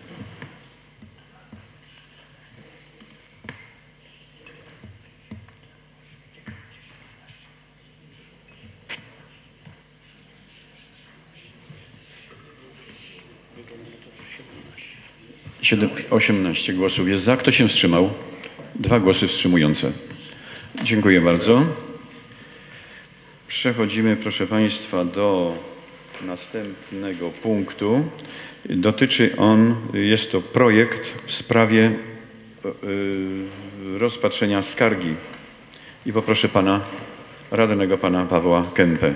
Siedem, 18 głosów jest za. Kto się wstrzymał? 2 głosy wstrzymujące. Dziękuję bardzo. Przechodzimy, proszę Państwa, do następnego punktu. Dotyczy on, jest to projekt w sprawie rozpatrzenia skargi. I poproszę pana radnego, pana Pawła Kępę.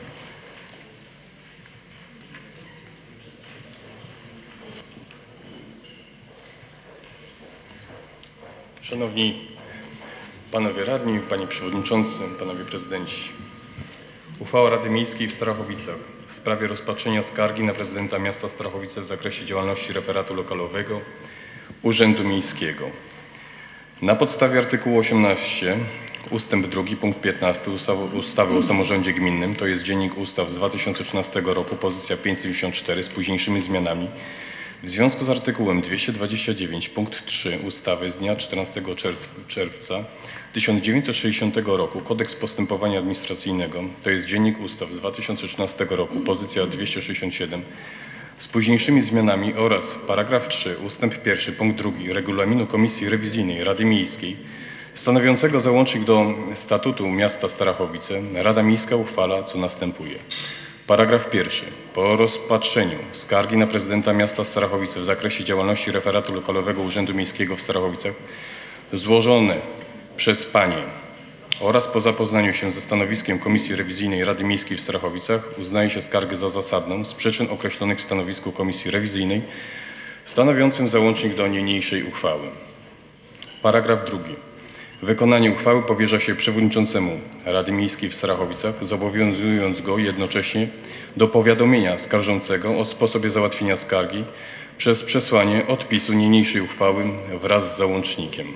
Szanowni Panowie Radni, Panie Przewodniczący, Panowie Prezydenci. Uchwała Rady Miejskiej w Strachowicach w sprawie rozpatrzenia skargi na prezydenta miasta Strachowice w zakresie działalności referatu lokalowego Urzędu Miejskiego. Na podstawie artykułu 18 ustęp 2 punkt 15 ustawy o samorządzie gminnym, to jest Dziennik Ustaw z 2013 roku, pozycja 594 z późniejszymi zmianami, w związku z artykułem 229 punkt 3 ustawy z dnia 14 czerwca 1960 roku Kodeks Postępowania Administracyjnego, to jest Dziennik Ustaw z 2013 roku, pozycja 267 z późniejszymi zmianami oraz paragraf 3 ustęp 1 punkt 2 Regulaminu Komisji Rewizyjnej Rady Miejskiej stanowiącego załącznik do Statutu Miasta Starachowice, Rada Miejska uchwala, co następuje. Paragraf 1. Po rozpatrzeniu skargi na prezydenta miasta Starachowice w zakresie działalności referatu lokalowego Urzędu Miejskiego w Starachowicach złożone przez Panie oraz po zapoznaniu się ze stanowiskiem Komisji Rewizyjnej Rady Miejskiej w Starachowicach uznaje się skargę za zasadną z przyczyn określonych w stanowisku Komisji Rewizyjnej stanowiącym załącznik do niniejszej uchwały. Paragraf 2. Wykonanie uchwały powierza się przewodniczącemu Rady Miejskiej w Starachowicach, zobowiązując go jednocześnie do powiadomienia skarżącego o sposobie załatwienia skargi przez przesłanie odpisu niniejszej uchwały wraz z załącznikiem.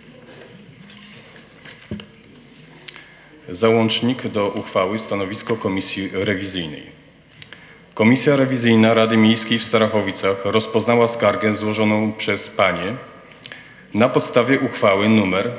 Załącznik do uchwały stanowisko Komisji Rewizyjnej. Komisja Rewizyjna Rady Miejskiej w Starachowicach rozpoznała skargę złożoną przez Panie na podstawie uchwały nr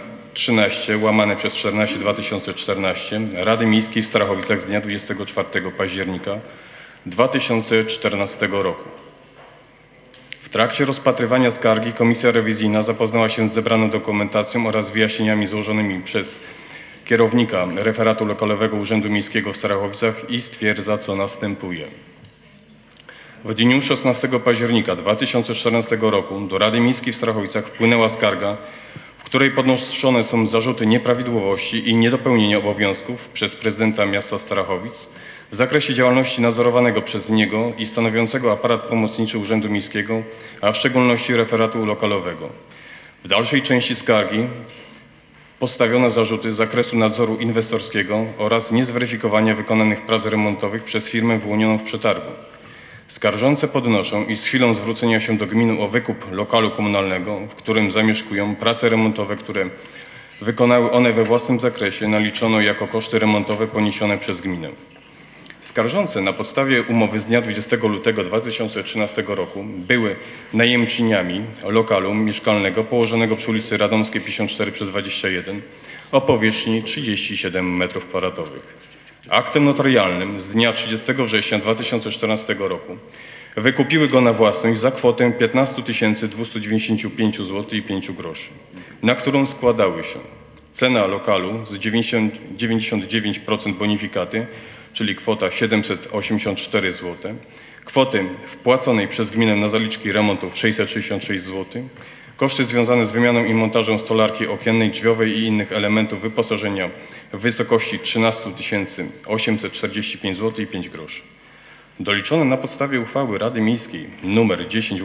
13/14/2014 Rady Miejskiej w Starachowicach z dnia 24 października 2014 roku. W trakcie rozpatrywania skargi Komisja Rewizyjna zapoznała się z zebraną dokumentacją oraz wyjaśnieniami złożonymi przez kierownika referatu lokalowego Urzędu Miejskiego w Starachowicach i stwierdza, co następuje. W dniu 16 października 2014 roku do Rady Miejskiej w Starachowicach wpłynęła skarga, w której podnoszone są zarzuty nieprawidłowości i niedopełnienia obowiązków przez prezydenta miasta Starachowic w zakresie działalności nadzorowanego przez niego i stanowiącego aparat pomocniczy Urzędu Miejskiego, a w szczególności referatu lokalowego. W dalszej części skargi postawiono zarzuty z zakresu nadzoru inwestorskiego oraz niezweryfikowania wykonanych prac remontowych przez firmę wyłonioną w przetargu. Skarżące podnoszą, iż z chwilą zwrócenia się do gminy o wykup lokalu komunalnego, w którym zamieszkują, prace remontowe, które wykonały one we własnym zakresie, naliczono jako koszty remontowe poniesione przez gminę. Skarżące na podstawie umowy z dnia 20 lutego 2013 roku były najemczyniami lokalu mieszkalnego położonego przy ulicy Radomskiej 54/21 o powierzchni 37 m2. Aktem notarialnym z dnia 30 września 2014 roku wykupiły go na własność za kwotę 15 295 zł i 5 groszy, na którą składały się cena lokalu z 99% bonifikaty, czyli kwota 784 zł, kwoty wpłaconej przez gminę na zaliczki remontów 666 zł, koszty związane z wymianą i montażem stolarki okiennej, drzwiowej i innych elementów wyposażenia w wysokości 13 845 zł i 5 groszy. Doliczone na podstawie uchwały Rady Miejskiej nr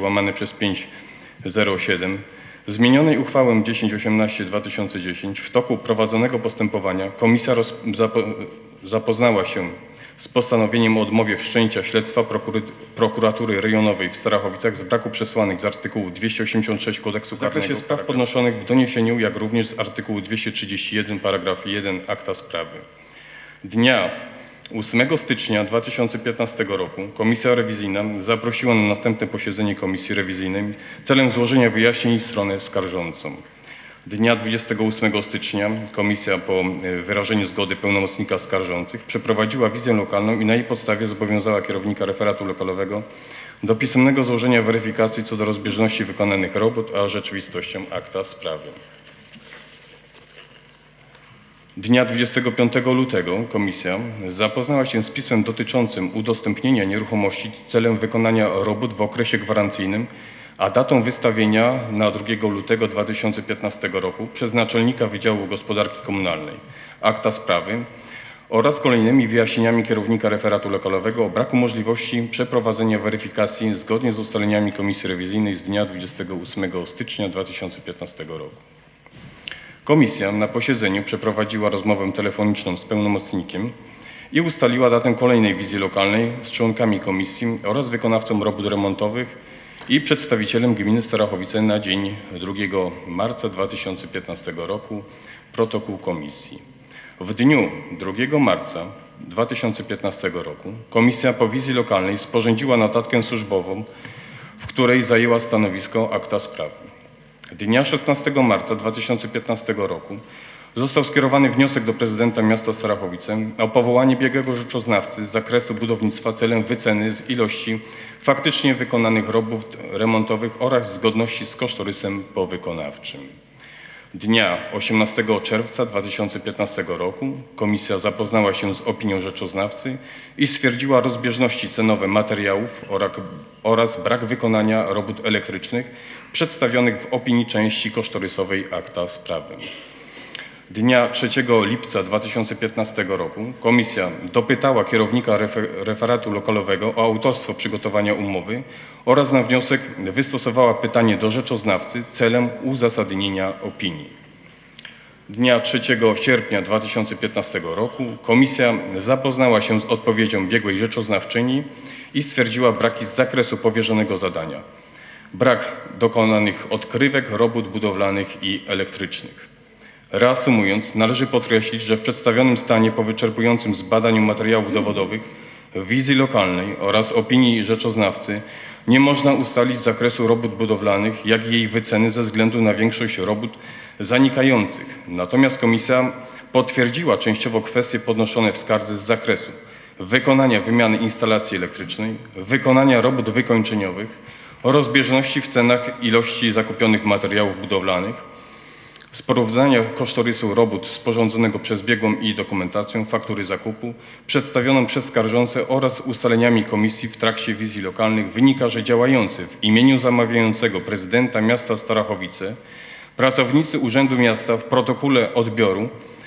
10/507 zmienionej uchwałą 1018/2010 w toku prowadzonego postępowania komisja zapoznała się z postanowieniem o odmowie wszczęcia śledztwa Prokuratury Rejonowej w Starachowicach z braku przesłanek z artykułu 286 Kodeksu Karnego w zakresie spraw podnoszonych w doniesieniu, jak również z artykułu 231 paragraf 1 akta sprawy. Dnia 8 stycznia 2015 roku Komisja Rewizyjna zaprosiła na następne posiedzenie Komisji Rewizyjnej celem złożenia wyjaśnień stronę skarżącą. Dnia 28 stycznia Komisja po wyrażeniu zgody pełnomocnika skarżących przeprowadziła wizję lokalną i na jej podstawie zobowiązała kierownika referatu lokalowego do pisemnego złożenia weryfikacji co do rozbieżności wykonanych robót, a rzeczywistością akta sprawy. Dnia 25 lutego Komisja zapoznała się z pismem dotyczącym udostępnienia nieruchomości celem wykonania robót w okresie gwarancyjnym, a datą wystawienia na 2 lutego 2015 roku przez naczelnika Wydziału Gospodarki Komunalnej akta sprawy oraz kolejnymi wyjaśnieniami kierownika referatu lokalowego o braku możliwości przeprowadzenia weryfikacji zgodnie z ustaleniami Komisji Rewizyjnej z dnia 28 stycznia 2015 roku. Komisja na posiedzeniu przeprowadziła rozmowę telefoniczną z pełnomocnikiem i ustaliła datę kolejnej wizji lokalnej z członkami komisji oraz wykonawcą robót remontowych i przedstawicielem gminy Starachowice na dzień 2 marca 2015 roku, protokół komisji. W dniu 2 marca 2015 roku komisja po wizji lokalnej sporządziła notatkę służbową, w której zajęła stanowisko akta sprawy. Dnia 16 marca 2015 roku został skierowany wniosek do prezydenta miasta Starachowice o powołanie biegłego rzeczoznawcy z zakresu budownictwa celem wyceny z ilości faktycznie wykonanych robót remontowych oraz zgodności z kosztorysem powykonawczym. Dnia 18 czerwca 2015 roku komisja zapoznała się z opinią rzeczoznawcy i stwierdziła rozbieżności cenowe materiałów oraz brak wykonania robót elektrycznych przedstawionych w opinii części kosztorysowej akta sprawy. Dnia 3 lipca 2015 roku komisja dopytała kierownika referatu lokalowego o autorstwo przygotowania umowy oraz na wniosek wystosowała pytanie do rzeczoznawcy celem uzasadnienia opinii. Dnia 3 sierpnia 2015 roku komisja zapoznała się z odpowiedzią biegłej rzeczoznawczyni i stwierdziła braki z zakresu powierzonego zadania. Brak dokonanych odkrywek robót budowlanych i elektrycznych. Reasumując, należy podkreślić, że w przedstawionym stanie po wyczerpującym zbadaniu materiałów dowodowych, wizji lokalnej oraz opinii rzeczoznawcy nie można ustalić zakresu robót budowlanych, jak i jej wyceny ze względu na większość robót zanikających. Natomiast komisja potwierdziła częściowo kwestie podnoszone w skardze z zakresu wykonania wymiany instalacji elektrycznej, wykonania robót wykończeniowych, rozbieżności w cenach ilości zakupionych materiałów budowlanych, z porównania kosztorysu robót sporządzonego przez biegłą i dokumentacją faktury zakupu przedstawioną przez skarżące oraz ustaleniami komisji w trakcie wizji lokalnych wynika, że działający w imieniu zamawiającego prezydenta miasta Starachowice pracownicy Urzędu Miasta w protokole odbioru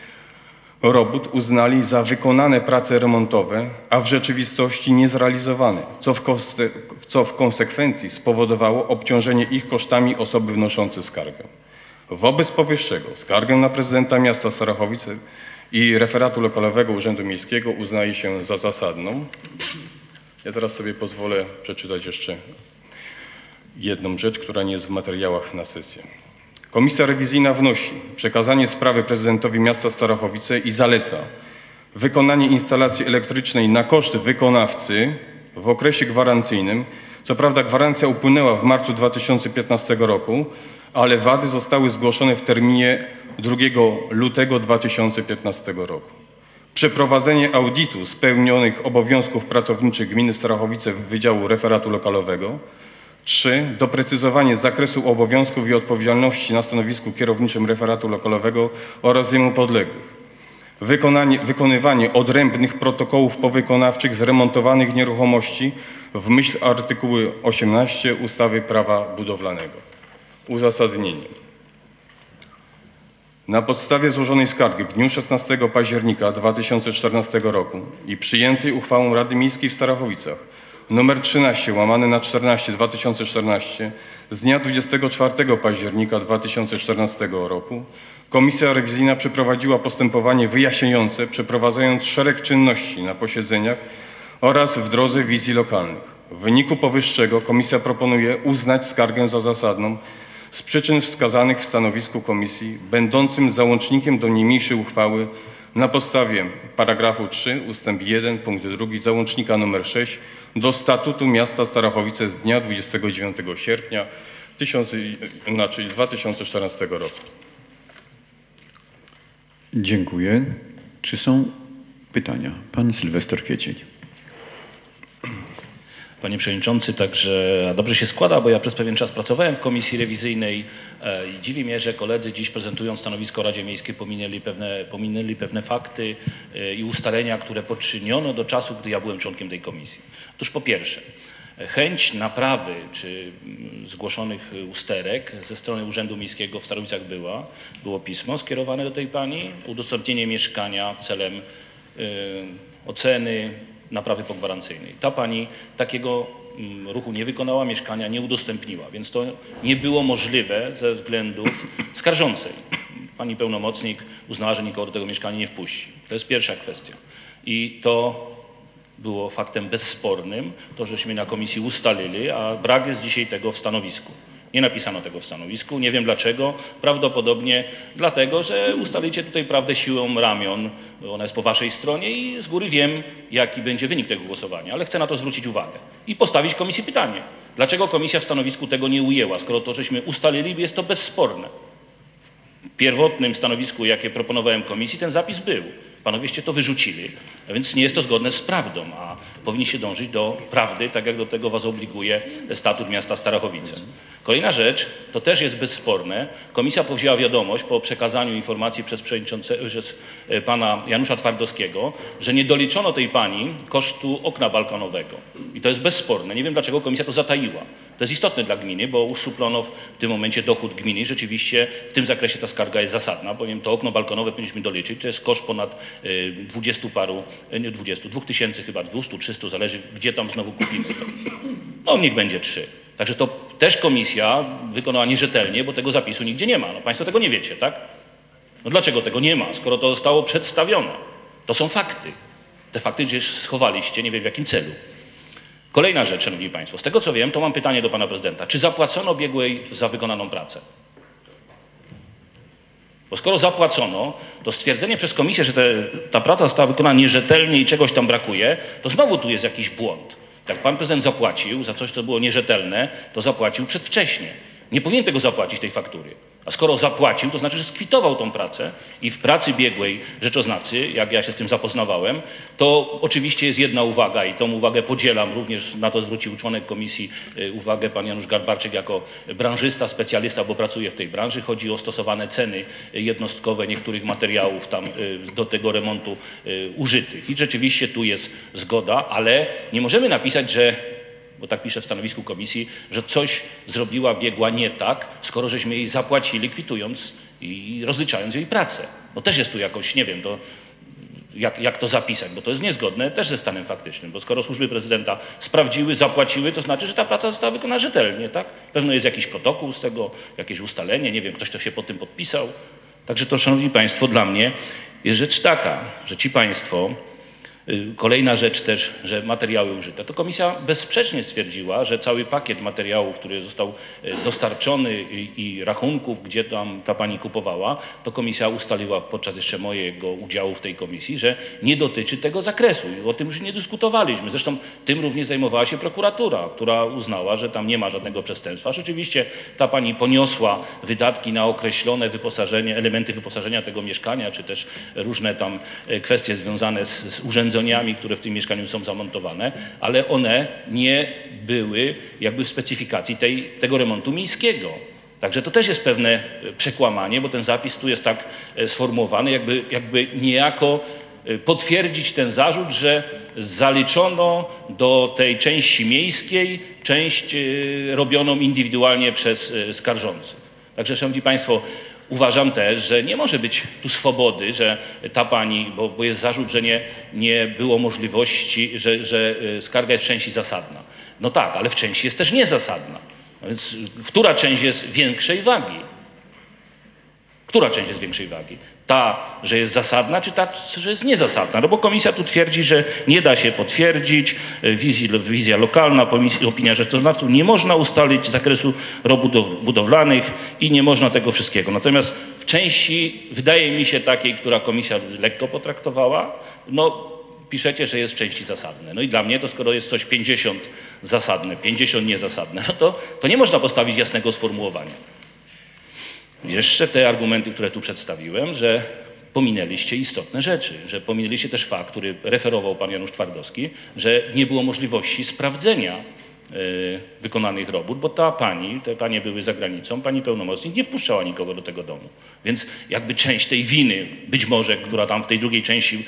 robót uznali za wykonane prace remontowe, a w rzeczywistości niezrealizowane, co w konsekwencji spowodowało obciążenie ich kosztami osoby wnoszące skargę. Wobec powyższego skargę na prezydenta miasta Starachowice i referatu lokalowego Urzędu Miejskiego uznaje się za zasadną. Ja teraz sobie pozwolę przeczytać jeszcze jedną rzecz, która nie jest w materiałach na sesję. Komisja rewizyjna wnosi przekazanie sprawy prezydentowi miasta Starachowice i zaleca wykonanie instalacji elektrycznej na koszt wykonawcy w okresie gwarancyjnym. Co prawda gwarancja upłynęła w marcu 2015 roku, ale wady zostały zgłoszone w terminie 2 lutego 2015 roku. Przeprowadzenie audytu spełnionych obowiązków pracowniczych gminy Starachowice Wydziału Referatu Lokalowego. 3. Doprecyzowanie zakresu obowiązków i odpowiedzialności na stanowisku kierowniczym referatu lokalowego oraz jemu podległych. Wykonywanie odrębnych protokołów powykonawczych z remontowanych nieruchomości w myśl artykułu 18 ustawy Prawa budowlanego. Uzasadnienie. Na podstawie złożonej skargi w dniu 16 października 2014 roku i przyjętej uchwałą Rady Miejskiej w Starachowicach nr 13/14/2014 z dnia 24 października 2014 roku Komisja Rewizyjna przeprowadziła postępowanie wyjaśniające, przeprowadzając szereg czynności na posiedzeniach oraz w drodze wizji lokalnych. W wyniku powyższego Komisja proponuje uznać skargę za zasadną z przyczyn wskazanych w stanowisku Komisji, będącym załącznikiem do niniejszej uchwały na podstawie paragrafu 3 ustęp 1 punkt 2 załącznika nr 6 do Statutu Miasta Starachowice z dnia 29 sierpnia 2014 roku. Dziękuję. Czy są pytania? Pan Sylwester Kwiecień. Panie Przewodniczący, także dobrze się składa, bo ja przez pewien czas pracowałem w Komisji Rewizyjnej i dziwi mnie, że koledzy dziś prezentując stanowisko Radzie Miejskiej pominęli pewne fakty i ustalenia, które poczyniono do czasu, gdy ja byłem członkiem tej komisji. Otóż po pierwsze, chęć naprawy czy zgłoszonych usterek ze strony Urzędu Miejskiego w Starachowicach było pismo skierowane do tej pani, udostępnienie mieszkania celem oceny naprawy pogwarancyjnej. Ta pani takiego ruchu nie wykonała, mieszkania nie udostępniła, więc to nie było możliwe ze względów skarżącej. Pani pełnomocnik uznała, że nikogo do tego mieszkania nie wpuści. To jest pierwsza kwestia. I to było faktem bezspornym, to żeśmy na komisji ustalili, a brak jest dzisiaj tego w stanowisku. Nie napisano tego w stanowisku, nie wiem dlaczego, prawdopodobnie dlatego, że ustalicie tutaj prawdę siłą ramion, ona jest po waszej stronie i z góry wiem, jaki będzie wynik tego głosowania, ale chcę na to zwrócić uwagę i postawić komisji pytanie. Dlaczego komisja w stanowisku tego nie ujęła, skoro to żeśmy ustalili, jest to bezsporne. W pierwotnym stanowisku, jakie proponowałem komisji, ten zapis był. Panowieście to wyrzucili, a więc nie jest to zgodne z prawdą, a powinniście dążyć do prawdy, tak jak do tego was obliguje statut miasta Starachowice. Kolejna rzecz, to też jest bezsporne. Komisja powzięła wiadomość po przekazaniu informacji przez pana Janusza Twardowskiego, że nie doliczono tej pani kosztu okna balkonowego. I to jest bezsporne. Nie wiem, dlaczego komisja to zataiła. To jest istotne dla gminy, bo uszczuplono w tym momencie dochód gminy. Rzeczywiście w tym zakresie ta skarga jest zasadna, bowiem to okno balkonowe powinniśmy doliczyć. To jest koszt ponad 2000 chyba, 200, 300, zależy gdzie tam znowu kupimy. No niech będzie 3. Także to też komisja wykonała nierzetelnie, bo tego zapisu nigdzie nie ma. No, państwo tego nie wiecie, tak? No dlaczego tego nie ma, skoro to zostało przedstawione? To są fakty. Te fakty gdzieś schowaliście, nie wiem w jakim celu. Kolejna rzecz, szanowni państwo. Z tego co wiem, to mam pytanie do pana prezydenta. Czy zapłacono biegłej za wykonaną pracę? Bo skoro zapłacono, to stwierdzenie przez komisję, że ta praca została wykonana nierzetelnie i czegoś tam brakuje, to znowu tu jest jakiś błąd. Jak pan prezydent zapłacił za coś, co było nierzetelne, to zapłacił przedwcześnie. Nie powinien tego zapłacić, tej faktury. A skoro zapłacił, to znaczy, że skwitował tą pracę i w pracy biegłej rzeczoznawcy, jak ja się z tym zapoznawałem, to oczywiście jest jedna uwaga i tą uwagę podzielam, również na to zwrócił członek komisji uwagę pan Janusz Garbarczyk jako branżysta, specjalista, bo pracuje w tej branży. Chodzi o stosowane ceny jednostkowe niektórych materiałów tam do tego remontu użytych. I rzeczywiście tu jest zgoda, ale nie możemy napisać, że bo tak pisze w stanowisku komisji, że coś zrobiła biegła nie tak, skoro żeśmy jej zapłacili, kwitując i rozliczając jej pracę. No też jest tu jakoś, nie wiem, to jak to zapisać, bo to jest niezgodne też ze stanem faktycznym, bo skoro służby prezydenta sprawdziły, zapłaciły, to znaczy, że ta praca została wykonana rzetelnie, tak? Pewno jest jakiś protokół z tego, jakieś ustalenie, nie wiem, ktoś to się pod tym podpisał. Także to, szanowni państwo, dla mnie jest rzecz taka, że ci państwo. Kolejna rzecz też, że materiały użyte. To komisja bezsprzecznie stwierdziła, że cały pakiet materiałów, który został dostarczony i rachunków, gdzie tam ta pani kupowała, to komisja ustaliła podczas jeszcze mojego udziału w tej komisji, że nie dotyczy tego zakresu. I o tym już nie dyskutowaliśmy. Zresztą tym również zajmowała się prokuratura, która uznała, że tam nie ma żadnego przestępstwa. Rzeczywiście ta pani poniosła wydatki na określone wyposażenie, elementy wyposażenia tego mieszkania, czy też różne tam kwestie związane z urządzeniami, które w tym mieszkaniu są zamontowane, ale one nie były jakby w specyfikacji tego remontu miejskiego. Także to też jest pewne przekłamanie, bo ten zapis tu jest tak sformułowany, jakby niejako potwierdzić ten zarzut, że zaliczono do tej części miejskiej część robioną indywidualnie przez skarżących. Także, szanowni państwo, uważam też, że nie może być tu swobody, że ta pani, bo jest zarzut, że nie było możliwości, że skarga jest w części zasadna. No tak, ale w części jest też niezasadna. A więc która część jest większej wagi? Która część jest większej wagi? Ta, że jest zasadna, czy ta, że jest niezasadna? No bo komisja tu twierdzi, że nie da się potwierdzić, wizja lokalna, opinia rzeczoznawców, nie można ustalić zakresu robót budowlanych i nie można tego wszystkiego. Natomiast w części, wydaje mi się takiej, która komisja lekko potraktowała, no piszecie, że jest w części zasadne. No i dla mnie to skoro jest coś 50 zasadne, 50 niezasadne, no to nie można postawić jasnego sformułowania. Jeszcze te argumenty, które tu przedstawiłem, że pominęliście istotne rzeczy, że pominęliście też fakt, który referował pan Janusz Twardowski, że nie było możliwości sprawdzenia wykonanych robót, bo te panie były za granicą, pani pełnomocnik nie wpuszczała nikogo do tego domu. Więc jakby część tej winy, być może, która tam w tej drugiej części,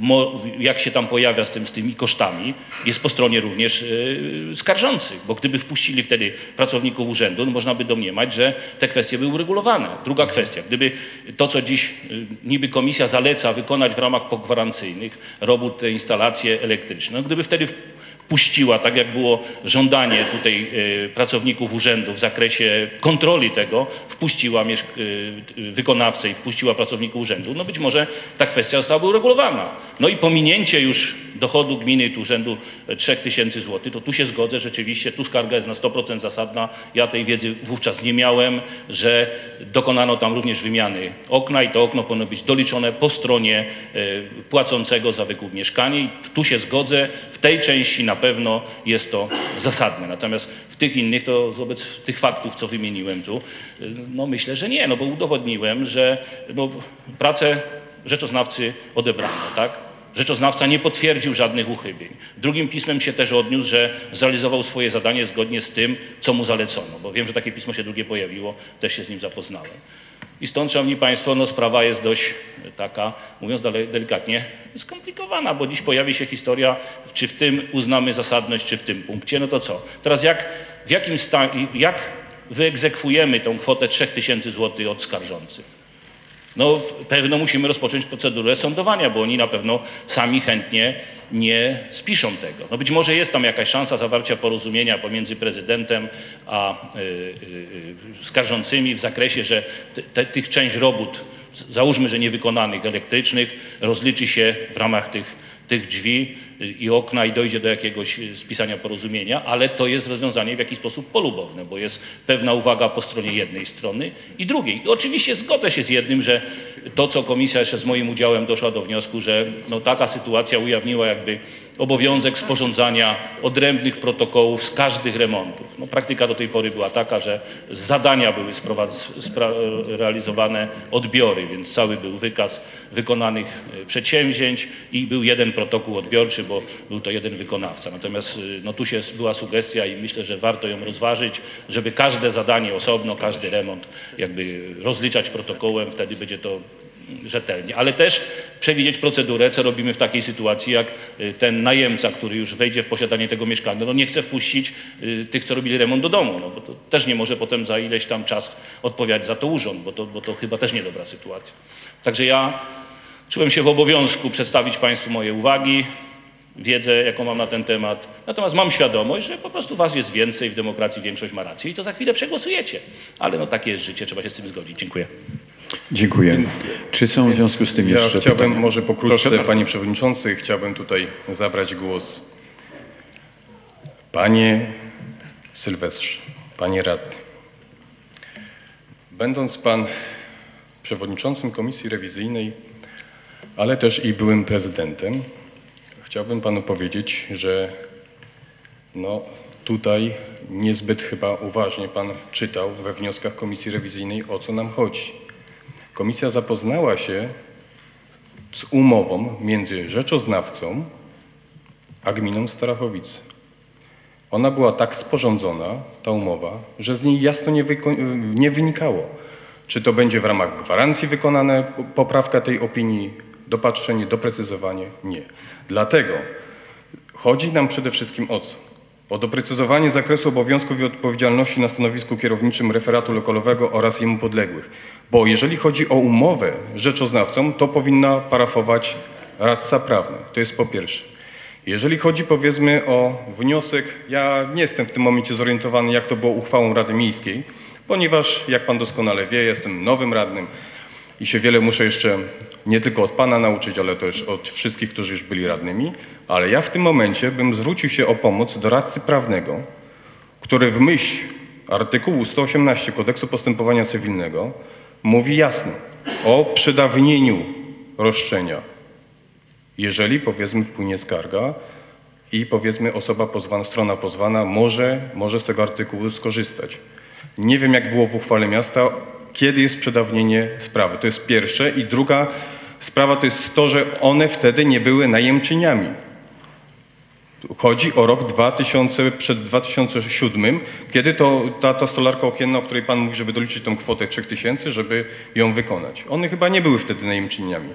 jak się tam pojawia z tymi kosztami, jest po stronie również skarżących, bo gdyby wpuścili wtedy pracowników urzędu, no można by domniemać, że te kwestie były uregulowane. Druga kwestia, gdyby to, co dziś niby komisja zaleca wykonać w ramach pogwarancyjnych robót, te instalacje elektryczne, no gdyby wtedy puściła, tak jak było żądanie tutaj pracowników urzędu w zakresie kontroli tego, wpuściła wykonawcę i wpuściła pracowników urzędu, no być może ta kwestia zostałaby uregulowana. No i pominięcie już dochodu gminy tu urzędu 3000 zł, to tu się zgodzę, rzeczywiście tu skarga jest na 100% zasadna. Ja tej wiedzy wówczas nie miałem, że dokonano tam również wymiany okna i to okno powinno być doliczone po stronie płacącego za wykup mieszkania i tu się zgodzę, w tej części na pewno jest to zasadne. Natomiast w tych innych, to wobec tych faktów, co wymieniłem tu, no myślę, że nie, no bo udowodniłem, że no, pracę rzeczoznawcy odebrano, tak? Rzeczoznawca nie potwierdził żadnych uchybień. Drugim pismem się też odniósł, że zrealizował swoje zadanie zgodnie z tym, co mu zalecono, bo wiem, że takie pismo się drugie pojawiło, też się z nim zapoznałem. I stąd, szanowni państwo, no sprawa jest dość taka, mówiąc delikatnie, skomplikowana, bo dziś pojawi się historia, czy w tym uznamy zasadność, czy w tym punkcie, no to co? Teraz jak wyegzekwujemy tą kwotę 3000 zł od skarżących? No pewno musimy rozpocząć procedurę sądowania, bo oni na pewno sami chętnie nie spiszą tego. No być może jest tam jakaś szansa zawarcia porozumienia pomiędzy prezydentem a skarżącymi w zakresie, że tych część robót, załóżmy, że niewykonanych elektrycznych, rozliczy się w ramach tych drzwi i okna i dojdzie do jakiegoś spisania porozumienia, ale to jest rozwiązanie w jakiś sposób polubowne, bo jest pewna uwaga po stronie jednej strony i drugiej. I oczywiście zgodzę się z jednym, że to, co komisja jeszcze z moim udziałem doszła do wniosku, że no, taka sytuacja ujawniła jakby obowiązek sporządzania odrębnych protokołów z każdych remontów. No, praktyka do tej pory była taka, że z zadania były realizowane odbiory, więc cały był wykaz wykonanych przedsięwzięć i był jeden protokół odbiorczy, bo był to jeden wykonawca. Natomiast no, tu była sugestia i myślę, że warto ją rozważyć, żeby każde zadanie osobno, każdy remont jakby rozliczać protokołem, wtedy będzie to rzetelnie, ale też przewidzieć procedurę, co robimy w takiej sytuacji, jak ten najemca, który już wejdzie w posiadanie tego mieszkania, no nie chce wpuścić tych, co robili remont do domu, no bo to też nie może potem za ileś tam czas odpowiadać za to urząd, bo to chyba też niedobra sytuacja. Także ja czułem się w obowiązku przedstawić państwu moje uwagi, wiedzę, jaką mam na ten temat. Natomiast mam świadomość, że po prostu was jest więcej, w demokracji większość ma rację i to za chwilę przegłosujecie. Ale no takie jest życie, trzeba się z tym zgodzić. Dziękuję. Dziękuję. Czy są w związku z tym jeszcze chciałbym pytania? może pokrótce, Proszę. panie przewodniczący, chciałbym tutaj zabrać głos. Panie Sylwestrze, panie radny, będąc pan przewodniczącym komisji rewizyjnej, ale też i byłym prezydentem, chciałbym panu powiedzieć, że no tutaj niezbyt chyba uważnie pan czytał we wnioskach komisji rewizyjnej, o co nam chodzi. Komisja zapoznała się z umową między rzeczoznawcą a gminą Starachowice. Ona była tak sporządzona, ta umowa, że z niej jasno nie wynikało, czy to będzie w ramach gwarancji wykonana poprawka tej opinii Dopatrzenie, doprecyzowanie? Nie. Dlatego chodzi nam przede wszystkim o co? O doprecyzowanie zakresu obowiązków i odpowiedzialności na stanowisku kierowniczym referatu lokalowego oraz jemu podległych. Bo jeżeli chodzi o umowę z rzeczoznawcą, to powinna parafować radca prawny. To jest po pierwsze. Jeżeli chodzi powiedzmy o wniosek, ja nie jestem w tym momencie zorientowany, jak to było uchwałą Rady Miejskiej, ponieważ jak pan doskonale wie, jestem nowym radnym i się wiele muszę jeszcze nie tylko od pana nauczyć, ale też od wszystkich, którzy już byli radnymi, ale ja w tym momencie bym zwrócił się o pomoc do radcy prawnego, który w myśl artykułu 118 Kodeksu Postępowania Cywilnego mówi jasno o przedawnieniu roszczenia. Jeżeli powiedzmy wpłynie skarga i powiedzmy osoba pozwana, strona pozwana może z tego artykułu skorzystać. Nie wiem jak było w uchwale miasta, kiedy jest przedawnienie sprawy. To jest pierwsze i druga sprawa to jest to, że one wtedy nie były najemczyniami. Chodzi o rok 2000, przed 2007, kiedy to ta stolarka okienna, o której pan mówi, żeby doliczyć tą kwotę 3000, żeby ją wykonać. One chyba nie były wtedy najemczyniami.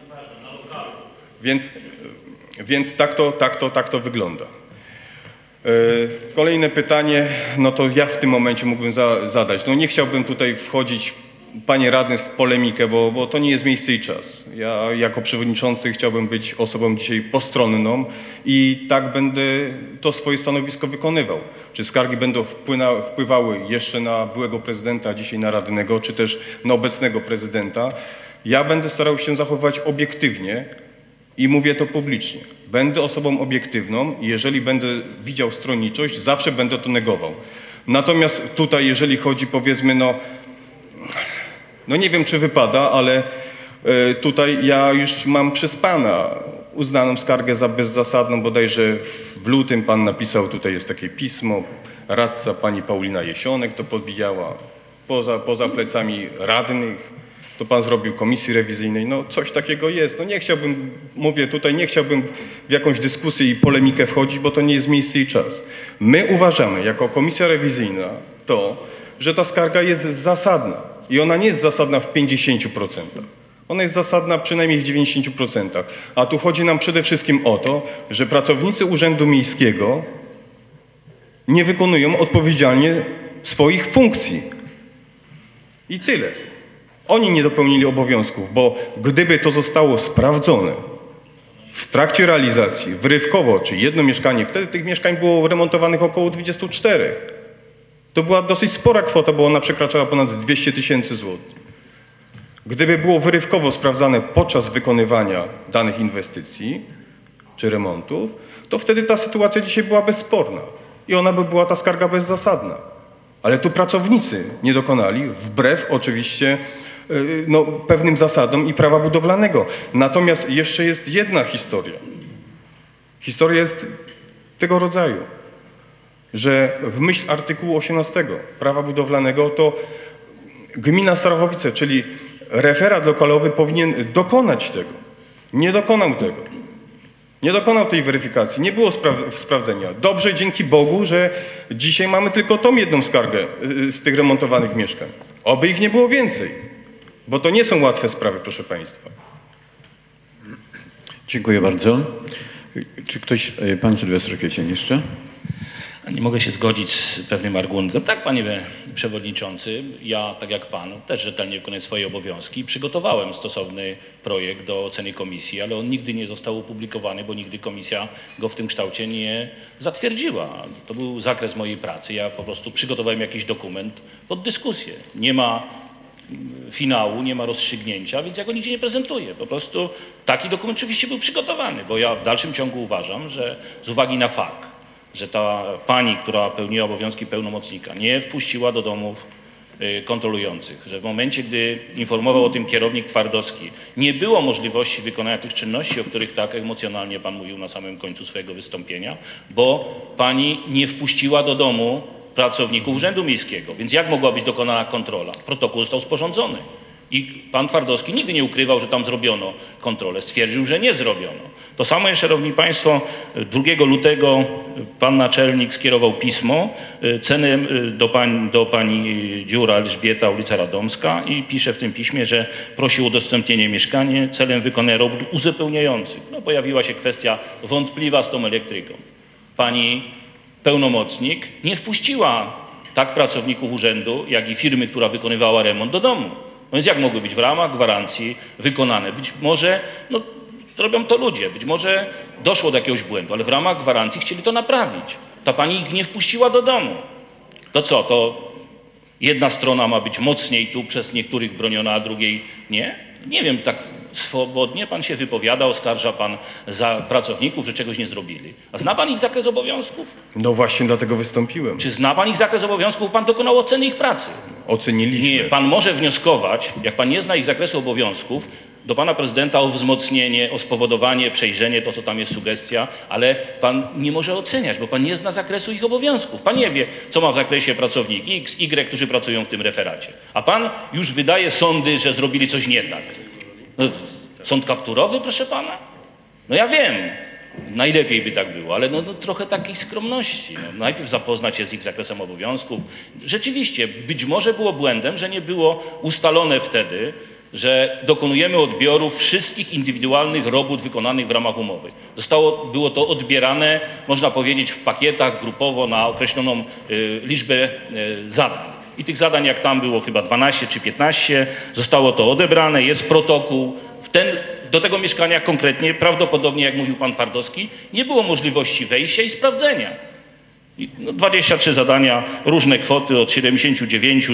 Więc tak to wygląda. Kolejne pytanie, no to ja w tym momencie mógłbym zadać. No nie chciałbym tutaj wchodzić, panie radny, w polemikę, bo to nie jest miejsce i czas. Ja jako przewodniczący chciałbym być osobą dzisiaj postronną i tak będę to swoje stanowisko wykonywał. Czy skargi będą wpływały jeszcze na byłego prezydenta, dzisiaj na radnego, czy też na obecnego prezydenta. Ja będę starał się zachowywać obiektywnie i mówię to publicznie. Będę osobą obiektywną i jeżeli będę widział stronniczość, zawsze będę to negował. Natomiast tutaj, jeżeli chodzi powiedzmy, no nie wiem czy wypada, ale tutaj ja już mam przez pana uznaną skargę za bezzasadną, bodajże w lutym pan napisał, tutaj jest takie pismo, radca pani Paulina Jesionek to podbijała poza plecami radnych. To pan zrobił komisji rewizyjnej, no coś takiego jest. No nie chciałbym, mówię tutaj, nie chciałbym w jakąś dyskusję i polemikę wchodzić, bo to nie jest miejsce i czas. My uważamy jako komisja rewizyjna to, że ta skarga jest zasadna i ona nie jest zasadna w 50%. Ona jest zasadna przynajmniej w 90%. A tu chodzi nam przede wszystkim o to, że pracownicy Urzędu Miejskiego nie wykonują odpowiedzialnie swoich funkcji. I tyle. Oni nie dopełnili obowiązków, bo gdyby to zostało sprawdzone w trakcie realizacji, wyrywkowo, czy jedno mieszkanie, wtedy tych mieszkań było remontowanych około 24. To była dosyć spora kwota, bo ona przekraczała ponad 200 000 złotych. Gdyby było wyrywkowo sprawdzane podczas wykonywania danych inwestycji czy remontów, to wtedy ta sytuacja dzisiaj była bezsporna i ona by była ta skarga bezzasadna. Ale tu pracownicy nie dokonali, wbrew oczywiście pewnym zasadom i prawa budowlanego. Natomiast jeszcze jest jedna historia. Historia jest tego rodzaju, że w myśl artykułu 18 prawa budowlanego to gmina Starachowice, czyli referat lokalowy powinien dokonać tego. Nie dokonał tego. Nie dokonał tej weryfikacji, nie było sprawdzenia. Dobrze, dzięki Bogu, że dzisiaj mamy tylko tą jedną skargę z tych remontowanych mieszkań. Oby ich nie było więcej, bo to nie są łatwe sprawy, proszę państwa. Dziękuję bardzo. Czy ktoś, pan Sylwester Kwiecień jeszcze? Nie mogę się zgodzić z pewnym argumentem. Tak, panie przewodniczący, ja, tak jak pan, też rzetelnie wykonuję swoje obowiązki. Przygotowałem stosowny projekt do oceny komisji, ale on nigdy nie został opublikowany, bo nigdy komisja go w tym kształcie nie zatwierdziła. To był zakres mojej pracy. Ja po prostu przygotowałem jakiś dokument pod dyskusję. Nie ma finału, nie ma rozstrzygnięcia, więc ja go nigdzie nie prezentuję. Po prostu taki dokument oczywiście był przygotowany, bo ja w dalszym ciągu uważam, że z uwagi na fakt, że ta pani, która pełniła obowiązki pełnomocnika, nie wpuściła do domów kontrolujących, że w momencie, gdy informował o tym kierownik Twardowski, nie było możliwości wykonania tych czynności, o których tak emocjonalnie pan mówił na samym końcu swojego wystąpienia, bo pani nie wpuściła do domu pracowników Urzędu Miejskiego. Więc jak mogła być dokonana kontrola? Protokół został sporządzony. I pan Twardowski nigdy nie ukrywał, że tam zrobiono kontrolę. Stwierdził, że nie zrobiono. To samo, szanowni państwo, 2 lutego pan naczelnik skierował pismo do pani Dziura Elżbieta, ulica Radomska, i pisze w tym piśmie, że prosi o udostępnienie mieszkania celem wykonania robót uzupełniających. No, pojawiła się kwestia wątpliwa z tą elektryką. Pani pełnomocnik nie wpuściła tak pracowników urzędu, jak i firmy, która wykonywała remont, do domu. No więc jak mogły być w ramach gwarancji wykonane? Być może, no, robią to ludzie, być może doszło do jakiegoś błędu, ale w ramach gwarancji chcieli to naprawić. Ta pani ich nie wpuściła do domu. To co, to jedna strona ma być mocniej tu przez niektórych broniona, a drugiej nie? Nie wiem, tak swobodnie pan się wypowiada, oskarża pan za pracowników, że czegoś nie zrobili. A zna pan ich zakres obowiązków? No właśnie dlatego wystąpiłem. Czy zna pan ich zakres obowiązków? Pan dokonał oceny ich pracy. Oceniliśmy. Nie, pan może wnioskować, jak pan nie zna ich zakresu obowiązków, do pana prezydenta o wzmocnienie, o spowodowanie, przejrzenie, to co tam jest sugestia, ale pan nie może oceniać, bo pan nie zna zakresu ich obowiązków. Pan nie wie, co ma w zakresie pracownik X, Y, którzy pracują w tym referacie. A pan już wydaje sądy, że zrobili coś nie tak. No, sąd kapturowy, proszę pana? No ja wiem, najlepiej by tak było, ale no trochę takiej skromności. No, najpierw zapoznać się z ich zakresem obowiązków. Rzeczywiście, być może było błędem, że nie było ustalone wtedy, że dokonujemy odbioru wszystkich indywidualnych robót wykonanych w ramach umowy. Było to odbierane, można powiedzieć, w pakietach grupowo na określoną liczbę zadań. I tych zadań, jak tam było chyba 12 czy 15, zostało to odebrane, jest protokół. Do tego mieszkania konkretnie, prawdopodobnie, jak mówił pan Twardowski, nie było możliwości wejścia i sprawdzenia. 23 zadania, różne kwoty od 79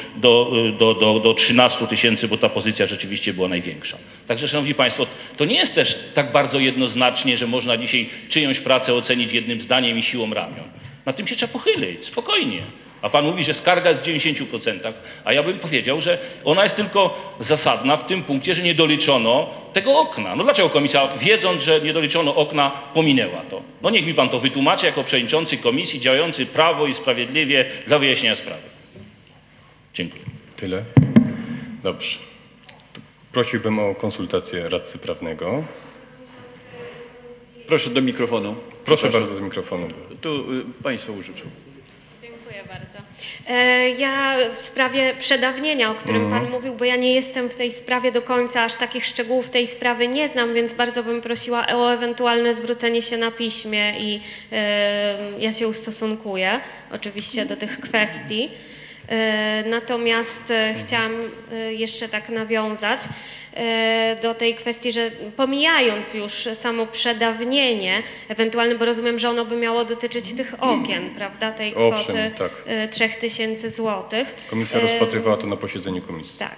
do 13 000, bo ta pozycja rzeczywiście była największa. Także, szanowni państwo, to nie jest też tak bardzo jednoznacznie, że można dzisiaj czyjąś pracę ocenić jednym zdaniem i siłą ramion. Na tym się trzeba pochylić, spokojnie. A pan mówi, że skarga jest w 90%, a ja bym powiedział, że ona jest tylko zasadna w tym punkcie, że nie doliczono tego okna. No dlaczego komisja, wiedząc, że nie doliczono okna, pominęła to? No niech mi pan to wytłumaczy jako przewodniczący komisji działający prawo i sprawiedliwie dla wyjaśnienia sprawy. Dziękuję. Tyle? Dobrze. Prosiłbym o konsultację radcy prawnego. Proszę do mikrofonu. Proszę bardzo do mikrofonu. Tu państwo użyczą. Dziękuję bardzo. Ja w sprawie przedawnienia, o którym Pan mówił, bo ja nie jestem w tej sprawie do końca, aż takich szczegółów tej sprawy nie znam, więc bardzo bym prosiła o ewentualne zwrócenie się na piśmie i ja się ustosunkuję oczywiście do tych kwestii. Natomiast chciałam jeszcze tak nawiązać do tej kwestii, że pomijając już samo przedawnienie ewentualne, bo rozumiem, że ono by miało dotyczyć tych okien, prawda, tej kwoty. Owszem, tak. 3000 zł. Komisja rozpatrywała to na posiedzeniu komisji. Tak.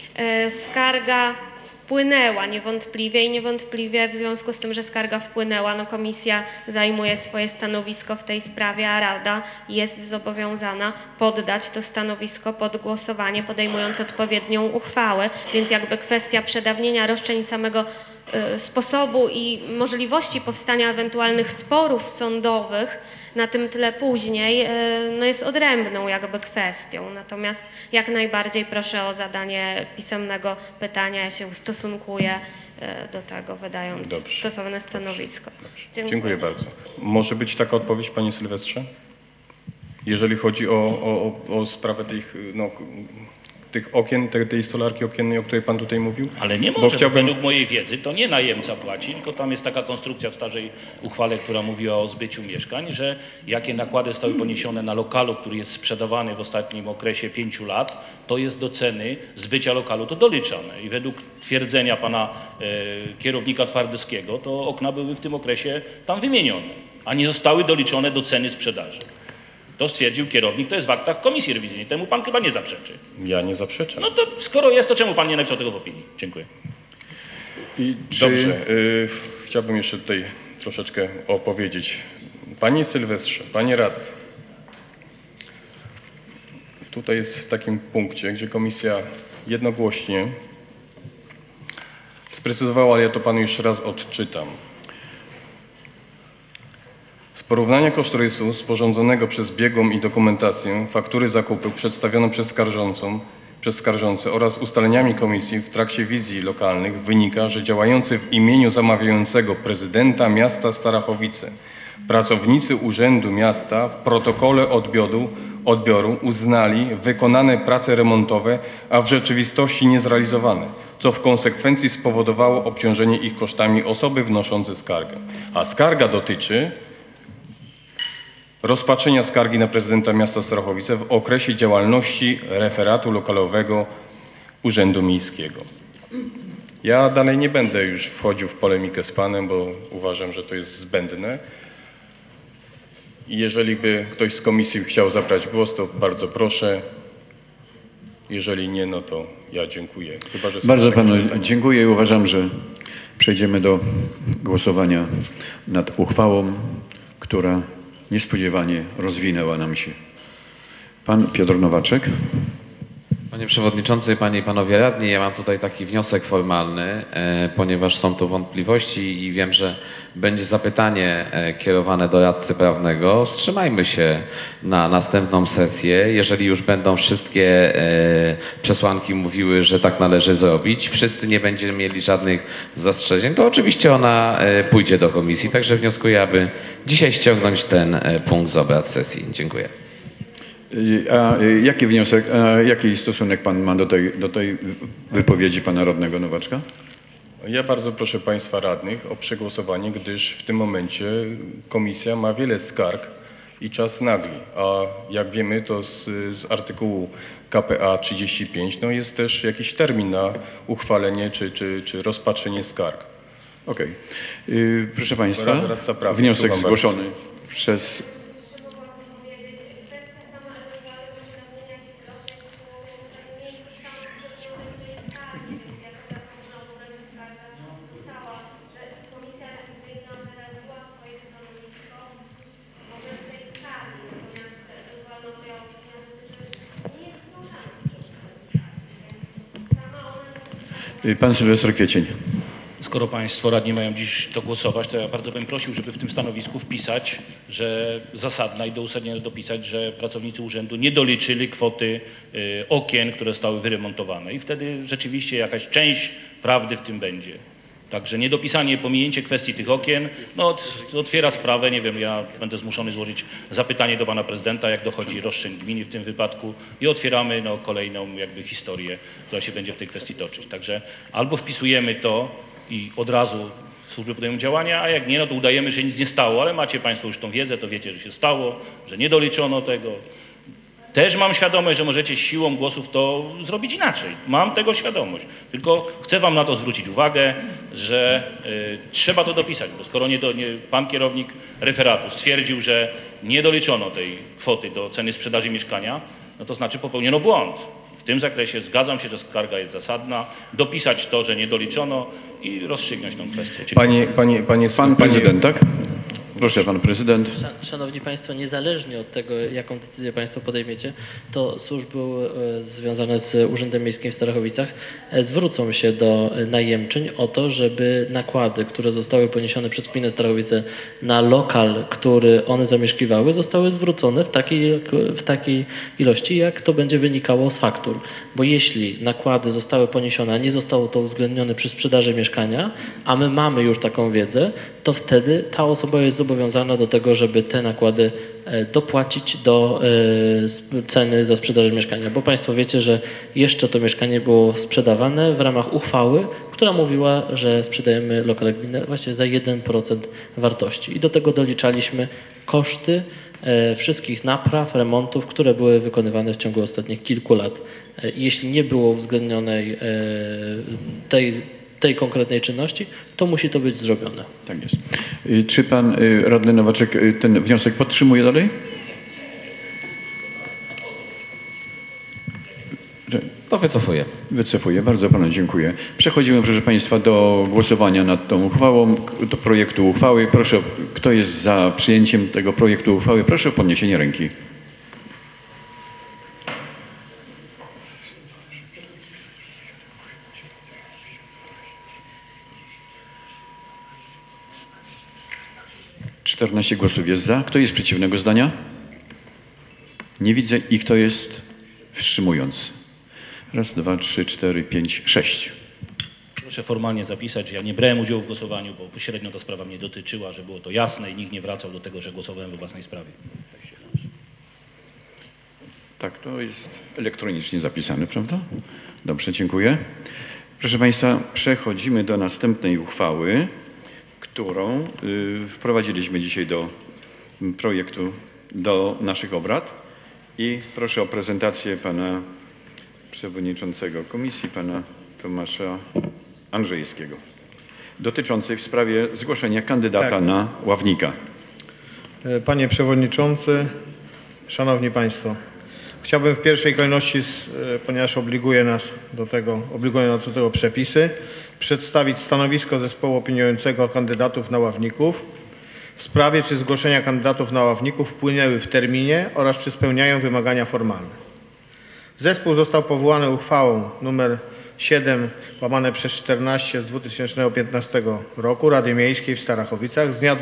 Skarga wpłynęła niewątpliwie i niewątpliwie w związku z tym, że skarga wpłynęła, no komisja zajmuje swoje stanowisko w tej sprawie, a Rada jest zobowiązana poddać to stanowisko pod głosowanie, podejmując odpowiednią uchwałę, więc jakby kwestia przedawnienia roszczeń, samego sposobu i możliwości powstania ewentualnych sporów sądowych na tym tle później no jest odrębną jakby kwestią. Natomiast jak najbardziej proszę o zadanie pisemnego pytania. Ja się ustosunkuję do tego, wydając stosowne stanowisko. Dziękuję bardzo. Może być taka odpowiedź, panie Sylwestrze? Jeżeli chodzi o sprawę tych okien, tej solarki okiennej, o której pan tutaj mówił? Ale nie może, bo według mojej wiedzy to nie najemca płaci, tylko tam jest taka konstrukcja w starej uchwale, która mówiła o zbyciu mieszkań, że jakie nakłady zostały poniesione na lokalu, który jest sprzedawany w ostatnim okresie 5 lat, to jest do ceny zbycia lokalu to doliczane. I według twierdzenia pana kierownika Twardowskiego, to okna były w tym okresie tam wymienione, a nie zostały doliczone do ceny sprzedaży. To stwierdził kierownik, to jest w aktach komisji rewizyjnej. Temu pan chyba nie zaprzeczy. Ja nie zaprzeczam. No to skoro jest, to czemu pan nie napisał tego w opinii? Dziękuję. Dobrze. Chciałbym jeszcze tutaj troszeczkę opowiedzieć. Panie Sylwestrze, panie radny. Tutaj jest w takim punkcie, gdzie komisja jednogłośnie sprecyzowała, ale ja to panu jeszcze raz odczytam. Z porównania kosztorysu sporządzonego przez biegłą i dokumentację faktury zakupu przedstawioną przez skarżącą przez skarżący oraz ustaleniami komisji w trakcie wizji lokalnych wynika, że działający w imieniu zamawiającego prezydenta miasta Starachowice pracownicy Urzędu Miasta w protokole odbioru uznali wykonane prace remontowe, a w rzeczywistości niezrealizowane, co w konsekwencji spowodowało obciążenie ich kosztami osoby wnoszące skargę. A skarga dotyczy rozpatrzenia skargi na prezydenta miasta Starachowice w okresie działalności referatu lokalowego Urzędu Miejskiego. Ja dalej nie będę już wchodził w polemikę z panem, bo uważam, że to jest zbędne. I jeżeli by ktoś z komisji chciał zabrać głos, to bardzo proszę. Jeżeli nie, no to ja dziękuję. Chyba, że bardzo panu dziękuję i uważam, że przejdziemy do głosowania nad uchwałą, która niespodziewanie rozwinęła nam się. Pan Piotr Nowaczek. Panie Przewodniczący, Panie i Panowie Radni, ja mam tutaj taki wniosek formalny, ponieważ są tu wątpliwości i wiem, że będzie zapytanie kierowane do radcy prawnego. Wstrzymajmy się na następną sesję. Jeżeli już będą wszystkie przesłanki mówiły, że tak należy zrobić, wszyscy nie będziemy mieli żadnych zastrzeżeń, to oczywiście ona pójdzie do komisji. Także wnioskuję, aby dzisiaj ściągnąć ten punkt z obrad sesji. Dziękuję. A jaki wniosek, jaki stosunek pan ma do tej wypowiedzi pana radnego Nowaczka? Ja bardzo proszę państwa radnych o przegłosowanie, gdyż w tym momencie komisja ma wiele skarg i czas nagli. A jak wiemy, to z artykułu KPA 35 no jest też jakiś termin na uchwalenie czy rozpatrzenie skarg. Okej. Proszę państwa, Radca prawny, wniosek zgłoszony przez... Pan Sylwester Kwiecień. Skoro państwo radni mają dziś to głosować, to ja bardzo bym prosił, żeby w tym stanowisku wpisać, że zasadna i do uzasadnienia dopisać, że pracownicy urzędu nie doliczyli kwoty okien, które zostały wyremontowane i wtedy rzeczywiście jakaś część prawdy w tym będzie. Także niedopisanie, pominięcie kwestii tych okien, no otwiera sprawę, nie wiem, ja będę zmuszony złożyć zapytanie do pana prezydenta, jak dochodzi roszczeń gminy w tym wypadku i otwieramy no, kolejną jakby historię, która się będzie w tej kwestii toczyć. Także albo wpisujemy to i od razu służby podejmują działania, a jak nie, no to udajemy, że nic nie stało, ale macie państwo już tą wiedzę, to wiecie, że się stało, że nie doliczono tego. Też mam świadomość, że możecie siłą głosów to zrobić inaczej. Mam tego świadomość. Tylko chcę wam na to zwrócić uwagę, że trzeba to dopisać, bo skoro pan kierownik referatu stwierdził, że nie doliczono tej kwoty do ceny sprzedaży mieszkania, no to znaczy popełniono błąd. W tym zakresie zgadzam się, że skarga jest zasadna, dopisać to, że nie doliczono i rozstrzygnąć tę kwestię. Pan prezydent, tak? Proszę, pan prezydent. Szanowni Państwo, niezależnie od tego, jaką decyzję Państwo podejmiecie, to służby związane z Urzędem Miejskim w Starachowicach zwrócą się do najemczyń o to, żeby nakłady, które zostały poniesione przez gminę Starachowice na lokal, który one zamieszkiwały, zostały zwrócone w takiej ilości, jak to będzie wynikało z faktur. Bo jeśli nakłady zostały poniesione, a nie zostało to uwzględnione przy sprzedaży mieszkania, a my mamy już taką wiedzę, to wtedy ta osoba jest zobowiązana do tego, żeby te nakłady dopłacić do ceny za sprzedaż mieszkania. Bo Państwo wiecie, że jeszcze to mieszkanie było sprzedawane w ramach uchwały, która mówiła, że sprzedajemy lokale gminne właśnie za 1% wartości. I do tego doliczaliśmy koszty wszystkich napraw, remontów, które były wykonywane w ciągu ostatnich kilku lat. Jeśli nie było uwzględnionej tej konkretnej czynności, to musi to być zrobione. Tak jest. Czy pan radny Nowaczek ten wniosek podtrzymuje dalej? To wycofuję. Wycofuję. Bardzo panu dziękuję. Przechodzimy, proszę państwa, do głosowania nad tą uchwałą, do projektu uchwały. Proszę, kto jest za przyjęciem tego projektu uchwały, proszę o podniesienie ręki. Czternaście głosów jest za. Kto jest przeciwnego zdania? Nie widzę. I kto jest wstrzymujący? Raz, dwa, trzy, cztery, pięć, sześć. Proszę formalnie zapisać, że ja nie brałem udziału w głosowaniu, bo pośrednio ta sprawa mnie dotyczyła, że było to jasne i nikt nie wracał do tego, że głosowałem we własnej sprawie. Tak, to jest elektronicznie zapisane, prawda? Dobrze, dziękuję. Proszę Państwa, przechodzimy do następnej uchwały, którą wprowadziliśmy dzisiaj do projektu, do naszych obrad. I proszę o prezentację pana przewodniczącego komisji, pana Tomasza Andrzejewskiego, dotyczącej w sprawie zgłoszenia kandydata na ławnika. Panie Przewodniczący, Szanowni Państwo, chciałbym w pierwszej kolejności, ponieważ obligują nas do tego przepisy, przedstawić stanowisko zespołu opiniującego kandydatów na ławników w sprawie, czy zgłoszenia kandydatów na ławników wpłynęły w terminie oraz czy spełniają wymagania formalne. Zespół został powołany uchwałą nr 7/14 z 2015 roku Rady Miejskiej w Starachowicach z dnia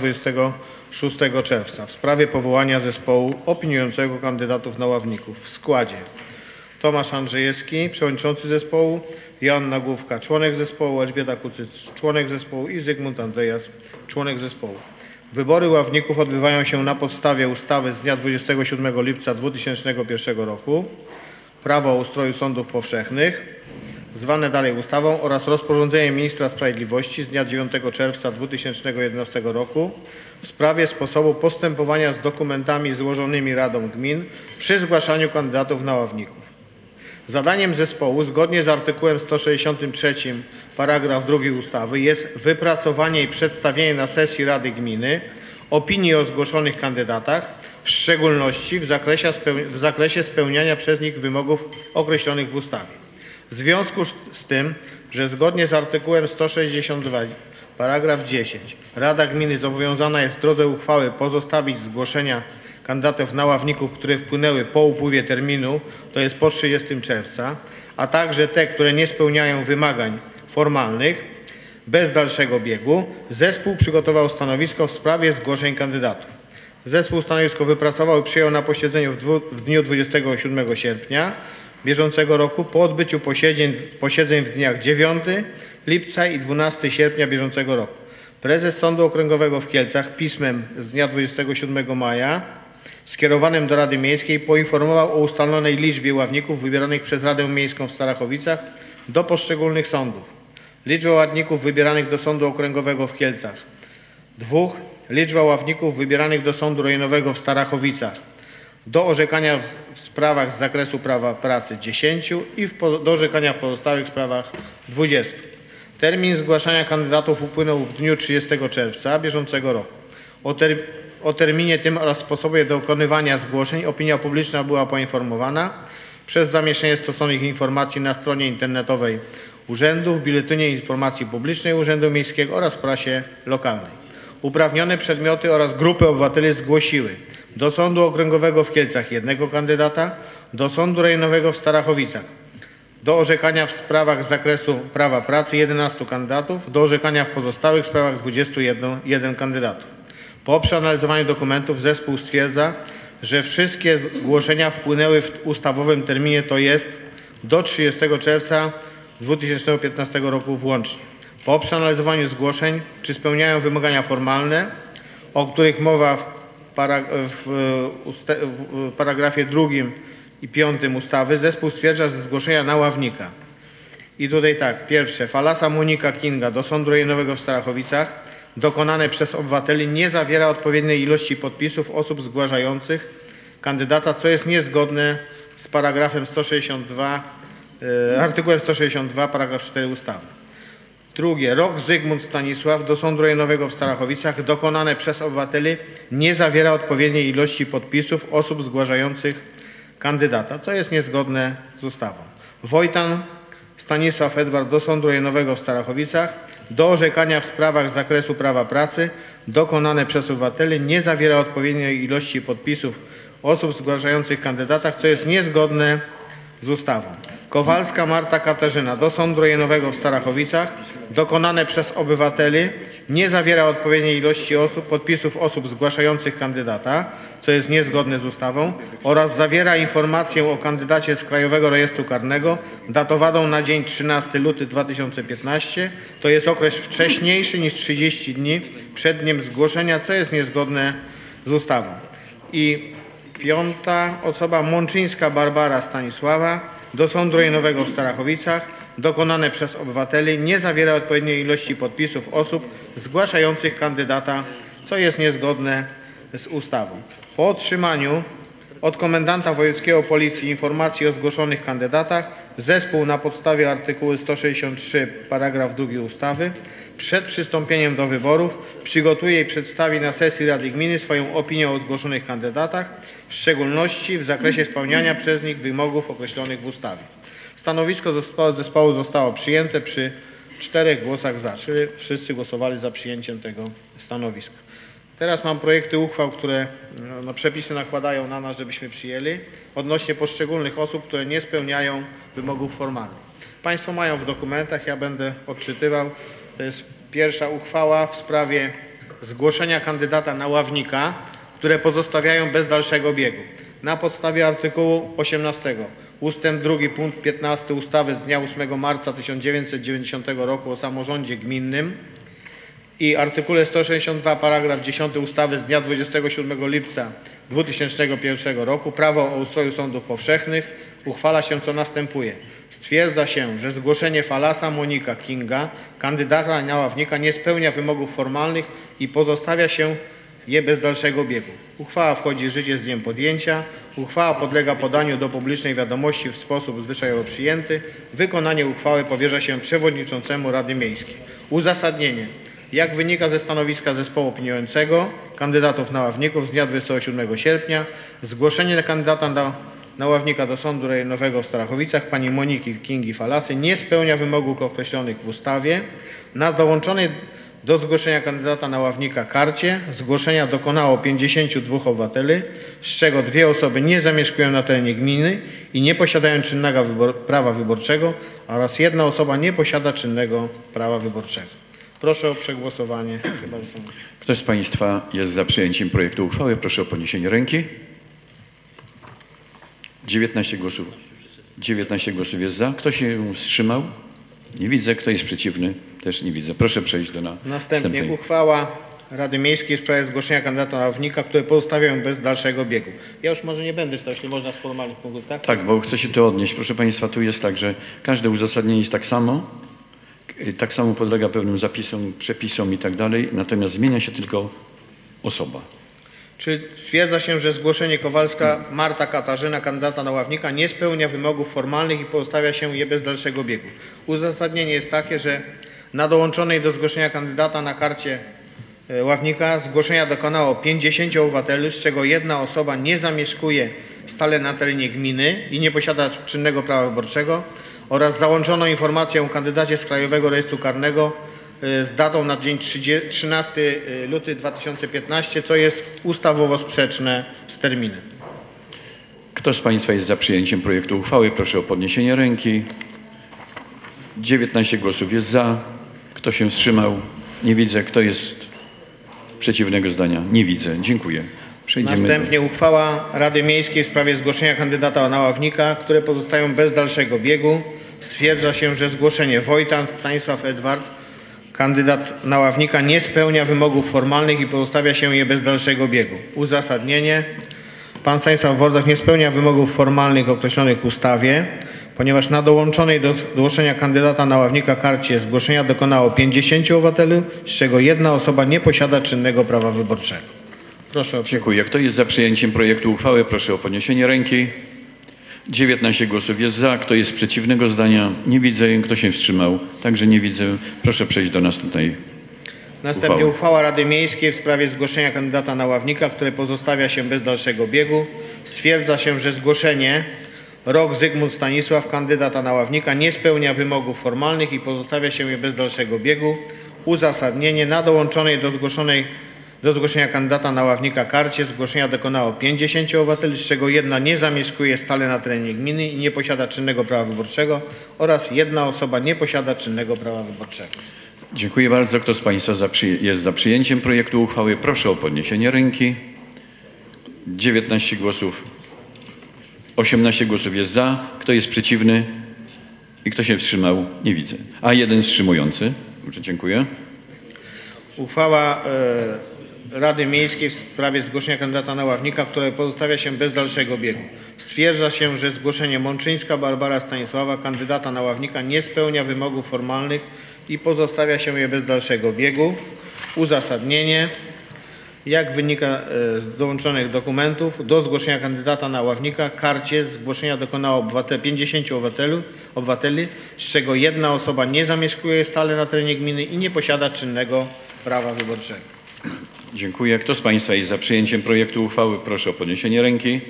26 czerwca w sprawie powołania zespołu opiniującego kandydatów na ławników w składzie: Tomasz Andrzejewski, przewodniczący zespołu, Joanna Główka, członek zespołu, Elżbieta Kucyc, członek zespołu i Zygmunt Andrejas, członek zespołu. Wybory ławników odbywają się na podstawie ustawy z dnia 27 lipca 2001 roku Prawo o ustroju sądów powszechnych, zwane dalej ustawą, oraz rozporządzeniem Ministra Sprawiedliwości z dnia 9 czerwca 2011 roku w sprawie sposobu postępowania z dokumentami złożonymi Radą Gmin przy zgłaszaniu kandydatów na ławników. Zadaniem zespołu, zgodnie z artykułem 163 paragraf 2 ustawy, jest wypracowanie i przedstawienie na sesji Rady Gminy opinii o zgłoszonych kandydatach, w szczególności w zakresie spełniania przez nich wymogów określonych w ustawie. W związku z tym, że zgodnie z artykułem 162 paragraf 10 Rada Gminy zobowiązana jest w drodze uchwały pozostawić zgłoszenia kandydatów na ławników, które wpłynęły po upływie terminu, to jest po 30 czerwca, a także te, które nie spełniają wymagań formalnych, bez dalszego biegu, zespół przygotował stanowisko w sprawie zgłoszeń kandydatów. Zespół stanowisko wypracował i przyjął na posiedzeniu w dniu 27 sierpnia bieżącego roku po odbyciu posiedzeń w dniach 9 lipca i 12 sierpnia bieżącego roku. Prezes Sądu Okręgowego w Kielcach pismem z dnia 27 maja skierowanym do Rady Miejskiej poinformował o ustalonej liczbie ławników wybieranych przez Radę Miejską w Starachowicach do poszczególnych sądów. Liczba ławników wybieranych do Sądu Okręgowego w Kielcach - 2. Liczba ławników wybieranych do Sądu Rejonowego w Starachowicach do orzekania w sprawach z zakresu prawa pracy - 10 i do orzekania w pozostałych sprawach - 20. Termin zgłaszania kandydatów upłynął w dniu 30 czerwca bieżącego roku. O terminie tym oraz sposobie dokonywania zgłoszeń opinia publiczna była poinformowana przez zamieszczenie stosownych informacji na stronie internetowej Urzędu, w Biuletynie Informacji Publicznej Urzędu Miejskiego oraz w prasie lokalnej. Uprawnione przedmioty oraz grupy obywateli zgłosiły do Sądu Okręgowego w Kielcach 1 kandydata, do Sądu Rejonowego w Starachowicach do orzekania w sprawach z zakresu prawa pracy 11 kandydatów, do orzekania w pozostałych sprawach 21 kandydatów. Po przeanalizowaniu dokumentów zespół stwierdza, że wszystkie zgłoszenia wpłynęły w ustawowym terminie, to jest do 30 czerwca 2015 roku włącznie. Po przeanalizowaniu zgłoszeń, czy spełniają wymagania formalne, o których mowa w paragrafie 2 i 5 ustawy, zespół stwierdza, że zgłoszenia na ławnika. I tutaj tak, pierwsze, Falasa Monika Kinga do Sądu Rejonowego w Starachowicach dokonane przez obywateli nie zawiera odpowiedniej ilości podpisów osób zgłaszających kandydata, co jest niezgodne z paragrafem 162, artykułem 162 paragraf 4 ustawy. Drugie, Rok Zygmunt Stanisław do Sądu Rejonowego w Starachowicach dokonane przez obywateli nie zawiera odpowiedniej ilości podpisów osób zgłaszających kandydata, co jest niezgodne z ustawą. Wojtan Stanisław Edward do Sądu Rejonowego w Starachowicach do orzekania w sprawach z zakresu prawa pracy dokonane przez obywateli nie zawiera odpowiedniej ilości podpisów osób zgłaszających kandydatach, co jest niezgodne z ustawą. Kowalska Marta Katarzyna do Sądu Rejonowego w Starachowicach, dokonane przez obywateli, nie zawiera odpowiedniej ilości podpisów osób zgłaszających kandydata, co jest niezgodne z ustawą, oraz zawiera informację o kandydacie z Krajowego Rejestru Karnego datowaną na dzień 13 luty 2015, to jest okres wcześniejszy niż 30 dni przed dniem zgłoszenia, co jest niezgodne z ustawą. I piąta osoba, Mączyńska Barbara Stanisława, do Sądu Rejonowego w Starachowicach, dokonane przez obywateli, nie zawiera odpowiedniej ilości podpisów osób zgłaszających kandydata, co jest niezgodne z ustawą. Po otrzymaniu od komendanta wojewódzkiego Policji informacji o zgłoszonych kandydatach, zespół na podstawie artykułu 163 paragraf 2 ustawy przed przystąpieniem do wyborów przygotuje i przedstawi na sesji Rady Gminy swoją opinię o zgłoszonych kandydatach, w szczególności w zakresie spełniania przez nich wymogów określonych w ustawie. Stanowisko zespołu zostało przyjęte przy 4 głosach za, czyli wszyscy głosowali za przyjęciem tego stanowiska. Teraz mam projekty uchwał, które przepisy nakładają na nas, żebyśmy przyjęli, odnośnie poszczególnych osób, które nie spełniają wymogów formalnych. Państwo mają w dokumentach, ja będę odczytywał. To jest pierwsza uchwała w sprawie zgłoszenia kandydata na ławnika, które pozostawiają bez dalszego biegu. Na podstawie artykułu 18 ustęp 2 punkt 15 ustawy z dnia 8 marca 1990 roku o samorządzie gminnym i artykule 162 paragraf 10 ustawy z dnia 27 lipca 2001 roku Prawo o ustroju sądów powszechnych uchwala się co następuje. Stwierdza się, że zgłoszenie Falasa Monika Kinga, kandydata na ławnika, nie spełnia wymogów formalnych i pozostawia się je bez dalszego biegu. Uchwała wchodzi w życie z dniem podjęcia. Uchwała podlega podaniu do publicznej wiadomości w sposób zwyczajowo przyjęty. Wykonanie uchwały powierza się przewodniczącemu Rady Miejskiej. Uzasadnienie. Jak wynika ze stanowiska zespołu opiniującego kandydatów na ławników z dnia 27 sierpnia, zgłoszenie kandydata na ławnika do Sądu Rejonowego w Starachowicach pani Moniki Kingi Falasy nie spełnia wymogów określonych w ustawie. Na dołączonej do zgłoszenia kandydata na ławnika karcie zgłoszenia dokonało 52 obywateli, z czego 2 osoby nie zamieszkują na terenie gminy i nie posiadają czynnego prawa wyborczego oraz 1 osoba nie posiada czynnego prawa wyborczego. Proszę o przegłosowanie. Kto z Państwa jest za przyjęciem projektu uchwały? Proszę o podniesienie ręki. 19 głosów jest za. Kto się wstrzymał? Nie widzę. Kto jest przeciwny? Też nie widzę. Proszę przejść do następnej. Uchwała Rady Miejskiej w sprawie zgłoszenia kandydata na ławnika, które pozostawiają bez dalszego biegu. Ja już może nie będę czytał, jeśli można z formalnych punktów, tak? Tak, bo chcę się tu odnieść. Proszę Państwa, tu jest tak, że każde uzasadnienie jest tak samo podlega pewnym zapisom, przepisom i tak dalej, natomiast zmienia się tylko osoba. Czy stwierdza się, że zgłoszenie Kowalska Marta Katarzyna, kandydata na ławnika, nie spełnia wymogów formalnych i pozostawia się je bez dalszego biegu. Uzasadnienie jest takie, że na dołączonej do zgłoszenia kandydata na karcie ławnika zgłoszenia dokonało 50 obywateli, z czego 1 osoba nie zamieszkuje stale na terenie gminy i nie posiada czynnego prawa wyborczego, oraz załączono informację o kandydacie z Krajowego Rejestru Karnego z datą na dzień 13 luty 2015, co jest ustawowo sprzeczne z terminem. Kto z Państwa jest za przyjęciem projektu uchwały? Proszę o podniesienie ręki. 19 głosów jest za. Kto się wstrzymał? Nie widzę. Kto jest przeciwnego zdania? Nie widzę. Dziękuję. Następnie uchwała Rady Miejskiej w sprawie zgłoszenia kandydata na ławnika, które pozostają bez dalszego biegu. Stwierdza się, że zgłoszenie Wojtan Stanisław Edward, kandydat na ławnika, nie spełnia wymogów formalnych i pozostawia się je bez dalszego biegu. Uzasadnienie. Pan Stanisław Wojtan nie spełnia wymogów formalnych określonych w ustawie, ponieważ na dołączonej do zgłoszenia kandydata na ławnika karcie zgłoszenia dokonało 50 obywateli, z czego 1 osoba nie posiada czynnego prawa wyborczego. Proszę o Dziękuję. Kto jest za przyjęciem projektu uchwały? Proszę o podniesienie ręki. 19 głosów jest za. Kto jest przeciwnego zdania? Nie widzę. Kto się wstrzymał? Także nie widzę. Proszę przejść do następnej Następnie uchwała Rady Miejskiej w sprawie zgłoszenia kandydata na ławnika, które pozostawia się bez dalszego biegu. Stwierdza się, że zgłoszenie Rok Zygmunt Stanisław, kandydata na ławnika, nie spełnia wymogów formalnych i pozostawia się je bez dalszego biegu. Uzasadnienie. Na dołączonej do zgłoszonej Do zgłoszenia kandydata na ławnika Karcie zgłoszenia dokonało 50 obywateli, z czego 1 nie zamieszkuje stale na terenie gminy i nie posiada czynnego prawa wyborczego oraz 1 osoba nie posiada czynnego prawa wyborczego. Dziękuję bardzo. Kto z Państwa jest za przyjęciem projektu uchwały? Proszę o podniesienie ręki. 19 głosów. 18 głosów jest za. Kto jest przeciwny? I kto się wstrzymał? Nie widzę. A 1 wstrzymujący. Dobrze, dziękuję. Uchwała Rady Miejskiej w sprawie zgłoszenia kandydata na ławnika, które pozostawia się bez dalszego biegu. Stwierdza się, że zgłoszenie Mączyńska Barbara Stanisława, kandydata na ławnika, nie spełnia wymogów formalnych i pozostawia się je bez dalszego biegu. Uzasadnienie. Jak wynika z dołączonych dokumentów, do zgłoszenia kandydata na ławnika Karcie zgłoszenia dokonało 50 obywateli, z czego 1 osoba nie zamieszkuje stale na terenie gminy i nie posiada czynnego prawa wyborczego. Dziękuję. Kto z Państwa jest za przyjęciem projektu uchwały? Proszę o podniesienie ręki.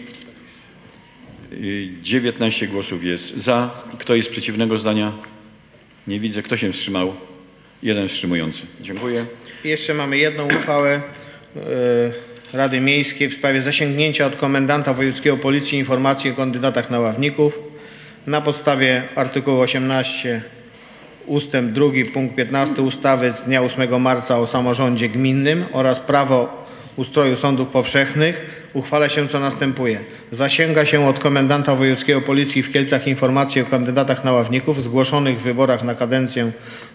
19 głosów jest za. Kto jest przeciwnego zdania? Nie widzę. Kto się wstrzymał? 1 wstrzymujący. Dziękuję. Jeszcze mamy jedną uchwałę Rady Miejskiej w sprawie zasięgnięcia od komendanta wojewódzkiego Policji informacji o kandydatach na ławników. Na podstawie artykułu 18 ustęp 2 punkt 15 ustawy z dnia 8 marca o samorządzie gminnym oraz prawo ustroju sądów powszechnych uchwala się co następuje. Zasięga się od komendanta wojewódzkiego Policji w Kielcach informacji o kandydatach na ławników zgłoszonych w wyborach na kadencję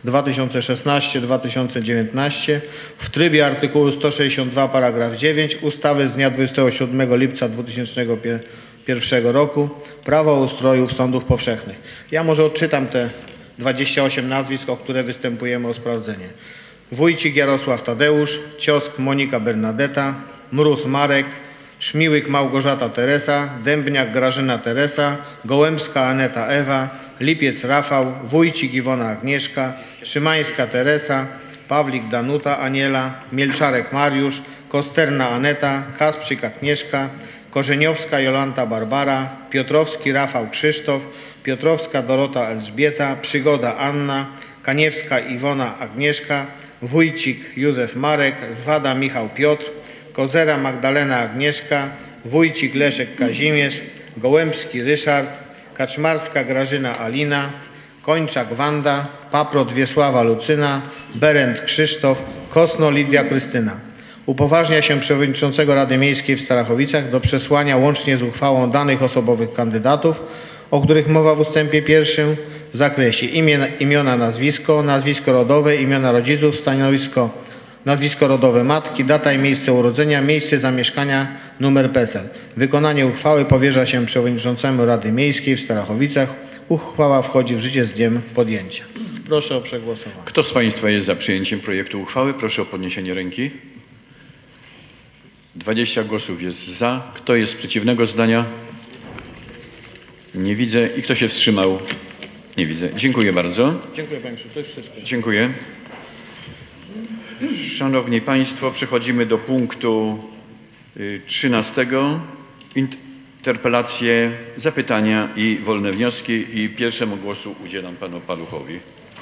2016-2019 w trybie artykułu 162 paragraf 9 ustawy z dnia 27 lipca 2001 roku prawo o ustroju sądów powszechnych. Ja może odczytam te 28 nazwisk, o które występujemy o sprawdzenie. Wójcik Jarosław Tadeusz, Ciosk Monika Bernadeta, Mróz Marek, Szmiłyk Małgorzata Teresa, Dębniak Grażyna Teresa, Gołębska Aneta Ewa, Lipiec Rafał, Wójcik Iwona Agnieszka, Szymańska Teresa, Pawlik Danuta Aniela, Mielczarek Mariusz, Kosterna Aneta, Kasprzyk Agnieszka, Korzeniowska Jolanta Barbara, Piotrowski Rafał Krzysztof, Piotrowska Dorota Elżbieta, Przygoda Anna, Kaniewska Iwona Agnieszka, Wójcik Józef Marek, Zwada Michał Piotr, Kozera Magdalena Agnieszka, Wójcik Leszek Kazimierz, Gołębski Ryszard, Kaczmarska Grażyna Alina, Kończak Wanda, Paprot Wiesława Lucyna, Berend Krzysztof, Kosno Lidia Krystyna. Upoważnia się przewodniczącego Rady Miejskiej w Starachowicach do przesłania łącznie z uchwałą danych osobowych kandydatów, o których mowa w ustępie 1 w zakresie imiona, nazwisko rodowe, imiona rodziców, nazwisko rodowe matki, data i miejsce urodzenia, miejsce zamieszkania, numer PESEL. Wykonanie uchwały powierza się przewodniczącemu Rady Miejskiej w Starachowicach. Uchwała wchodzi w życie z dniem podjęcia. Proszę o przegłosowanie. Kto z Państwa jest za przyjęciem projektu uchwały? Proszę o podniesienie ręki. 20 głosów jest za. Kto jest przeciwnego zdania? Nie widzę. I kto się wstrzymał? Nie widzę. Dziękuję bardzo. Dziękuję Panie Przewodniczący. To jest wszystko. Dziękuję. Szanowni Państwo, przechodzimy do punktu 13. Interpelacje, zapytania i wolne wnioski. I pierwszemu głosu udzielam Panu Paluchowi.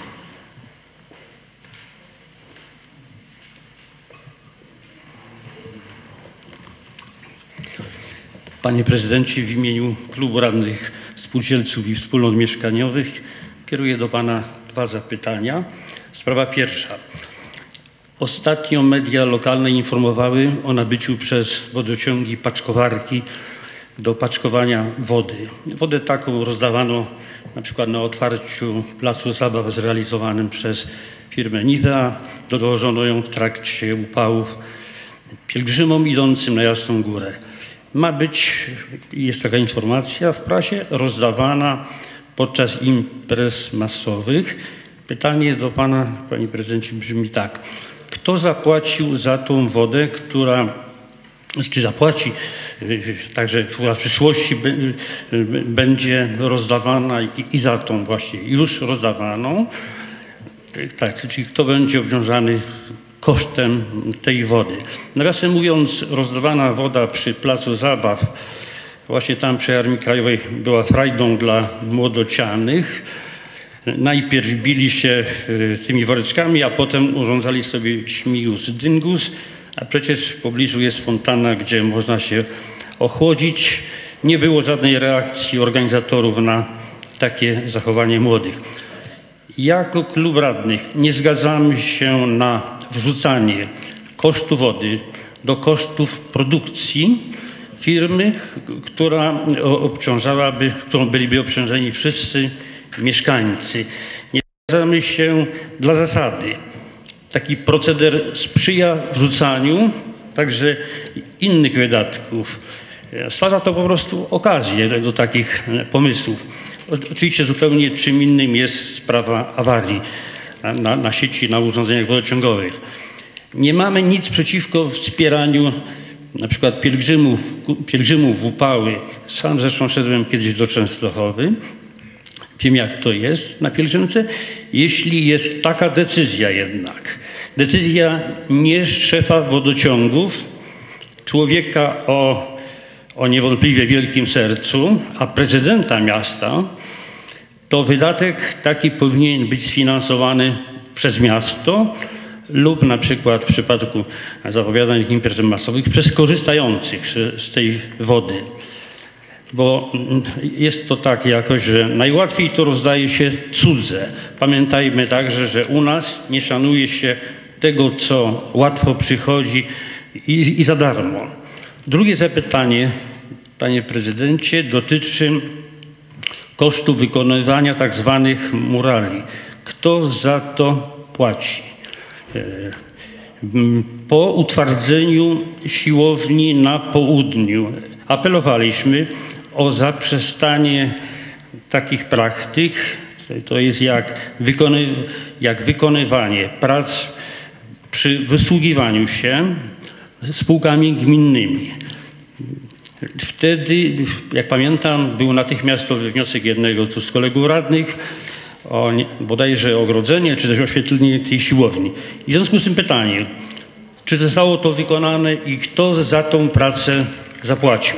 Panie Prezydencie, w imieniu Klubu Radnych Spółdzielców i Wspólnot Mieszkaniowych kieruję do Pana 2 zapytania. Sprawa pierwsza. Ostatnio media lokalne informowały o nabyciu przez wodociągi paczkowarki do paczkowania wody. Wodę taką rozdawano na przykład na otwarciu placu zabaw zrealizowanym przez firmę Nivea. Dowożono ją w trakcie upałów pielgrzymom idącym na Jasną Górę. Ma być, jest taka informacja w prasie, rozdawana podczas imprez masowych. Pytanie do Pana, Panie Prezydencie, brzmi tak. Kto zapłacił za tą wodę, czy zapłaci, także w przyszłości będzie rozdawana i za tą właśnie już rozdawaną, tak, czyli kto będzie obwiązany kosztem tej wody. Nawiasem mówiąc, rozdawana woda przy placu zabaw, właśnie tam przy Armii Krajowej, była frajdą dla młodocianych. Najpierw bili się tymi woreczkami, a potem urządzali sobie śmigus dyngus, a przecież w pobliżu jest fontanna, gdzie można się ochłodzić. Nie było żadnej reakcji organizatorów na takie zachowanie młodych. Jako klub radnych nie zgadzamy się na wrzucanie kosztu wody do kosztów produkcji firmy, którą byliby obciążeni wszyscy mieszkańcy. Nie zgadzamy się dla zasady. Taki proceder sprzyja wrzucaniu także innych wydatków. Stwarza to po prostu okazję do takich pomysłów. Oczywiście zupełnie czym innym jest sprawa awarii na sieci, na urządzeniach wodociągowych. Nie mamy nic przeciwko wspieraniu na przykład pielgrzymów w upały. Sam zresztą szedłem kiedyś do Częstochowy. Wiem, jak to jest na pielgrzymce. Jeśli jest taka decyzja jednak, decyzja nie szefa wodociągów, człowieka o niewątpliwie wielkim sercu, a prezydenta miasta, to wydatek taki powinien być sfinansowany przez miasto lub na przykład w przypadku zapowiadanych imprez masowych przez korzystających z tej wody. Bo jest to tak jakoś, że najłatwiej to rozdaje się cudze. Pamiętajmy także, że u nas nie szanuje się tego, co łatwo przychodzi i za darmo. Drugie zapytanie, panie prezydencie, dotyczy kosztu wykonywania tak zwanych murali. Kto za to płaci? Po utwardzeniu siłowni na południu apelowaliśmy o zaprzestanie takich praktyk. To jest jak wykonywanie prac przy wysługiwaniu się spółkami gminnymi. Wtedy, jak pamiętam, był natychmiastowy wniosek jednego z kolegów radnych o bodajże ogrodzenie czy też oświetlenie tej siłowni. I w związku z tym pytanie, czy zostało to wykonane i kto za tą pracę zapłacił?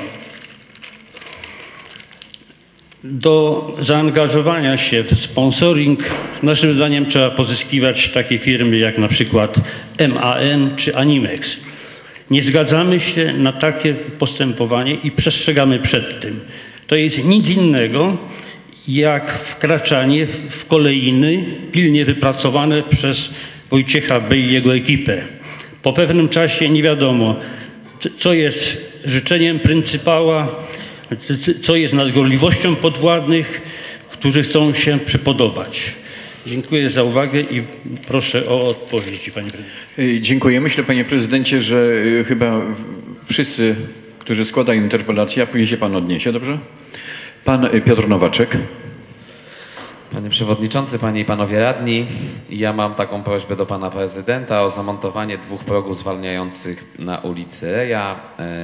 Do zaangażowania się w sponsoring naszym zdaniem trzeba pozyskiwać takie firmy jak na przykład MAN czy Animex. Nie zgadzamy się na takie postępowanie i przestrzegamy przed tym. To jest nic innego jak wkraczanie w kolejny pilnie wypracowane przez Wojciecha B. i jego ekipę. Po pewnym czasie nie wiadomo, co jest życzeniem pryncypała, co jest nadgorliwością podwładnych, którzy chcą się przypodobać. Dziękuję za uwagę i proszę o odpowiedź, panie prezydencie. Dziękuję. Myślę, panie prezydencie, że chyba wszyscy, którzy składają interpelację, a później się pan odniesie, dobrze? Pan Piotr Nowaczek. Panie Przewodniczący, Panie i Panowie Radni, ja mam taką prośbę do Pana Prezydenta o zamontowanie 2 progów zwalniających na ulicy Reja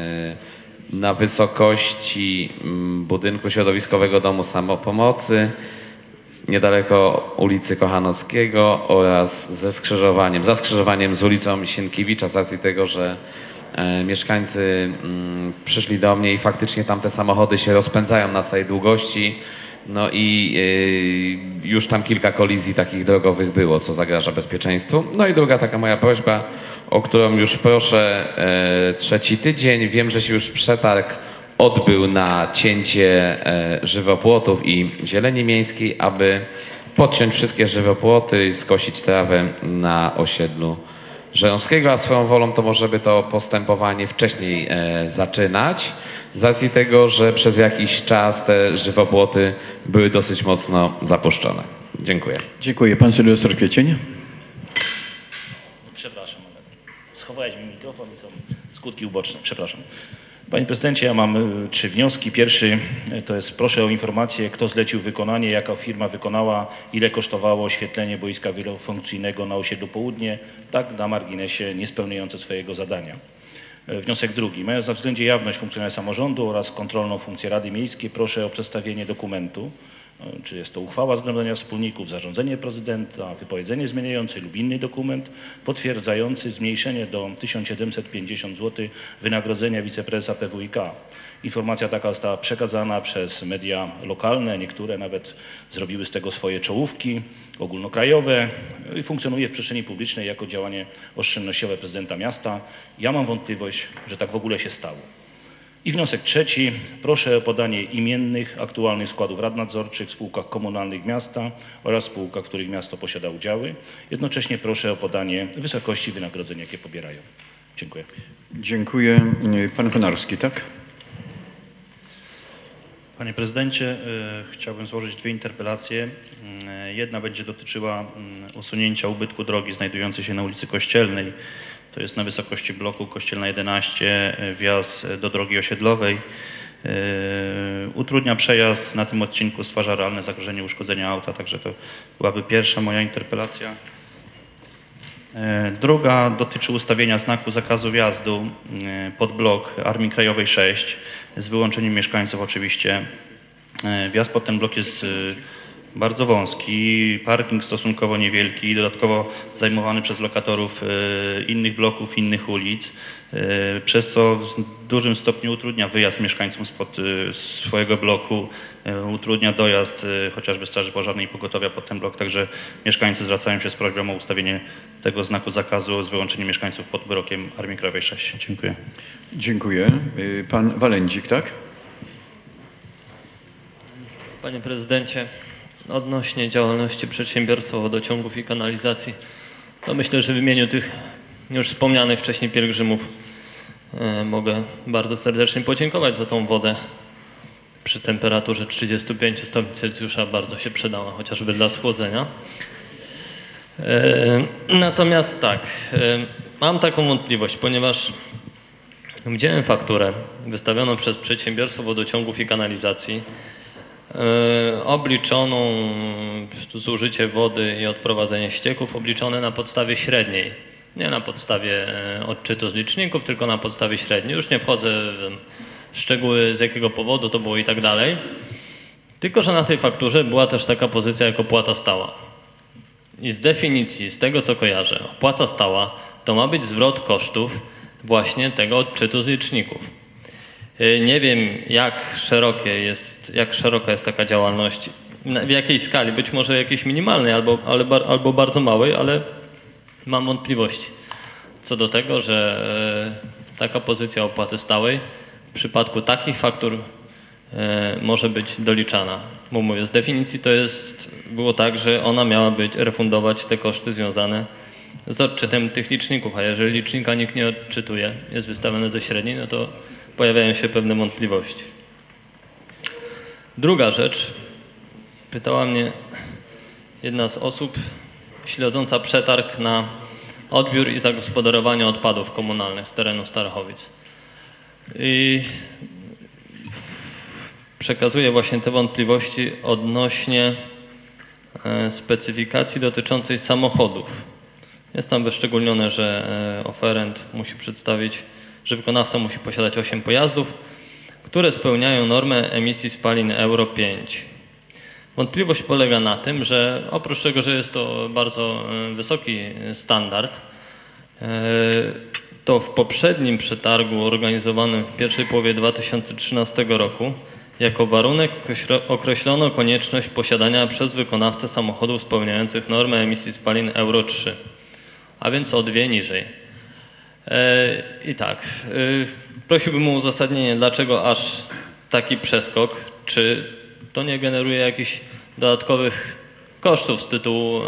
na wysokości budynku środowiskowego Domu Samopomocy, niedaleko ulicy Kochanowskiego oraz za skrzyżowaniem z ulicą Sienkiewicza, z racji tego, że mieszkańcy przyszli do mnie i faktycznie tam te samochody się rozpędzają na całej długości. No i już tam kilka kolizji takich drogowych było, co zagraża bezpieczeństwu. No i druga taka moja prośba, o którą już proszę 3. tydzień. Wiem, że się już przetarg odbył na cięcie żywopłotów i zieleni miejskiej, aby podciąć wszystkie żywopłoty i skosić trawę na osiedlu Żeromskiego, a swoją wolą to może by to postępowanie wcześniej zaczynać, z racji tego, że przez jakiś czas te żywopłoty były dosyć mocno zapuszczone. Dziękuję. Dziękuję. Pan Sylwester Kwiecień. Przepraszam, ale schowałeś mi mikrofon i są skutki uboczne. Przepraszam. Panie prezydencie, ja mam 3 wnioski. Pierwszy to jest proszę o informację, kto zlecił wykonanie, jaka firma wykonała, ile kosztowało oświetlenie boiska wielofunkcyjnego na osiedlu Południe, tak na marginesie niespełniające swojego zadania. Wniosek drugi. Mając na względzie jawność funkcjonowania samorządu oraz kontrolną funkcję Rady Miejskiej, proszę o przedstawienie dokumentu, czy jest to uchwała zgromadzenia wspólników, zarządzenie prezydenta, wypowiedzenie zmieniające lub inny dokument potwierdzający zmniejszenie do 1750 zł wynagrodzenia wiceprezesa PWiK. Informacja taka została przekazana przez media lokalne, niektóre nawet zrobiły z tego swoje czołówki ogólnokrajowe i funkcjonuje w przestrzeni publicznej jako działanie oszczędnościowe prezydenta miasta. Ja mam wątpliwość, że tak w ogóle się stało. I wniosek trzeci. Proszę o podanie imiennych, aktualnych składów rad nadzorczych w spółkach komunalnych miasta oraz spółkach, w których miasto posiada udziały. Jednocześnie proszę o podanie wysokości wynagrodzeń, jakie pobierają. Dziękuję. Dziękuję. Pan Konarski, tak? Panie prezydencie, chciałbym złożyć dwie interpelacje. Jedna będzie dotyczyła usunięcia ubytku drogi znajdującej się na ulicy Kościelnej. To jest na wysokości bloku Kościelna 11, wjazd do drogi osiedlowej. Utrudnia przejazd na tym odcinku, stwarza realne zagrożenie uszkodzenia auta, także to byłaby pierwsza moja interpelacja. Druga dotyczy ustawienia znaku zakazu wjazdu pod blok Armii Krajowej 6 z wyłączeniem mieszkańców oczywiście. Wjazd pod ten blok jest bardzo wąski, parking stosunkowo niewielki i dodatkowo zajmowany przez lokatorów innych bloków, innych ulic, przez co w dużym stopniu utrudnia wyjazd mieszkańcom spod swojego bloku, utrudnia dojazd chociażby Straży Pożarnej i Pogotowia pod ten blok, także mieszkańcy zwracają się z prośbą o ustawienie tego znaku zakazu z wyłączeniem mieszkańców pod blokiem Armii Krajowej 6. Dziękuję. Dziękuję. Pan Walędzik, tak? Panie prezydencie, odnośnie działalności przedsiębiorstwa wodociągów i kanalizacji, to myślę, że w imieniu tych już wspomnianych wcześniej pielgrzymów mogę bardzo serdecznie podziękować za tą wodę przy temperaturze 35 stopni Celsjusza. Bardzo się przydała, chociażby dla schłodzenia. Natomiast tak, mam taką wątpliwość, ponieważ widziałem fakturę wystawioną przez przedsiębiorstwo wodociągów i kanalizacji, obliczoną zużycie wody i odprowadzenie ścieków, obliczone na podstawie średniej. Nie na podstawie odczytu z liczników, tylko na podstawie średniej. Już nie wchodzę w szczegóły, z jakiego powodu to było i tak dalej. Tylko że na tej fakturze była też taka pozycja jak opłata stała. I z definicji, z tego co kojarzę, opłata stała to ma być zwrot kosztów właśnie tego odczytu z liczników. Nie wiem, jak szeroka jest taka działalność, w jakiej skali, być może jakiejś minimalnej albo bardzo małej, ale mam wątpliwości co do tego, że taka pozycja opłaty stałej w przypadku takich faktur może być doliczana. Bo mówię, z definicji to było tak, że ona miała refundować te koszty związane z odczytem tych liczników, a jeżeli licznika nikt nie odczytuje, jest wystawione ze średniej, no to pojawiają się pewne wątpliwości. Druga rzecz. Pytała mnie jedna z osób śledząca przetarg na odbiór i zagospodarowanie odpadów komunalnych z terenu Starachowic. I przekazuję właśnie te wątpliwości odnośnie specyfikacji dotyczącej samochodów. Jest tam wyszczególnione, że oferent musi przedstawić, że wykonawca musi posiadać 8 pojazdów, które spełniają normę emisji spalin Euro 5. Wątpliwość polega na tym, że oprócz tego, że jest to bardzo wysoki standard, to w poprzednim przetargu organizowanym w pierwszej połowie 2013 roku jako warunek określono konieczność posiadania przez wykonawcę samochodów spełniających normę emisji spalin Euro 3, a więc o 2 niżej. I tak, prosiłbym o uzasadnienie, dlaczego aż taki przeskok, czy to nie generuje jakichś dodatkowych kosztów z tytułu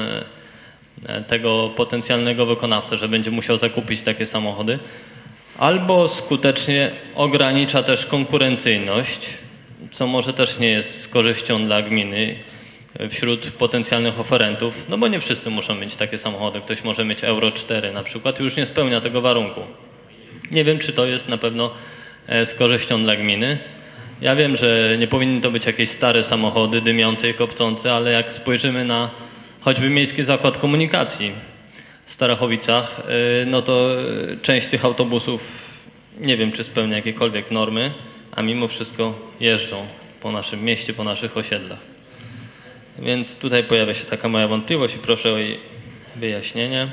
tego potencjalnego wykonawcy, że będzie musiał zakupić takie samochody, albo skutecznie ogranicza też konkurencyjność, co może też nie jest z korzyścią dla gminy wśród potencjalnych oferentów, no bo nie wszyscy muszą mieć takie samochody. Ktoś może mieć Euro 4 na przykład i już nie spełnia tego warunku. Nie wiem, czy to jest na pewno z korzyścią dla gminy. Ja wiem, że nie powinny to być jakieś stare samochody dymiące i kopcące, ale jak spojrzymy na choćby Miejski Zakład Komunikacji w Starachowicach, no to część tych autobusów nie wiem, czy spełnia jakiekolwiek normy, a mimo wszystko jeżdżą po naszym mieście, po naszych osiedlach. Więc tutaj pojawia się taka moja wątpliwość i proszę o jej wyjaśnienie.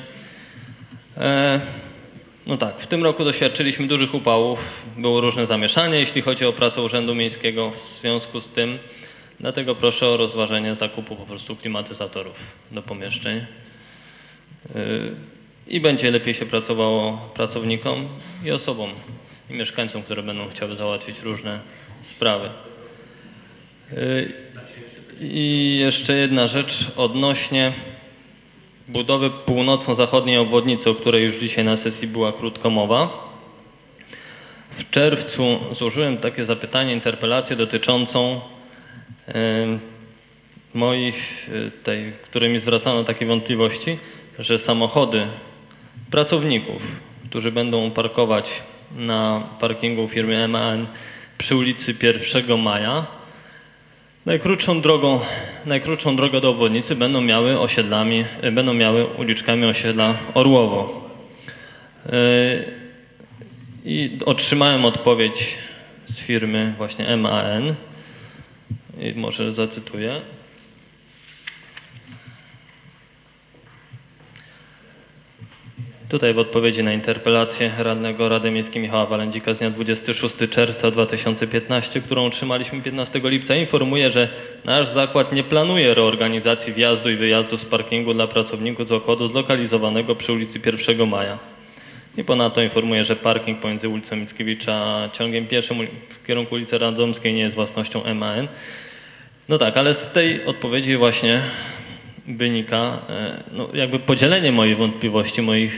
No tak, w tym roku doświadczyliśmy dużych upałów, było różne zamieszanie, jeśli chodzi o pracę Urzędu Miejskiego w związku z tym. Dlatego proszę o rozważenie zakupu po prostu klimatyzatorów do pomieszczeń. I będzie lepiej się pracowało pracownikom i osobom, i mieszkańcom, które będą chciały załatwić różne sprawy. I jeszcze jedna rzecz odnośnie budowy północno-zachodniej obwodnicy, o której już dzisiaj na sesji była krótko mowa. W czerwcu złożyłem takie zapytanie, interpelację dotyczącą którymi zwracano takie wątpliwości, że samochody pracowników, którzy będą parkować na parkingu firmy MAN przy ulicy 1 Maja, najkrótszą drogę do obwodnicy będą miały uliczkami osiedla Orłowo. I otrzymałem odpowiedź z firmy właśnie MAN. I może zacytuję. Tutaj w odpowiedzi na interpelację radnego Rady Miejskiej Michała Walędzika z dnia 26 czerwca 2015, którą otrzymaliśmy 15 lipca, informuję, że nasz zakład nie planuje reorganizacji wjazdu i wyjazdu z parkingu dla pracowników zakładu zlokalizowanego przy ulicy 1 Maja. I ponadto informuję, że parking pomiędzy ulicą Mickiewicza a ciągiem pieszym w kierunku ulicy Radomskiej nie jest własnością MAN. No tak, ale z tej odpowiedzi właśnie wynika jakby podzielenie mojej wątpliwości,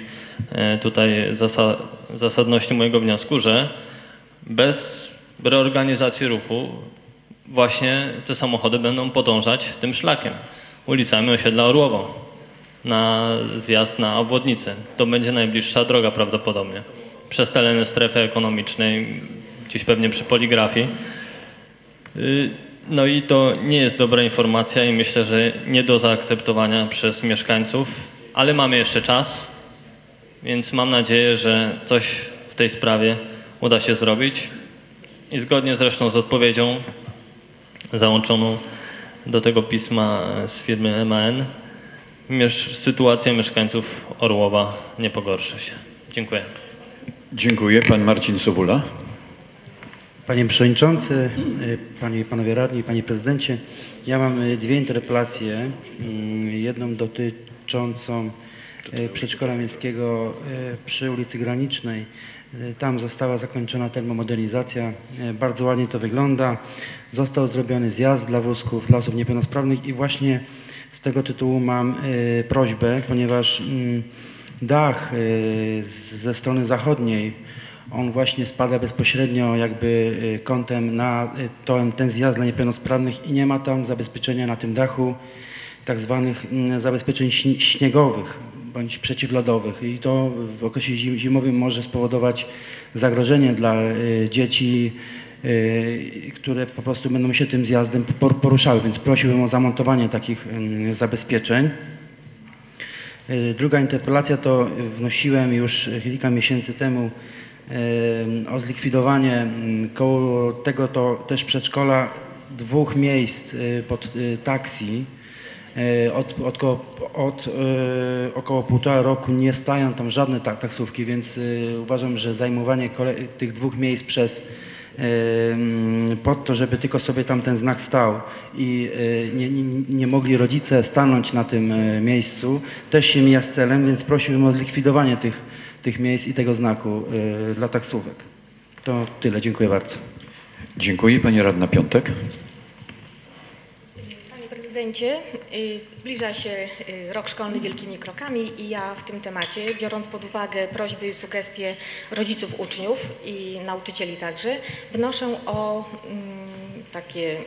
zasadności mojego wniosku, że bez reorganizacji ruchu właśnie te samochody będą podążać tym szlakiem, ulicami osiedla Orłowo, na zjazd na obwodnicę. To będzie najbliższa droga prawdopodobnie. Przez tereny strefy ekonomicznej, gdzieś pewnie przy poligrafii. No i to nie jest dobra informacja i myślę, że nie do zaakceptowania przez mieszkańców, ale mamy jeszcze czas, więc mam nadzieję, że coś w tej sprawie uda się zrobić i zgodnie zresztą z odpowiedzią załączoną do tego pisma z firmy MAN, sytuacja mieszkańców Orłowa nie pogorszy się. Dziękuję. Dziękuję. Pan Marcin Sowula. Panie Przewodniczący, Panie i Panowie Radni, Panie Prezydencie, ja mam dwie interpelacje. Jedną dotyczącą przedszkola miejskiego przy ulicy Granicznej. Tam została zakończona termomodernizacja. Bardzo ładnie to wygląda. Został zrobiony zjazd dla wózków, dla osób niepełnosprawnych i właśnie z tego tytułu mam prośbę, ponieważ dach ze strony zachodniej on właśnie spada bezpośrednio jakby kątem na ten zjazd dla niepełnosprawnych i nie ma tam zabezpieczenia na tym dachu tak zwanych zabezpieczeń śniegowych bądź przeciwlodowych i to w okresie zimowym może spowodować zagrożenie dla dzieci, które po prostu będą się tym zjazdem poruszały, więc prosiłbym o zamontowanie takich zabezpieczeń. Druga interpelacja to wnosiłem już kilka miesięcy temu o zlikwidowanie koło tego to też przedszkola 2 miejsc pod taksi. Od około 1,5 roku nie stają tam żadne taksówki, więc uważam, że zajmowanie tych 2 miejsc pod to, żeby tylko sobie tam ten znak stał i nie mogli rodzice stanąć na tym miejscu, też się mija z celem, więc prosiłbym o zlikwidowanie tych miejsc i tego znaku dla taksówek. To tyle. Dziękuję bardzo. Dziękuję. Pani Radna Piątek. Panie Prezydencie, zbliża się rok szkolny wielkimi krokami i ja w tym temacie, biorąc pod uwagę prośby i sugestie rodziców, uczniów i nauczycieli także, wnoszę o takie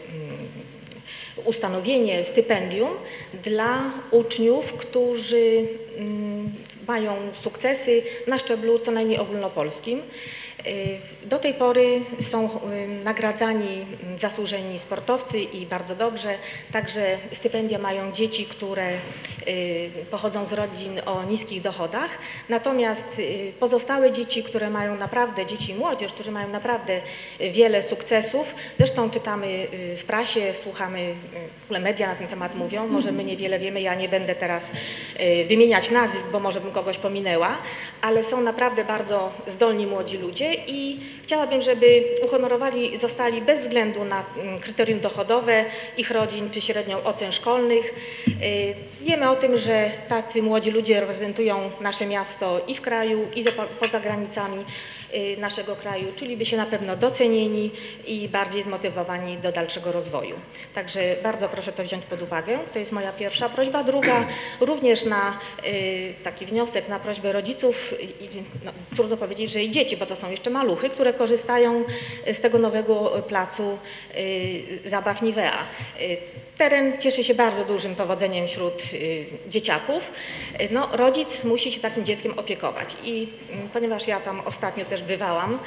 ustanowienie stypendium dla uczniów, którzy mają sukcesy na szczeblu co najmniej ogólnopolskim. Do tej pory są nagradzani zasłużeni sportowcy i bardzo dobrze. Także stypendia mają dzieci, które pochodzą z rodzin o niskich dochodach. Natomiast pozostałe dzieci, które mają naprawdę, dzieci i młodzież, którzy mają naprawdę wiele sukcesów, zresztą czytamy w prasie, słuchamy, w ogóle media na ten temat mówią, może my niewiele wiemy, ja nie będę teraz wymieniać nazwisk, bo może bym kogoś pominęła, ale są naprawdę bardzo zdolni młodzi ludzie i chciałabym, żeby uhonorowani zostali bez względu na kryterium dochodowe ich rodzin czy średnią ocen szkolnych. Wiemy o tym, że tacy młodzi ludzie reprezentują nasze miasto i w kraju, i poza granicami naszego kraju, czyli by się na pewno docenieni i bardziej zmotywowani do dalszego rozwoju. Także bardzo proszę to wziąć pod uwagę. To jest moja pierwsza prośba. Druga, również na taki wniosek, na prośbę rodziców, no, trudno powiedzieć, że i dzieci, bo to są jeszcze maluchy, które korzystają z tego nowego placu zabaw Nivea. Teren cieszy się bardzo dużym powodzeniem wśród dzieciaków. No, rodzic musi się takim dzieckiem opiekować i ponieważ ja tam ostatnio też bywałam,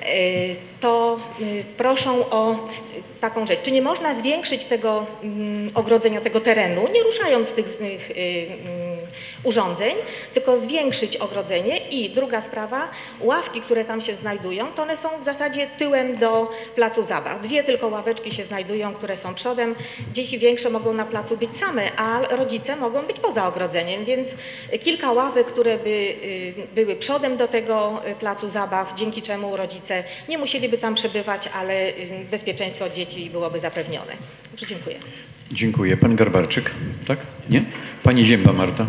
to proszą o taką rzecz. Czy nie można zwiększyć tego ogrodzenia, tego terenu, nie ruszając tych urządzeń, tylko zwiększyć ogrodzenie? I druga sprawa, ławki, które tam się znajdują, to one są w zasadzie tyłem do placu zabaw. Dwie tylko ławeczki się znajdują, które są przodem. Dzieci większe mogą na placu być same, a rodzice mogą być poza ogrodzeniem, więc kilka ławek, które by były przodem do tego placu zabaw, dzięki czemu rodzice nie musieliby tam przebywać, ale bezpieczeństwo dzieci byłoby zapewnione. Także dziękuję. Dziękuję. Pan Garbarczyk, tak? Nie? Pani Zięba Marta.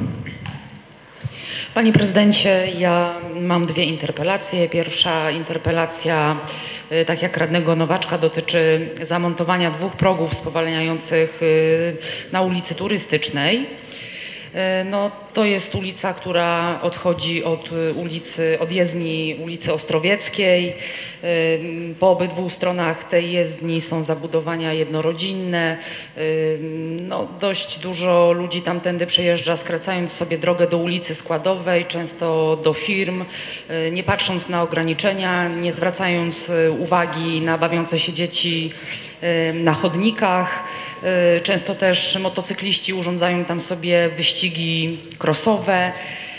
Panie prezydencie, ja mam dwie interpelacje. Pierwsza interpelacja, tak jak radnego Nowaczka, dotyczy zamontowania 2 progów spowalniających na ulicy Turystycznej. No, to jest ulica, która odchodzi od jezdni ulicy Ostrowieckiej. Po obydwu stronach tej jezdni są zabudowania jednorodzinne. No, dość dużo ludzi tamtędy przejeżdża, skracając sobie drogę do ulicy Składowej, często do firm, nie patrząc na ograniczenia, nie zwracając uwagi na bawiące się dzieci na chodnikach. Często też motocykliści urządzają tam sobie wyścigi crossowe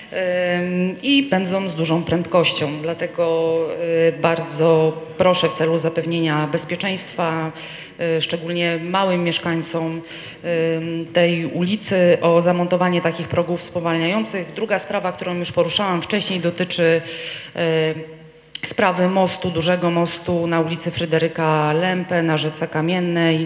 i pędzą z dużą prędkością. Dlatego bardzo proszę w celu zapewnienia bezpieczeństwa, szczególnie małym mieszkańcom tej ulicy, o zamontowanie takich progów spowalniających. Druga sprawa, którą już poruszałam wcześniej, dotyczy sprawy mostu, dużego mostu na ulicy Fryderyka Lempę na rzece Kamiennej.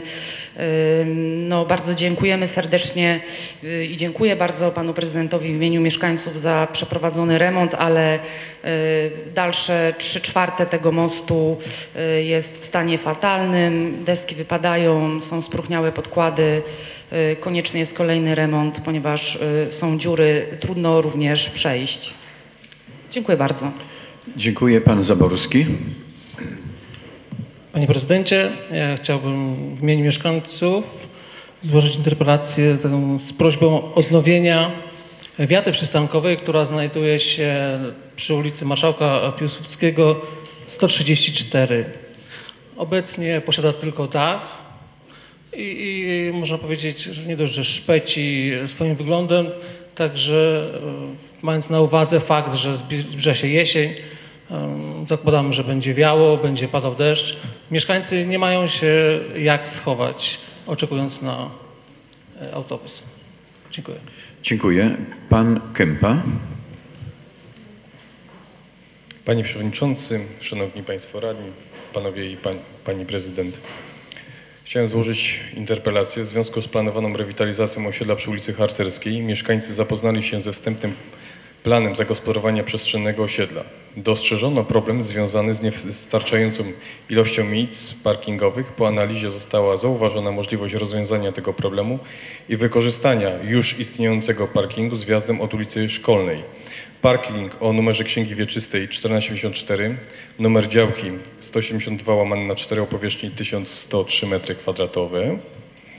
No, bardzo dziękujemy serdecznie i dziękuję bardzo panu prezydentowi w imieniu mieszkańców za przeprowadzony remont, ale dalsze 3/4 tego mostu jest w stanie fatalnym. Deski wypadają, są spróchniałe podkłady. Konieczny jest kolejny remont, ponieważ są dziury, trudno również przejść. Dziękuję bardzo. Dziękuję. Pan Zaborski. Panie prezydencie, ja chciałbym w imieniu mieszkańców złożyć interpelację z prośbą odnowienia wiaty przystankowej, która znajduje się przy ulicy Marszałka Piłsudskiego 134. Obecnie posiada tylko dach i można powiedzieć, że nie dość, że szpeci swoim wyglądem, także mając na uwadze fakt, że zbliża się jesień, zakładamy, że będzie wiało, będzie padał deszcz. Mieszkańcy nie mają się jak schować, oczekując na autobus. Dziękuję. Dziękuję. Pan Kępa. Panie Przewodniczący, Szanowni Państwo Radni, Panowie i Pani Prezydent. Chciałem złożyć interpelację w związku z planowaną rewitalizacją osiedla przy ulicy Harcerskiej. Mieszkańcy zapoznali się ze wstępnym planem zagospodarowania przestrzennego osiedla. Dostrzeżono problem związany z niewystarczającą ilością miejsc parkingowych. Po analizie została zauważona możliwość rozwiązania tego problemu i wykorzystania już istniejącego parkingu z wjazdem od ulicy Szkolnej. Parking o numerze Księgi Wieczystej 1484, numer działki 182/4 o powierzchni 1103 m2.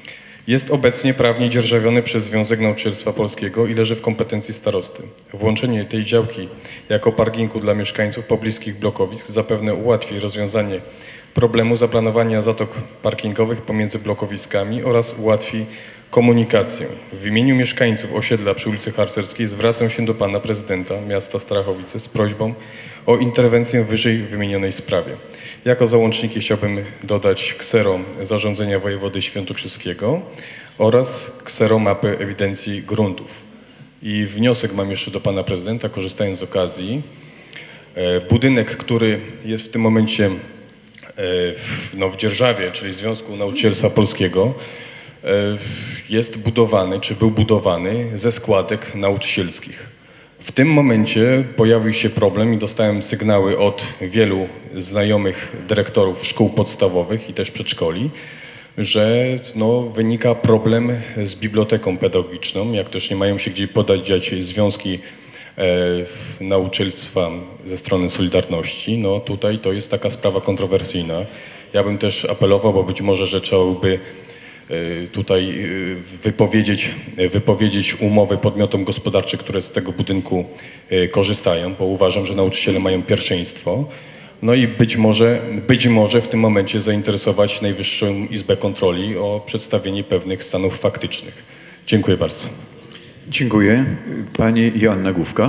Jest obecnie prawnie dzierżawiony przez Związek Nauczycielstwa Polskiego i leży w kompetencji starosty. Włączenie tej działki jako parkingu dla mieszkańców pobliskich blokowisk zapewne ułatwi rozwiązanie problemu zaplanowania zatok parkingowych pomiędzy blokowiskami oraz ułatwi komunikację. W imieniu mieszkańców osiedla przy ulicy Harcerskiej zwracam się do pana prezydenta miasta Starachowice z prośbą o interwencję w wyżej wymienionej sprawie. Jako załączniki chciałbym dodać ksero zarządzenia wojewody świętokrzyskiego oraz ksero mapy ewidencji gruntów. I wniosek mam jeszcze do pana prezydenta, korzystając z okazji. Budynek, który jest w tym momencie w dzierżawie, czyli Związku Nauczycielstwa Polskiego, jest budowany, czy był budowany ze składek nauczycielskich. W tym momencie pojawił się problem i dostałem sygnały od wielu znajomych dyrektorów szkół podstawowych i też przedszkoli, że wynika problem z biblioteką pedagogiczną, jak też nie mają się gdzie podziać związki nauczycielstwa ze strony Solidarności. No tutaj to jest taka sprawa kontrowersyjna. Ja bym też apelował, bo być może, że trzeba by tutaj wypowiedzieć umowy podmiotom gospodarczym, które z tego budynku korzystają, bo uważam, że nauczyciele mają pierwszeństwo. No i być może w tym momencie zainteresować Najwyższą Izbę Kontroli o przedstawienie pewnych stanów faktycznych. Dziękuję bardzo. Dziękuję. Pani Joanna Główka.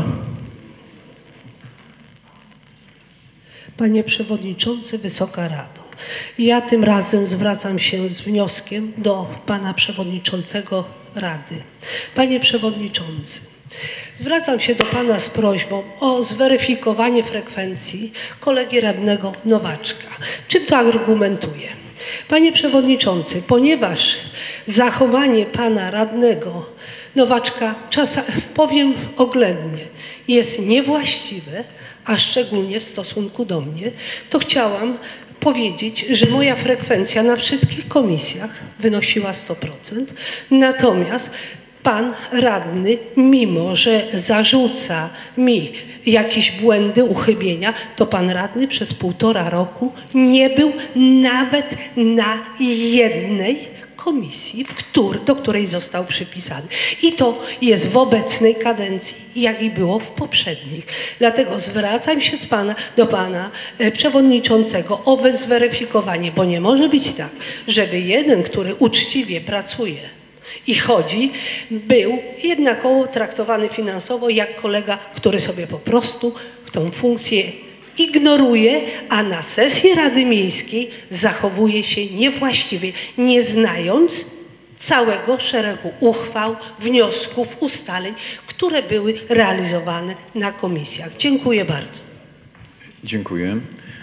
Panie Przewodniczący, Wysoka Rado. Ja tym razem zwracam się z wnioskiem do Pana Przewodniczącego Rady. Panie Przewodniczący, zwracam się do Pana z prośbą o zweryfikowanie frekwencji kolegi radnego Nowaczka. Czym to argumentuję? Panie Przewodniczący, ponieważ zachowanie Pana radnego Nowaczka, powiem oględnie, jest niewłaściwe, a szczególnie w stosunku do mnie, to chciałam powiedzieć, że moja frekwencja na wszystkich komisjach wynosiła 100%, natomiast pan radny, mimo że zarzuca mi jakieś błędy, uchybienia, to pan radny przez 1,5 roku nie był nawet na jednej komisji, do której został przypisany. I to jest w obecnej kadencji, jak i było w poprzednich. Dlatego zwracam się do pana przewodniczącego o zweryfikowanie, bo nie może być tak, żeby jeden, który uczciwie pracuje i chodzi, był jednakowo traktowany finansowo jak kolega, który sobie po prostu tą funkcję ignoruje, a na sesji Rady Miejskiej zachowuje się niewłaściwie, nie znając całego szeregu uchwał, wniosków, ustaleń, które były realizowane na komisjach. Dziękuję bardzo. Dziękuję.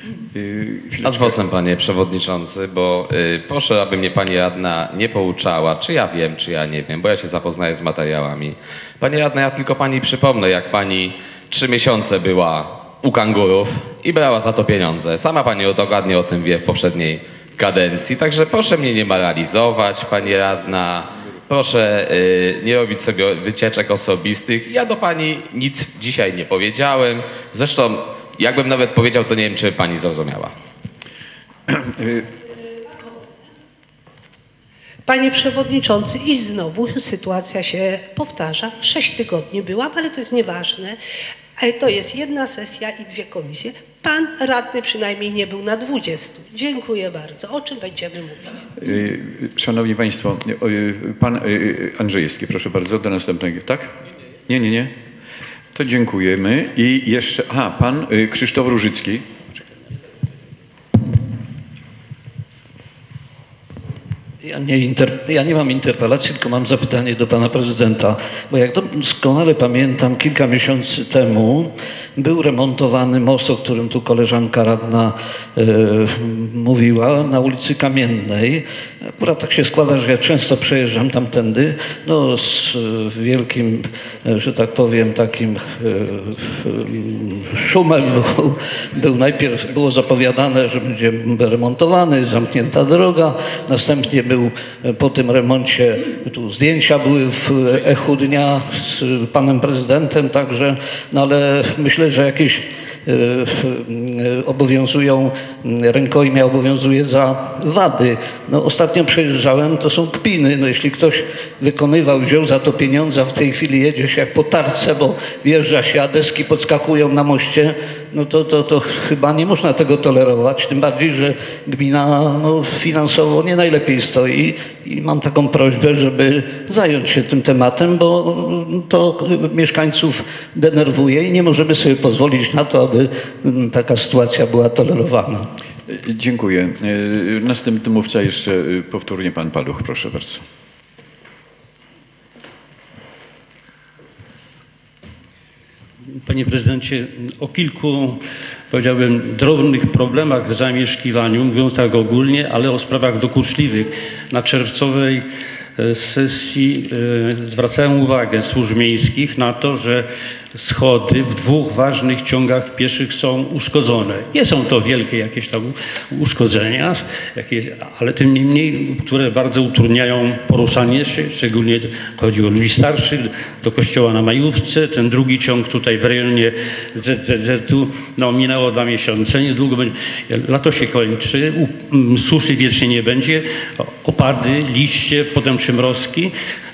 Ad vocem, panie przewodniczący, bo proszę, aby mnie pani radna nie pouczała, czy ja wiem, czy ja nie wiem, bo ja się zapoznaję z materiałami. Pani radna, ja tylko pani przypomnę, jak pani 3 miesiące była u kangurów i brała za to pieniądze. Sama pani dokładnie o tym wie w poprzedniej kadencji, także proszę mnie nie moralizować, pani radna. Proszę nie robić sobie wycieczek osobistych. Ja do pani nic dzisiaj nie powiedziałem. Zresztą jakbym nawet powiedział, to nie wiem, czy pani zrozumiała. Panie Przewodniczący, i znowu sytuacja się powtarza. 6 tygodni byłam, ale to jest nieważne. To jest jedna sesja i 2 komisje. Pan radny przynajmniej nie był na 20. Dziękuję bardzo. O czym będziemy mówić? Szanowni Państwo, pan Andrzejewski, proszę bardzo, do następnego. Tak? Nie. To dziękujemy. I jeszcze, pan Krzysztof Różycki. Ja nie mam interpelacji, tylko mam zapytanie do pana prezydenta, bo jak doskonale pamiętam, kilka miesięcy temu był remontowany most, o którym tu koleżanka radna mówiła, na ulicy Kamiennej. Akurat tak się składa, że ja często przejeżdżam tamtędy, no z wielkim, że tak powiem, takim szumem najpierw było zapowiadane, że będzie remontowany, zamknięta droga, następnie był po tym remoncie, tu zdjęcia były w echu dnia z panem prezydentem, także, no ale myślę, że jakieś obowiązują, rękojmia obowiązuje za wady. No, ostatnio przejeżdżałem, to są kpiny. No, jeśli ktoś wykonywał, wziął za to pieniądze, a w tej chwili jedzie się jak po tarce, bo wjeżdża się, a deski podskakują na moście, no to chyba nie można tego tolerować, tym bardziej, że gmina finansowo nie najlepiej stoi i mam taką prośbę, żeby zająć się tym tematem, bo to mieszkańców denerwuje i nie możemy sobie pozwolić na to, aby taka sytuacja była tolerowana. Dziękuję. Następny mówca jeszcze powtórnie pan Paluch, proszę bardzo. Panie prezydencie, o kilku, powiedziałbym, drobnych problemach w zamieszkiwaniu, mówiąc tak ogólnie, ale o sprawach dokuczliwych. Na czerwcowej sesji zwracałem uwagę służb miejskich na to, że schody w dwóch ważnych ciągach pieszych są uszkodzone. Nie są to wielkie jakieś tam uszkodzenia, ale tym niemniej, które bardzo utrudniają poruszanie się, szczególnie chodzi o ludzi starszych, do kościoła na Majówce. Ten drugi ciąg tutaj w rejonie ZZZ-u, minęło 2 miesiące, niedługo będzie, lato się kończy, suszy wiecznie nie będzie, opady, liście, potem przymrozki.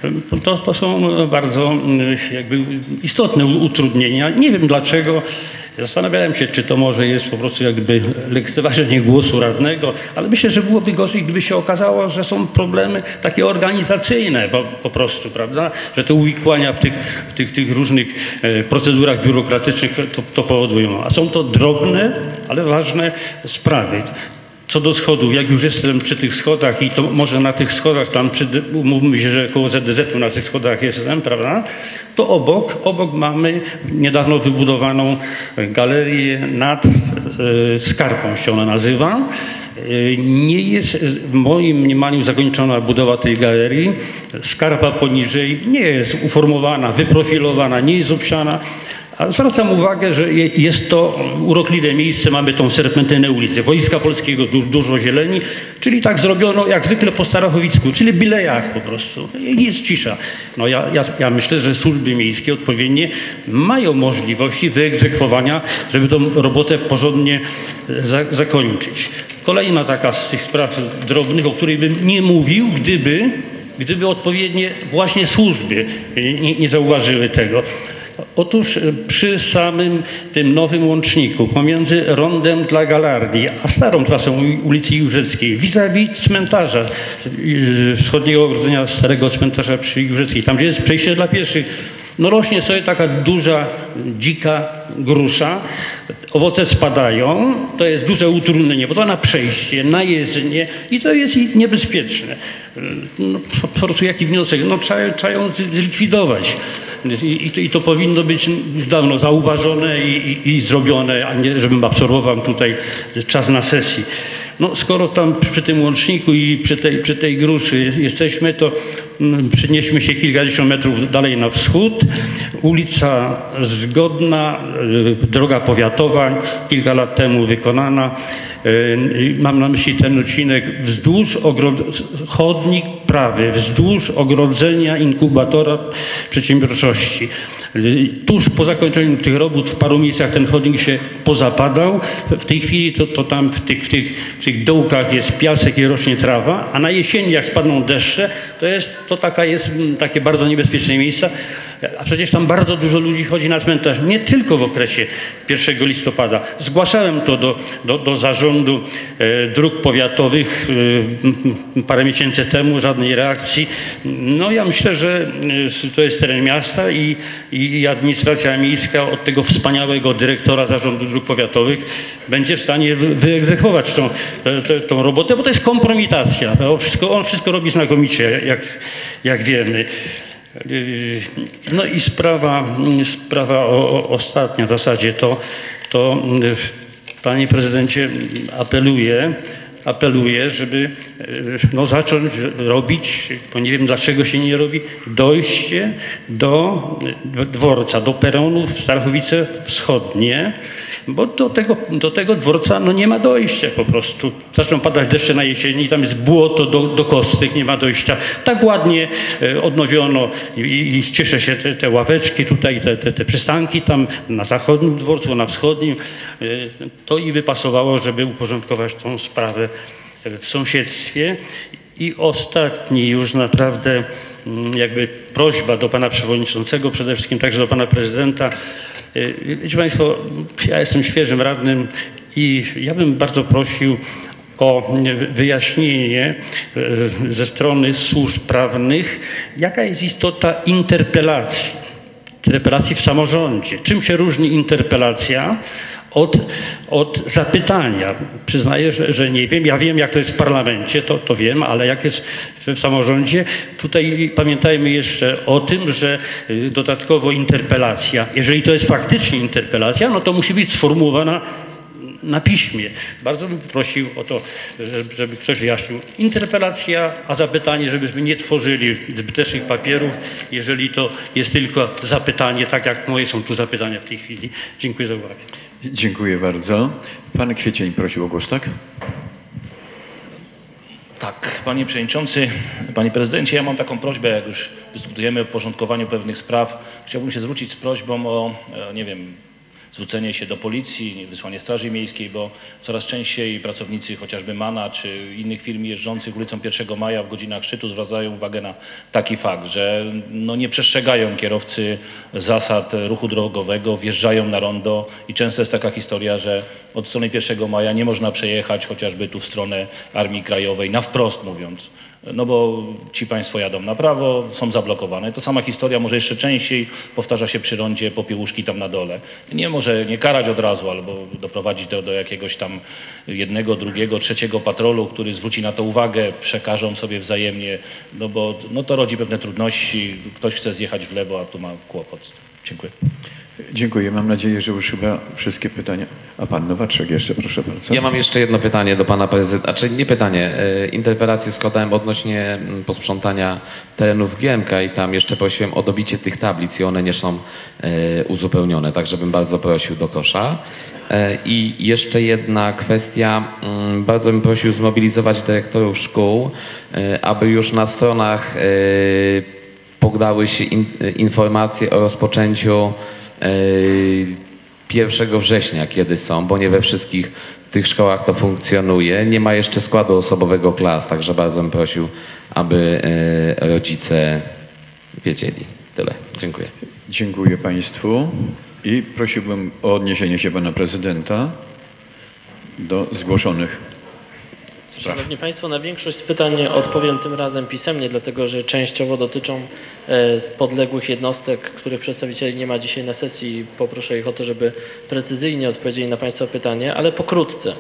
To są bardzo jakby istotne utrudnienia. Nie wiem dlaczego. Zastanawiałem się, czy to może jest po prostu jakby lekceważenie głosu radnego, ale myślę, że byłoby gorzej, gdyby się okazało, że są problemy takie organizacyjne po prostu, prawda? Że te uwikłania w tych różnych procedurach biurokratycznych to powodują. A są to drobne, ale ważne sprawy. Co do schodów, jak już jestem przy tych schodach i to może na tych schodach, tam mówmy się, że koło ZDZ-u na tych schodach jestem, prawda? To obok mamy niedawno wybudowaną galerię nad Skarpą się ona nazywa. Nie jest w moim mniemaniu zakończona budowa tej galerii. Skarpa poniżej nie jest uformowana, wyprofilowana, nie jest obsiana. A zwracam uwagę, że jest to urokliwe miejsce, mamy tą serpentynę ulicy Wojska Polskiego, dużo zieleni, czyli tak zrobiono jak zwykle po starachowicku, czyli byle jak po prostu. I jest cisza. No ja myślę, że służby miejskie odpowiednie mają możliwości wyegzekwowania, żeby tą robotę porządnie zakończyć. Kolejna taka z tych spraw drobnych, o której bym nie mówił, gdyby odpowiednie właśnie służby nie zauważyły tego. Otóż przy samym tym nowym łączniku pomiędzy rondem dla Galardii a starą trasą ulicy Jórzeckiej vis-a-vis cmentarza, wschodniego ogrodzenia starego cmentarza przy Jórzeckiej, tam gdzie jest przejście dla pieszych, rośnie sobie taka duża, dzika grusza, owoce spadają, to jest duże utrudnienie, bo to na przejście, na jezdnię i to jest niebezpieczne. Po prostu jaki wniosek? Trzeba ją zlikwidować. I to powinno być już dawno zauważone i zrobione, a nie żebym absorbował tutaj czas na sesji. Skoro tam przy tym łączniku i przy tej gruszy jesteśmy, to przenieśmy się kilkadziesiąt metrów dalej na wschód. Ulica Zgodna, droga powiatowa, kilka lat temu wykonana. Mam na myśli ten odcinek chodnik prawy, wzdłuż ogrodzenia inkubatora przedsiębiorczości. Tuż po zakończeniu tych robót w paru miejscach ten chodnik się pozapadał. W tej chwili to tam w tych dołkach jest piasek i rośnie trawa, a na jesieni jak spadną deszcze, to takie bardzo niebezpieczne miejsca. A przecież tam bardzo dużo ludzi chodzi na cmentarz, nie tylko w okresie 1 listopada. Zgłaszałem to do zarządu dróg powiatowych parę miesięcy temu, żadnej reakcji. Ja myślę, że to jest teren miasta i administracja miejska od tego wspaniałego dyrektora zarządu dróg powiatowych będzie w stanie wyegzekwować tą robotę, bo to jest kompromitacja. On wszystko robi znakomicie, jak wiemy. I sprawa ostatnia w zasadzie to panie prezydencie, apeluję, apeluję, żeby no, zacząć robić, bo nie wiem dlaczego się nie robi, dojście do dworca, do peronu w Starachowice Wschodnie, bo do tego dworca no, nie ma dojścia po prostu. Zaczną padać deszcze na jesieni, tam jest błoto do kostek, nie ma dojścia. Tak ładnie odnowiono i cieszę się te ławeczki tutaj, te przystanki tam na zachodnim dworcu, na wschodnim. To i by pasowało, żeby uporządkować tą sprawę w sąsiedztwie. I ostatni już naprawdę jakby prośba do pana przewodniczącego, przede wszystkim także do pana prezydenta. Wiecie państwo, ja jestem świeżym radnym i ja bym bardzo prosił o wyjaśnienie ze strony służb prawnych, jaka jest istota interpelacji w samorządzie. Czym się różni interpelacja od zapytania? Przyznaję, że nie wiem. Ja wiem, jak to jest w parlamencie, to wiem, ale jak jest w samorządzie? Tutaj pamiętajmy jeszcze o tym, że dodatkowo interpelacja, jeżeli to jest faktycznie interpelacja, no to musi być sformułowana na piśmie. Bardzo bym prosił o to, żeby ktoś wyjaśnił. Interpelacja, a zapytanie, żebyśmy nie tworzyli zbytecznych papierów, jeżeli to jest tylko zapytanie, tak jak moje są tu zapytania w tej chwili. Dziękuję za uwagę. Dziękuję bardzo. Pan Kwiecień prosił o głos, tak? Tak, panie przewodniczący, panie prezydencie, ja mam taką prośbę, jak już dyskutujemy o porządkowaniu pewnych spraw, chciałbym się zwrócić z prośbą o, nie wiem, zwrócenie się do policji, wysłanie Straży Miejskiej, bo coraz częściej pracownicy chociażby MAN-a czy innych firm jeżdżących ulicą 1 Maja w godzinach szczytu zwracają uwagę na taki fakt, że no nie przestrzegają kierowcy zasad ruchu drogowego, wjeżdżają na rondo i często jest taka historia, że od strony 1 Maja nie można przejechać chociażby tu w stronę Armii Krajowej, na wprost mówiąc. No bo ci państwo jadą na prawo, są zablokowane. To sama historia może jeszcze częściej powtarza się przy rondzie Popiełuszki tam na dole. Może nie karać od razu albo doprowadzić do jakiegoś tam jednego, drugiego, trzeciego patrolu, który zwróci na to uwagę, przekażą sobie wzajemnie, no bo no to rodzi pewne trudności. Ktoś chce zjechać w lewo, a tu ma kłopot. Dziękuję. Dziękuję. Mam nadzieję, że już chyba wszystkie pytania. A pan Nowaczek jeszcze, proszę bardzo. Ja mam jeszcze jedno pytanie do pana prezydenta, znaczy nie pytanie, interpelację składałem odnośnie posprzątania terenów GMK i tam jeszcze prosiłem o dobicie tych tablic i one nie są uzupełnione, także bym bardzo prosił do kosza. I jeszcze jedna kwestia, bardzo bym prosił zmobilizować dyrektorów szkół, aby już na stronach podały się informacje o rozpoczęciu 1 września, kiedy są, bo nie we wszystkich tych szkołach to funkcjonuje. Nie ma jeszcze składu osobowego klas, także bardzo bym prosił, aby rodzice wiedzieli. Tyle. Dziękuję. Dziękuję państwu i prosiłbym o odniesienie się pana prezydenta do zgłoszonych spraw. Szanowni Państwo, na większość z pytań odpowiem tym razem pisemnie, dlatego że częściowo dotyczą z podległych jednostek, których przedstawicieli nie ma dzisiaj na sesji. Poproszę ich o to, żeby precyzyjnie odpowiedzieli na Państwa pytanie, ale pokrótce.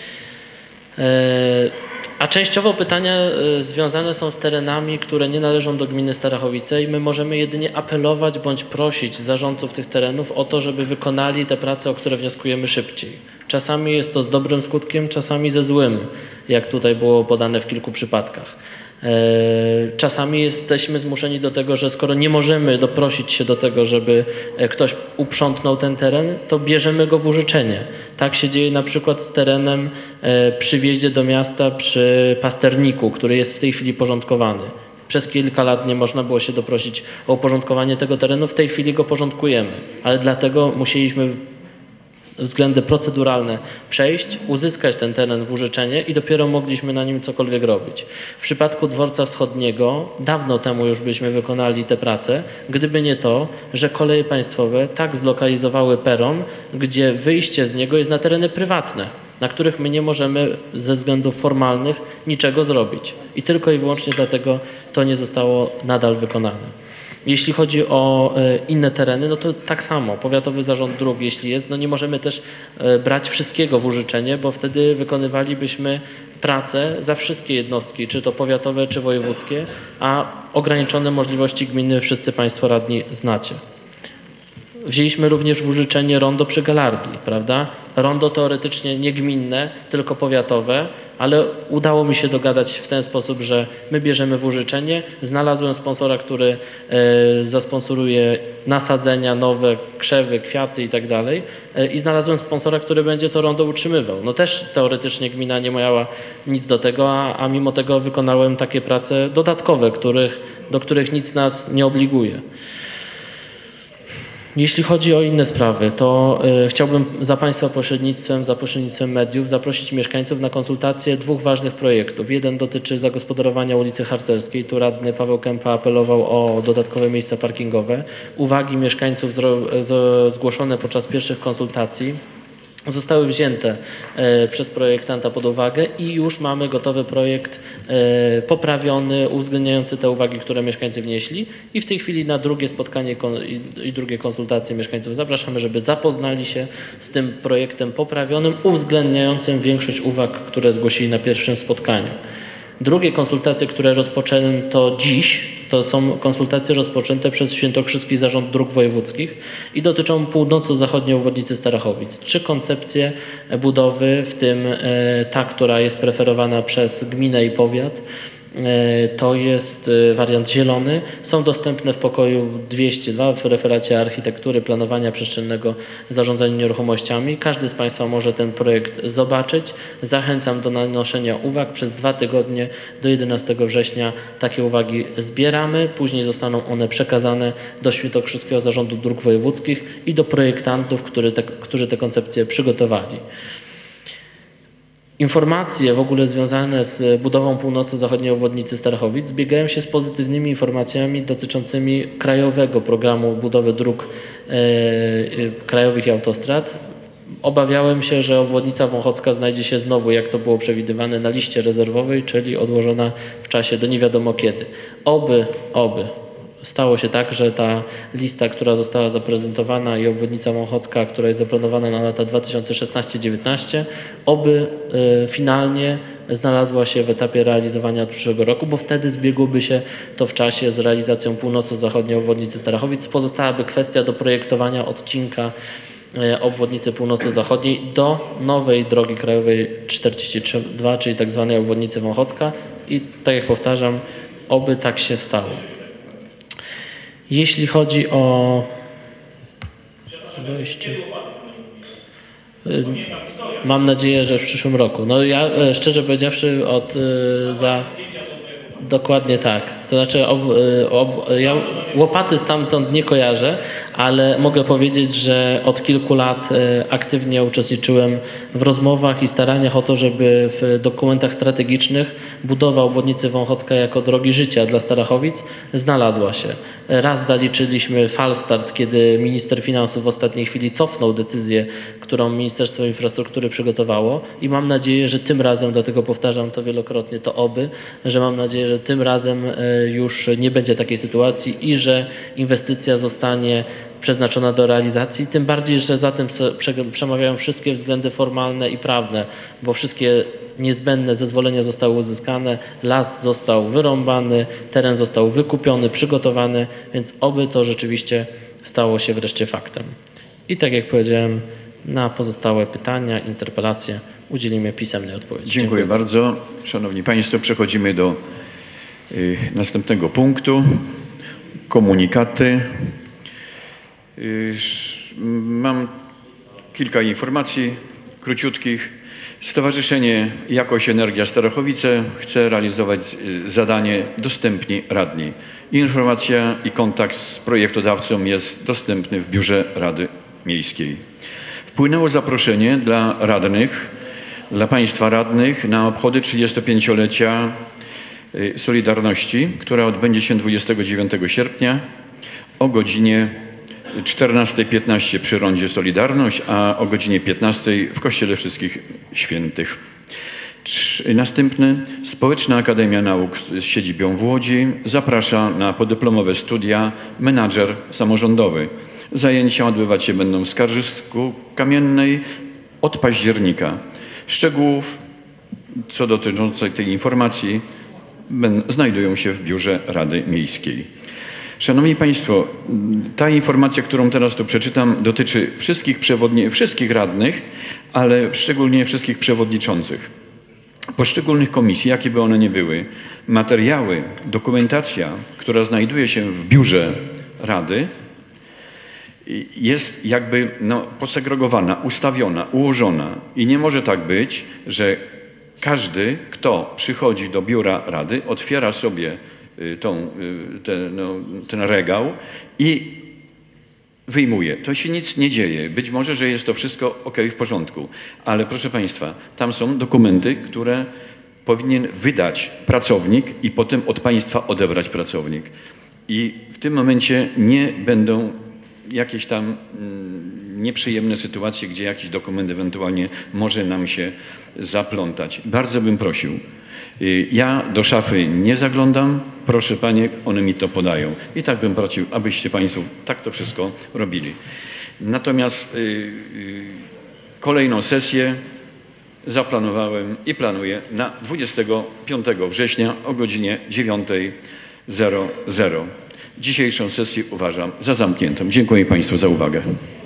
A częściowo pytania związane są z terenami, które nie należą do gminy Starachowice i my możemy jedynie apelować bądź prosić zarządców tych terenów o to, żeby wykonali te prace, o które wnioskujemy szybciej. Czasami jest to z dobrym skutkiem, czasami ze złym, jak tutaj było podane w kilku przypadkach. Czasami jesteśmy zmuszeni do tego, że skoro nie możemy doprosić się do tego, żeby ktoś uprzątnął ten teren, to bierzemy go w użyczenie. Tak się dzieje na przykład z terenem przy wjeździe do miasta przy Pasterniku, który jest w tej chwili porządkowany. Przez kilka lat nie można było się doprosić o uporządkowanie tego terenu, w tej chwili go porządkujemy, ale dlatego musieliśmy względy proceduralne przejść, uzyskać ten teren w użyczenie i dopiero mogliśmy na nim cokolwiek robić. W przypadku dworca wschodniego dawno temu już byśmy wykonali te prace, gdyby nie to, że Koleje Państwowe tak zlokalizowały peron, gdzie wyjście z niego jest na tereny prywatne, na których my nie możemy ze względów formalnych niczego zrobić. I tylko i wyłącznie dlatego to nie zostało nadal wykonane. Jeśli chodzi o inne tereny, no to tak samo. Powiatowy Zarząd Dróg, jeśli jest, no nie możemy też brać wszystkiego w użyczenie, bo wtedy wykonywalibyśmy pracę za wszystkie jednostki, czy to powiatowe, czy wojewódzkie, a ograniczone możliwości gminy wszyscy Państwo radni znacie. Wzięliśmy również w użyczenie rondo przy Galardii, prawda? Rondo teoretycznie nie gminne, tylko powiatowe, ale udało mi się dogadać w ten sposób, że my bierzemy w użyczenie. Znalazłem sponsora, który zasponsoruje nasadzenia, nowe krzewy, kwiaty i tak dalej. I znalazłem sponsora, który będzie to rondo utrzymywał. No też teoretycznie gmina nie miała nic do tego, a mimo tego wykonałem takie prace dodatkowe, do których nic nas nie obliguje. Jeśli chodzi o inne sprawy, to chciałbym za Państwa pośrednictwem, za pośrednictwem mediów zaprosić mieszkańców na konsultacje dwóch ważnych projektów. Jeden dotyczy zagospodarowania ulicy Harcerskiej. Tu radny Paweł Kępa apelował o dodatkowe miejsca parkingowe. Uwagi mieszkańców zgłoszone podczas pierwszych konsultacji zostały wzięte przez projektanta pod uwagę i już mamy gotowy projekt poprawiony, uwzględniający te uwagi, które mieszkańcy wnieśli i w tej chwili na drugie spotkanie i drugie konsultacje mieszkańców zapraszamy, żeby zapoznali się z tym projektem poprawionym, uwzględniającym większość uwag, które zgłosili na pierwszym spotkaniu. Drugie konsultacje, które rozpoczęto dziś, to są konsultacje rozpoczęte przez Świętokrzyski Zarząd Dróg Wojewódzkich i dotyczą północno-zachodniej obwodnicy Starachowic. 3 koncepcje budowy, w tym ta, która jest preferowana przez gminę i powiat, to jest wariant zielony. Są dostępne w pokoju 202 w referacie architektury, planowania przestrzennego, zarządzania nieruchomościami. Każdy z Państwa może ten projekt zobaczyć. Zachęcam do nanoszenia uwag. Przez 2 tygodnie do 11 września takie uwagi zbieramy. Później zostaną one przekazane do Świętokrzyskiego Zarządu Dróg Wojewódzkich i do projektantów, którzy te koncepcje przygotowali. Informacje w ogóle związane z budową północno-zachodniej obwodnicy Starachowic zbiegają się z pozytywnymi informacjami dotyczącymi krajowego programu budowy dróg krajowych i autostrad. Obawiałem się, że obwodnica wąchocka znajdzie się znowu, jak to było przewidywane, na liście rezerwowej, czyli odłożona w czasie do nie wiadomo kiedy. Oby stało się tak, że ta lista, która została zaprezentowana i obwodnica wąchocka, która jest zaplanowana na lata 2016-19, oby finalnie znalazła się w etapie realizowania od przyszłego roku, bo wtedy zbiegłoby się to w czasie z realizacją północno-zachodniej obwodnicy Starachowic. Pozostałaby kwestia do projektowania odcinka obwodnicy północno-zachodniej do nowej drogi krajowej 42, czyli tak zwanej obwodnicy wąchocka i tak jak powtarzam, oby tak się stało. Jeśli chodzi o dojście, mam nadzieję, że w przyszłym roku. No ja szczerze powiedziawszy dokładnie tak. To znaczy ja łopaty stamtąd nie kojarzę, ale mogę powiedzieć, że od kilku lat aktywnie uczestniczyłem w rozmowach i staraniach o to, żeby w dokumentach strategicznych budowa obwodnicy Wąchocka jako drogi życia dla Starachowic znalazła się. Raz zaliczyliśmy falstart, kiedy minister finansów w ostatniej chwili cofnął decyzję, którą Ministerstwo Infrastruktury przygotowało i mam nadzieję, że tym razem, dlatego powtarzam to wielokrotnie, że mam nadzieję, że tym razem już nie będzie takiej sytuacji i że inwestycja zostanie przeznaczona do realizacji, tym bardziej, że za tym przemawiają wszystkie względy formalne i prawne, bo wszystkie niezbędne zezwolenia zostały uzyskane, las został wyrąbany, teren został wykupiony, przygotowany, więc oby to rzeczywiście stało się wreszcie faktem. I tak jak powiedziałem, na pozostałe pytania, interpelacje udzielimy pisemnej odpowiedzi. Dziękuję bardzo. Szanowni Państwo, przechodzimy do następnego punktu. Komunikaty. Mam kilka informacji króciutkich. Stowarzyszenie Jakość Energia Starachowice chce realizować zadanie Dostępni Radni. Informacja i kontakt z projektodawcą jest dostępny w Biurze Rady Miejskiej. Wpłynęło zaproszenie dla radnych, dla Państwa radnych na obchody 35-lecia Solidarności, która odbędzie się 29 sierpnia o godzinie 14:15 przy rondzie Solidarność, a o godzinie 15 w Kościele Wszystkich Świętych. Następny Społeczna Akademia Nauk z siedzibą w Łodzi zaprasza na podyplomowe studia menadżer samorządowy. Zajęcia odbywać się będą w Skarżysku Kamiennej od października. Szczegółów co dotyczących tej informacji znajdują się w Biurze Rady Miejskiej. Szanowni Państwo, ta informacja, którą teraz tu przeczytam, dotyczy wszystkich radnych, ale szczególnie wszystkich przewodniczących poszczególnych komisji, jakie by one nie były. Materiały, dokumentacja, która znajduje się w biurze Rady, jest jakby posegregowana, ustawiona, ułożona i nie może tak być, że każdy, kto przychodzi do biura Rady, otwiera sobie ten regał i wyjmuje. To się nic nie dzieje. Być może, że jest to wszystko ok, w porządku, ale proszę Państwa, tam są dokumenty, które powinien wydać pracownik i potem od Państwa odebrać pracownik. I w tym momencie nie będą jakieś tam nieprzyjemne sytuacje, gdzie jakiś dokument ewentualnie może nam się zaplątać. Bardzo bym prosił. Ja do szafy nie zaglądam, proszę Panie, one mi to podają. I tak bym prosił, abyście Państwo tak to wszystko robili. Natomiast kolejną sesję zaplanowałem i planuję na 25 września o godzinie 9:00. Dzisiejszą sesję uważam za zamkniętą. Dziękuję Państwu za uwagę.